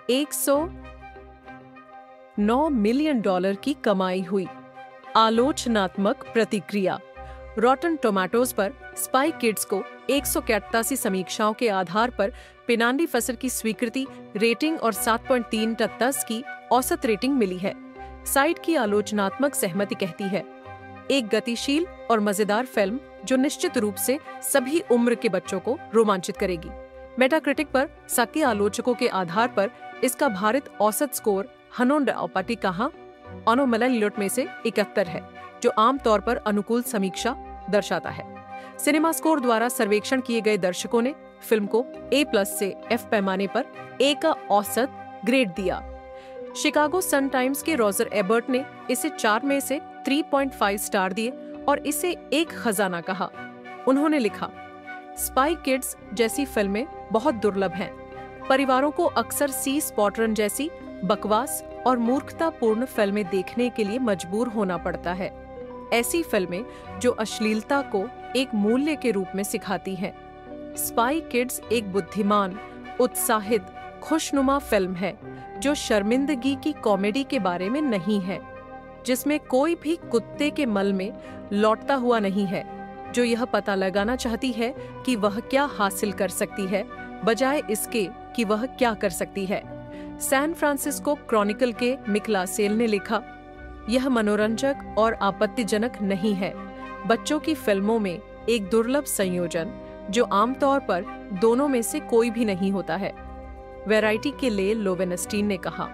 $109 मिलियन की कमाई हुई। आलोचनात्मक प्रतिक्रिया। रॉटन टोमेटोज पर स्पाई किड्स को 181 समीक्षाओं के आधार पर पिनांडी फसर की स्वीकृति रेटिंग और 7.3/10 की औसत रेटिंग मिली है। साइट की आलोचनात्मक सहमति कहती है, एक गतिशील और मजेदार फिल्म जो निश्चित रूप से सभी उम्र के बच्चों को रोमांचित करेगी। मेटाक्रिटिक पर सके आलोचकों के आधार पर इसका भारित औसत स्कोर हनोंडाओपाटी कहा ऑनोमललिलोट में से 71 है, जो आमतौर पर अनुकूल समीक्षा दर्शाता है। सिनेमा स्कोर द्वारा सर्वेक्षण किए गए दर्शकों ने फिल्म को A+ से F पैमाने पर A का औसत ग्रेड दिया। शिकागो सन टाइम्स के रॉजर एबर्ट ने इसे 4 में से 3.5 स्टार दिए और इसे एक खजाना कहा। उन्होंने लिखा, स्पाई किड्स जैसी फिल्में बहुत दुर्लभ हैं। परिवारों को अक्सर सी स्पॉट रन जैसी बकवास और मूर्खतापूर्ण फिल्में देखने के लिए मजबूर होना पड़ता है। ऐसी फिल्में जो अश्लीलता को एक मूल्य के रूप में सिखाती हैं। स्पाई किड्स एक बुद्धिमान, उत्साहित, खुशनुमा फिल्म है जो शर्मिंदगी की कॉमेडी के बारे में नहीं है, जिसमें कोई भी कुत्ते के मल में लौटता हुआ नहीं है, जो यह पता लगाना चाहती है कि वह क्या हासिल कर सकती है बजाय इसके कि वह क्या कर सकती है। सैन फ्रांसिस्को क्रॉनिकल के मिकला सेल ने लिखा, यह मनोरंजक और आपत्तिजनक नहीं है, बच्चों की फिल्मों में एक दुर्लभ संयोजन जो आमतौर पर दोनों में से कोई भी नहीं होता है। वैरायटी के लिए लोवेनस्टीन ने कहा,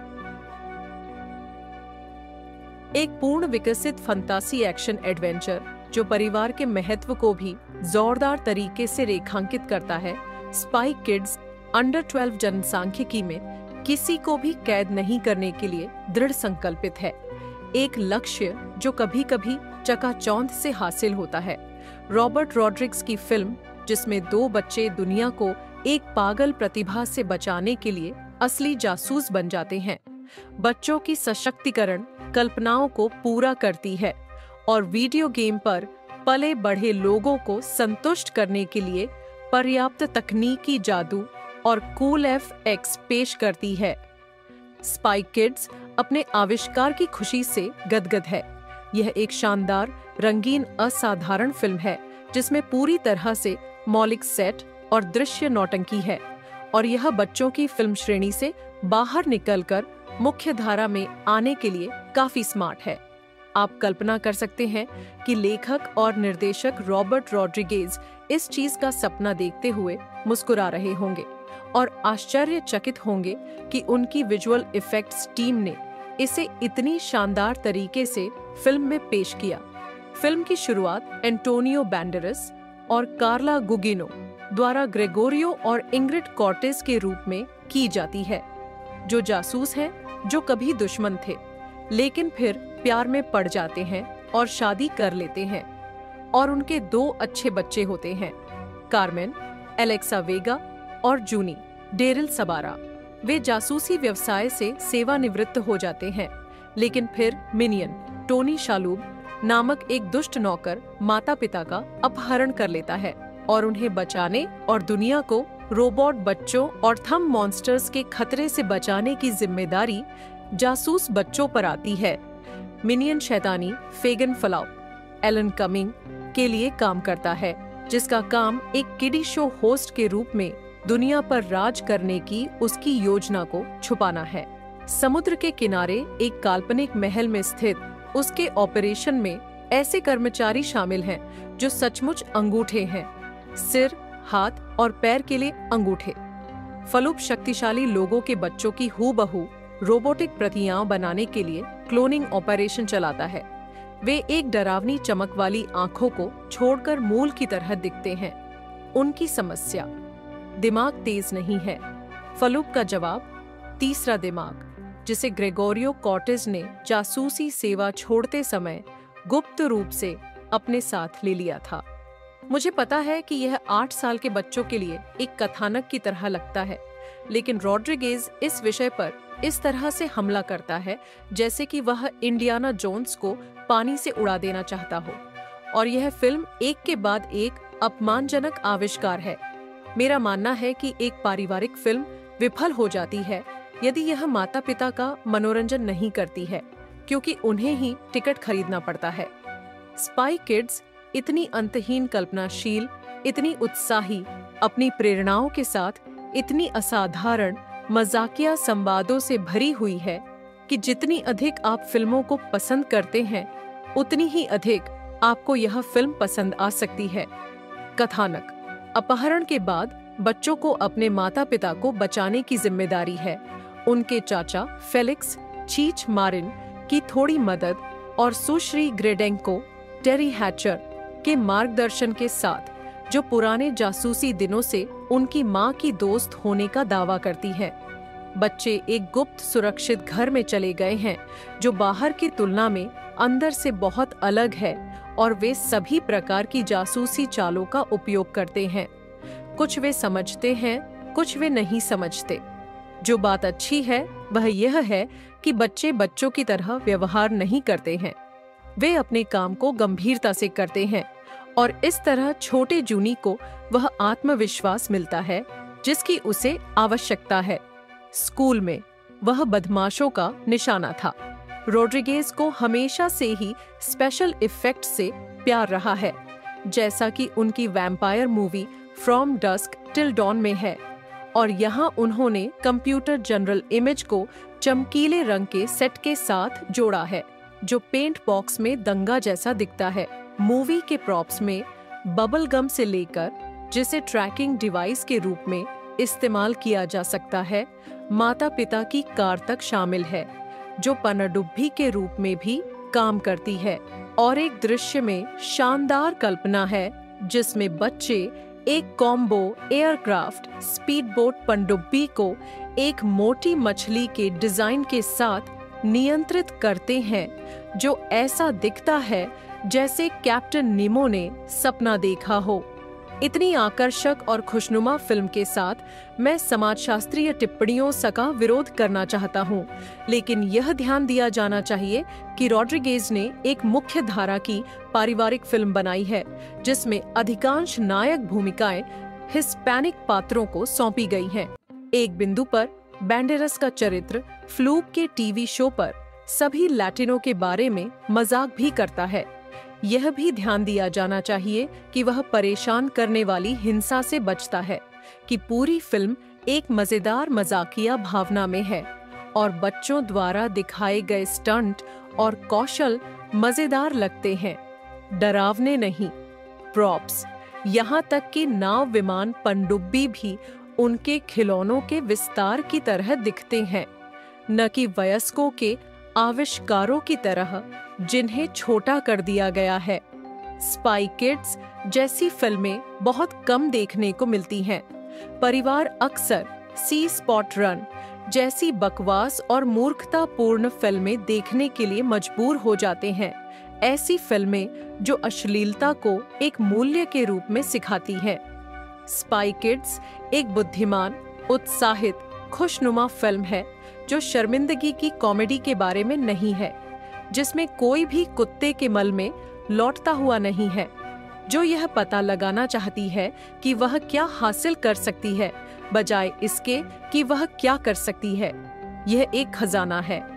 एक पूर्ण विकसित फंतासी एक्शन एडवेंचर जो परिवार के महत्व को भी जोरदार तरीके से रेखांकित करता है। स्पाई किड्स अंडर 12 जनसांख्यिकी में किसी को भी कैद नहीं करने के लिए दृढ़ संकल्पित है, एक लक्ष्य जो कभी कभी चकाचौंध से हासिल होता है। रॉबर्ट रॉड्रिग्स की फिल्म, जिसमें 2 बच्चे दुनिया को एक पागल प्रतिभा से बचाने के लिए असली जासूस बन जाते हैं, बच्चों की सशक्तिकरण कल्पनाओं को पूरा करती है और वीडियो गेम पर पले बढ़े लोगों को संतुष्ट करने के लिए पर्याप्त तकनीकी जादू और कूल FX पेश करती है। स्पाई किड्स अपने आविष्कार की खुशी से गदगद है। यह एक शानदार, रंगीन, असाधारण फिल्म है जिसमें पूरी तरह से मौलिक सेट और दृश्य नौटंकी है और यह बच्चों की फिल्म श्रेणी से बाहर निकलकर मुख्य धारा में आने के लिए काफी स्मार्ट है। आप कल्पना कर सकते हैं कि लेखक और निर्देशक रॉबर्ट रॉड्रिगेज इस चीज का सपना देखते हुए मुस्कुरा रहे होंगे और आश्चर्यचकित होंगे कि उनकी विजुअल इफेक्ट्स टीम ने इसे इतनी शानदार तरीके से फिल्म में पेश किया। फिल्म की शुरुआत एंटोनियो बैंडेरस और कार्ला गुगिनो द्वारा ग्रेगोरियो और इंग्रिड कॉर्टेस के रूप में की जाती है, जो जासूस हैं जो कभी दुश्मन थे लेकिन फिर प्यार में पड़ जाते हैं और शादी कर लेते हैं, और उनके 2 अच्छे बच्चे होते हैं, कार्मेन, एलेक्सा वेगा और जूनी डेरिल सबारा। वे जासूसी व्यवसाय से सेवानिवृत्त हो जाते हैं, लेकिन फिर मिनियन टोनी शालूब नामक एक दुष्ट नौकर माता पिता का अपहरण कर लेता है और उन्हें बचाने और दुनिया को रोबोट बच्चों और थंब मॉन्स्टर्स के खतरे से बचाने की जिम्मेदारी जासूस बच्चों पर आती है। मिनियन शैतानी फेगन फलाउ एलन कमिंग के लिए काम करता है, जिसका काम एक किडी शो होस्ट के रूप में दुनिया पर राज करने की उसकी योजना को छुपाना है। समुद्र के किनारे एक काल्पनिक महल में स्थित उसके ऑपरेशन में ऐसे कर्मचारी शामिल हैं जो सचमुच अंगूठे हैं, सिर, हाथ और पैर के लिए अंगूठे। फलूप शक्तिशाली लोगों के बच्चों की हूबहू रोबोटिक प्रतियां बनाने के लिए क्लोनिंग ऑपरेशन चलाता है। वे एक डरावनी चमक वाली आंखों को छोड़कर मूल की तरह दिखते हैं। उनकी समस्या दिमाग तेज नहीं है। फलूप का जवाब तीसरा दिमाग, जिसे ग्रेगोरियो कॉर्टेस ने जासूसी सेवा छोड़ते समय गुप्त रूप से अपने साथ ले लिया था। मुझे पता है कि यह 8 साल के बच्चों के लिए एक कथानक की तरह लगता है, लेकिन रॉड्रिगेज इस विषय पर इस तरह से हमला करता है जैसे कि वह इंडियाना जोन्स को पानी से उड़ा देना चाहता हो, और यह फिल्म एक के बाद एक अपमानजनक आविष्कार है। मेरा मानना है कि एक पारिवारिक फिल्म विफल हो जाती है यदि यह माता पिता का मनोरंजन नहीं करती है, क्योंकि उन्हें ही टिकट खरीदना पड़ता है। स्पाई किड्स इतनी अंतहीन कल्पनाशील, इतनी उत्साही, अपनी प्रेरणाओं के साथ इतनी असाधारण मजाकिया संवादों से भरी हुई है कि जितनी अधिक आप फिल्मों को पसंद करते हैं, उतनी ही अधिक आपको यह फिल्म पसंद आ सकती है। कथानक: अपहरण के बाद बच्चों को अपने माता पिता को बचाने की जिम्मेदारी है। उनके चाचा फेलिक्स चीच मारिन की थोड़ी मदद और सुश्री ग्रेडेंको टेरी हैचर के मार्गदर्शन के साथ, जो पुराने जासूसी दिनों से उनकी मां की दोस्त होने का दावा करती है। बच्चे एक गुप्त सुरक्षित घर में चले गए हैं जो बाहर की तुलना में अंदर से बहुत अलग है, और वे सभी प्रकार की जासूसी चालों का उपयोग करते हैं। कुछ वे समझते हैं, कुछ वे नहीं समझते। जो बात अच्छी है वह यह है कि बच्चे बच्चों की तरह व्यवहार नहीं करते हैं। वे अपने काम को गंभीरता से करते हैं और इस तरह छोटे जूनी को वह आत्मविश्वास मिलता है जिसकी उसे आवश्यकता है। स्कूल में वह बदमाशों का निशाना था। रोड्रिगेज को हमेशा से ही स्पेशल इफेक्ट से प्यार रहा है, जैसा कि उनकी vampire movie from dusk till don में है, और यहाँ उन्होंने कंप्यूटर जनरल इमेज को चमकीले रंग के सेट के साथ जोड़ा है जो पेंट बॉक्स में दंगा जैसा दिखता है। मूवी के प्रॉप्स में बबल गम से लेकर, जिसे ट्रैकिंग डिवाइस के रूप में इस्तेमाल किया जा सकता है, माता पिता की कार तक शामिल है, जो पनडुब्बी के रूप में भी काम करती है। और एक दृश्य में शानदार कल्पना है जिसमें बच्चे एक कॉम्बो एयरक्राफ्ट स्पीडबोट पनडुब्बी को एक मोटी मछली के डिजाइन के साथ नियंत्रित करते हैं, जो ऐसा दिखता है जैसे कैप्टन नीमो ने सपना देखा हो। इतनी आकर्षक और खुशनुमा फिल्म के साथ मैं समाजशास्त्रीय टिप्पणियों का विरोध करना चाहता हूँ, लेकिन यह ध्यान दिया जाना चाहिए कि रोड्रिगेज ने एक मुख्य धारा की पारिवारिक फिल्म बनाई है जिसमें अधिकांश नायक भूमिकाएं हिस्पैनिक पात्रों को सौंपी गई हैं। एक बिंदु पर बैंडेरस का चरित्र फ्लूक के टीवी शो पर सभी लैटिनों के बारे में मजाक भी करता है। यह भी ध्यान दिया जाना चाहिए कि वह परेशान करने वाली हिंसा से बचता है, कि पूरी फिल्म एक मजेदार मजाकिया भावना में है और बच्चों द्वारा दिखाए गए स्टंट और कौशल मजेदार लगते हैं, डरावने नहीं। प्रॉप्स, यहाँ तक कि नाव विमान पनडुब्बी भी उनके खिलौनों के विस्तार की तरह दिखते हैं, न कि वयस्कों के आविष्कारों की तरह जिन्हें छोटा कर दिया गया है। स्पाई किड्स जैसी फिल्में बहुत कम देखने को मिलती हैं। परिवार अक्सर सी स्पॉट रन जैसी बकवास और मूर्खतापूर्ण फिल्में देखने के लिए मजबूर हो जाते हैं, ऐसी फिल्में जो अश्लीलता को एक मूल्य के रूप में सिखाती हैं। स्पाई किड्स एक बुद्धिमान, उत्साहित, खुशनुमा फिल्म है जो शर्मिंदगी की कॉमेडी के बारे में नहीं है, जिसमें कोई भी कुत्ते के मल में लौटता हुआ नहीं है, जो यह पता लगाना चाहती है कि वह क्या हासिल कर सकती है बजाय इसके कि वह क्या कर सकती है। यह एक खजाना है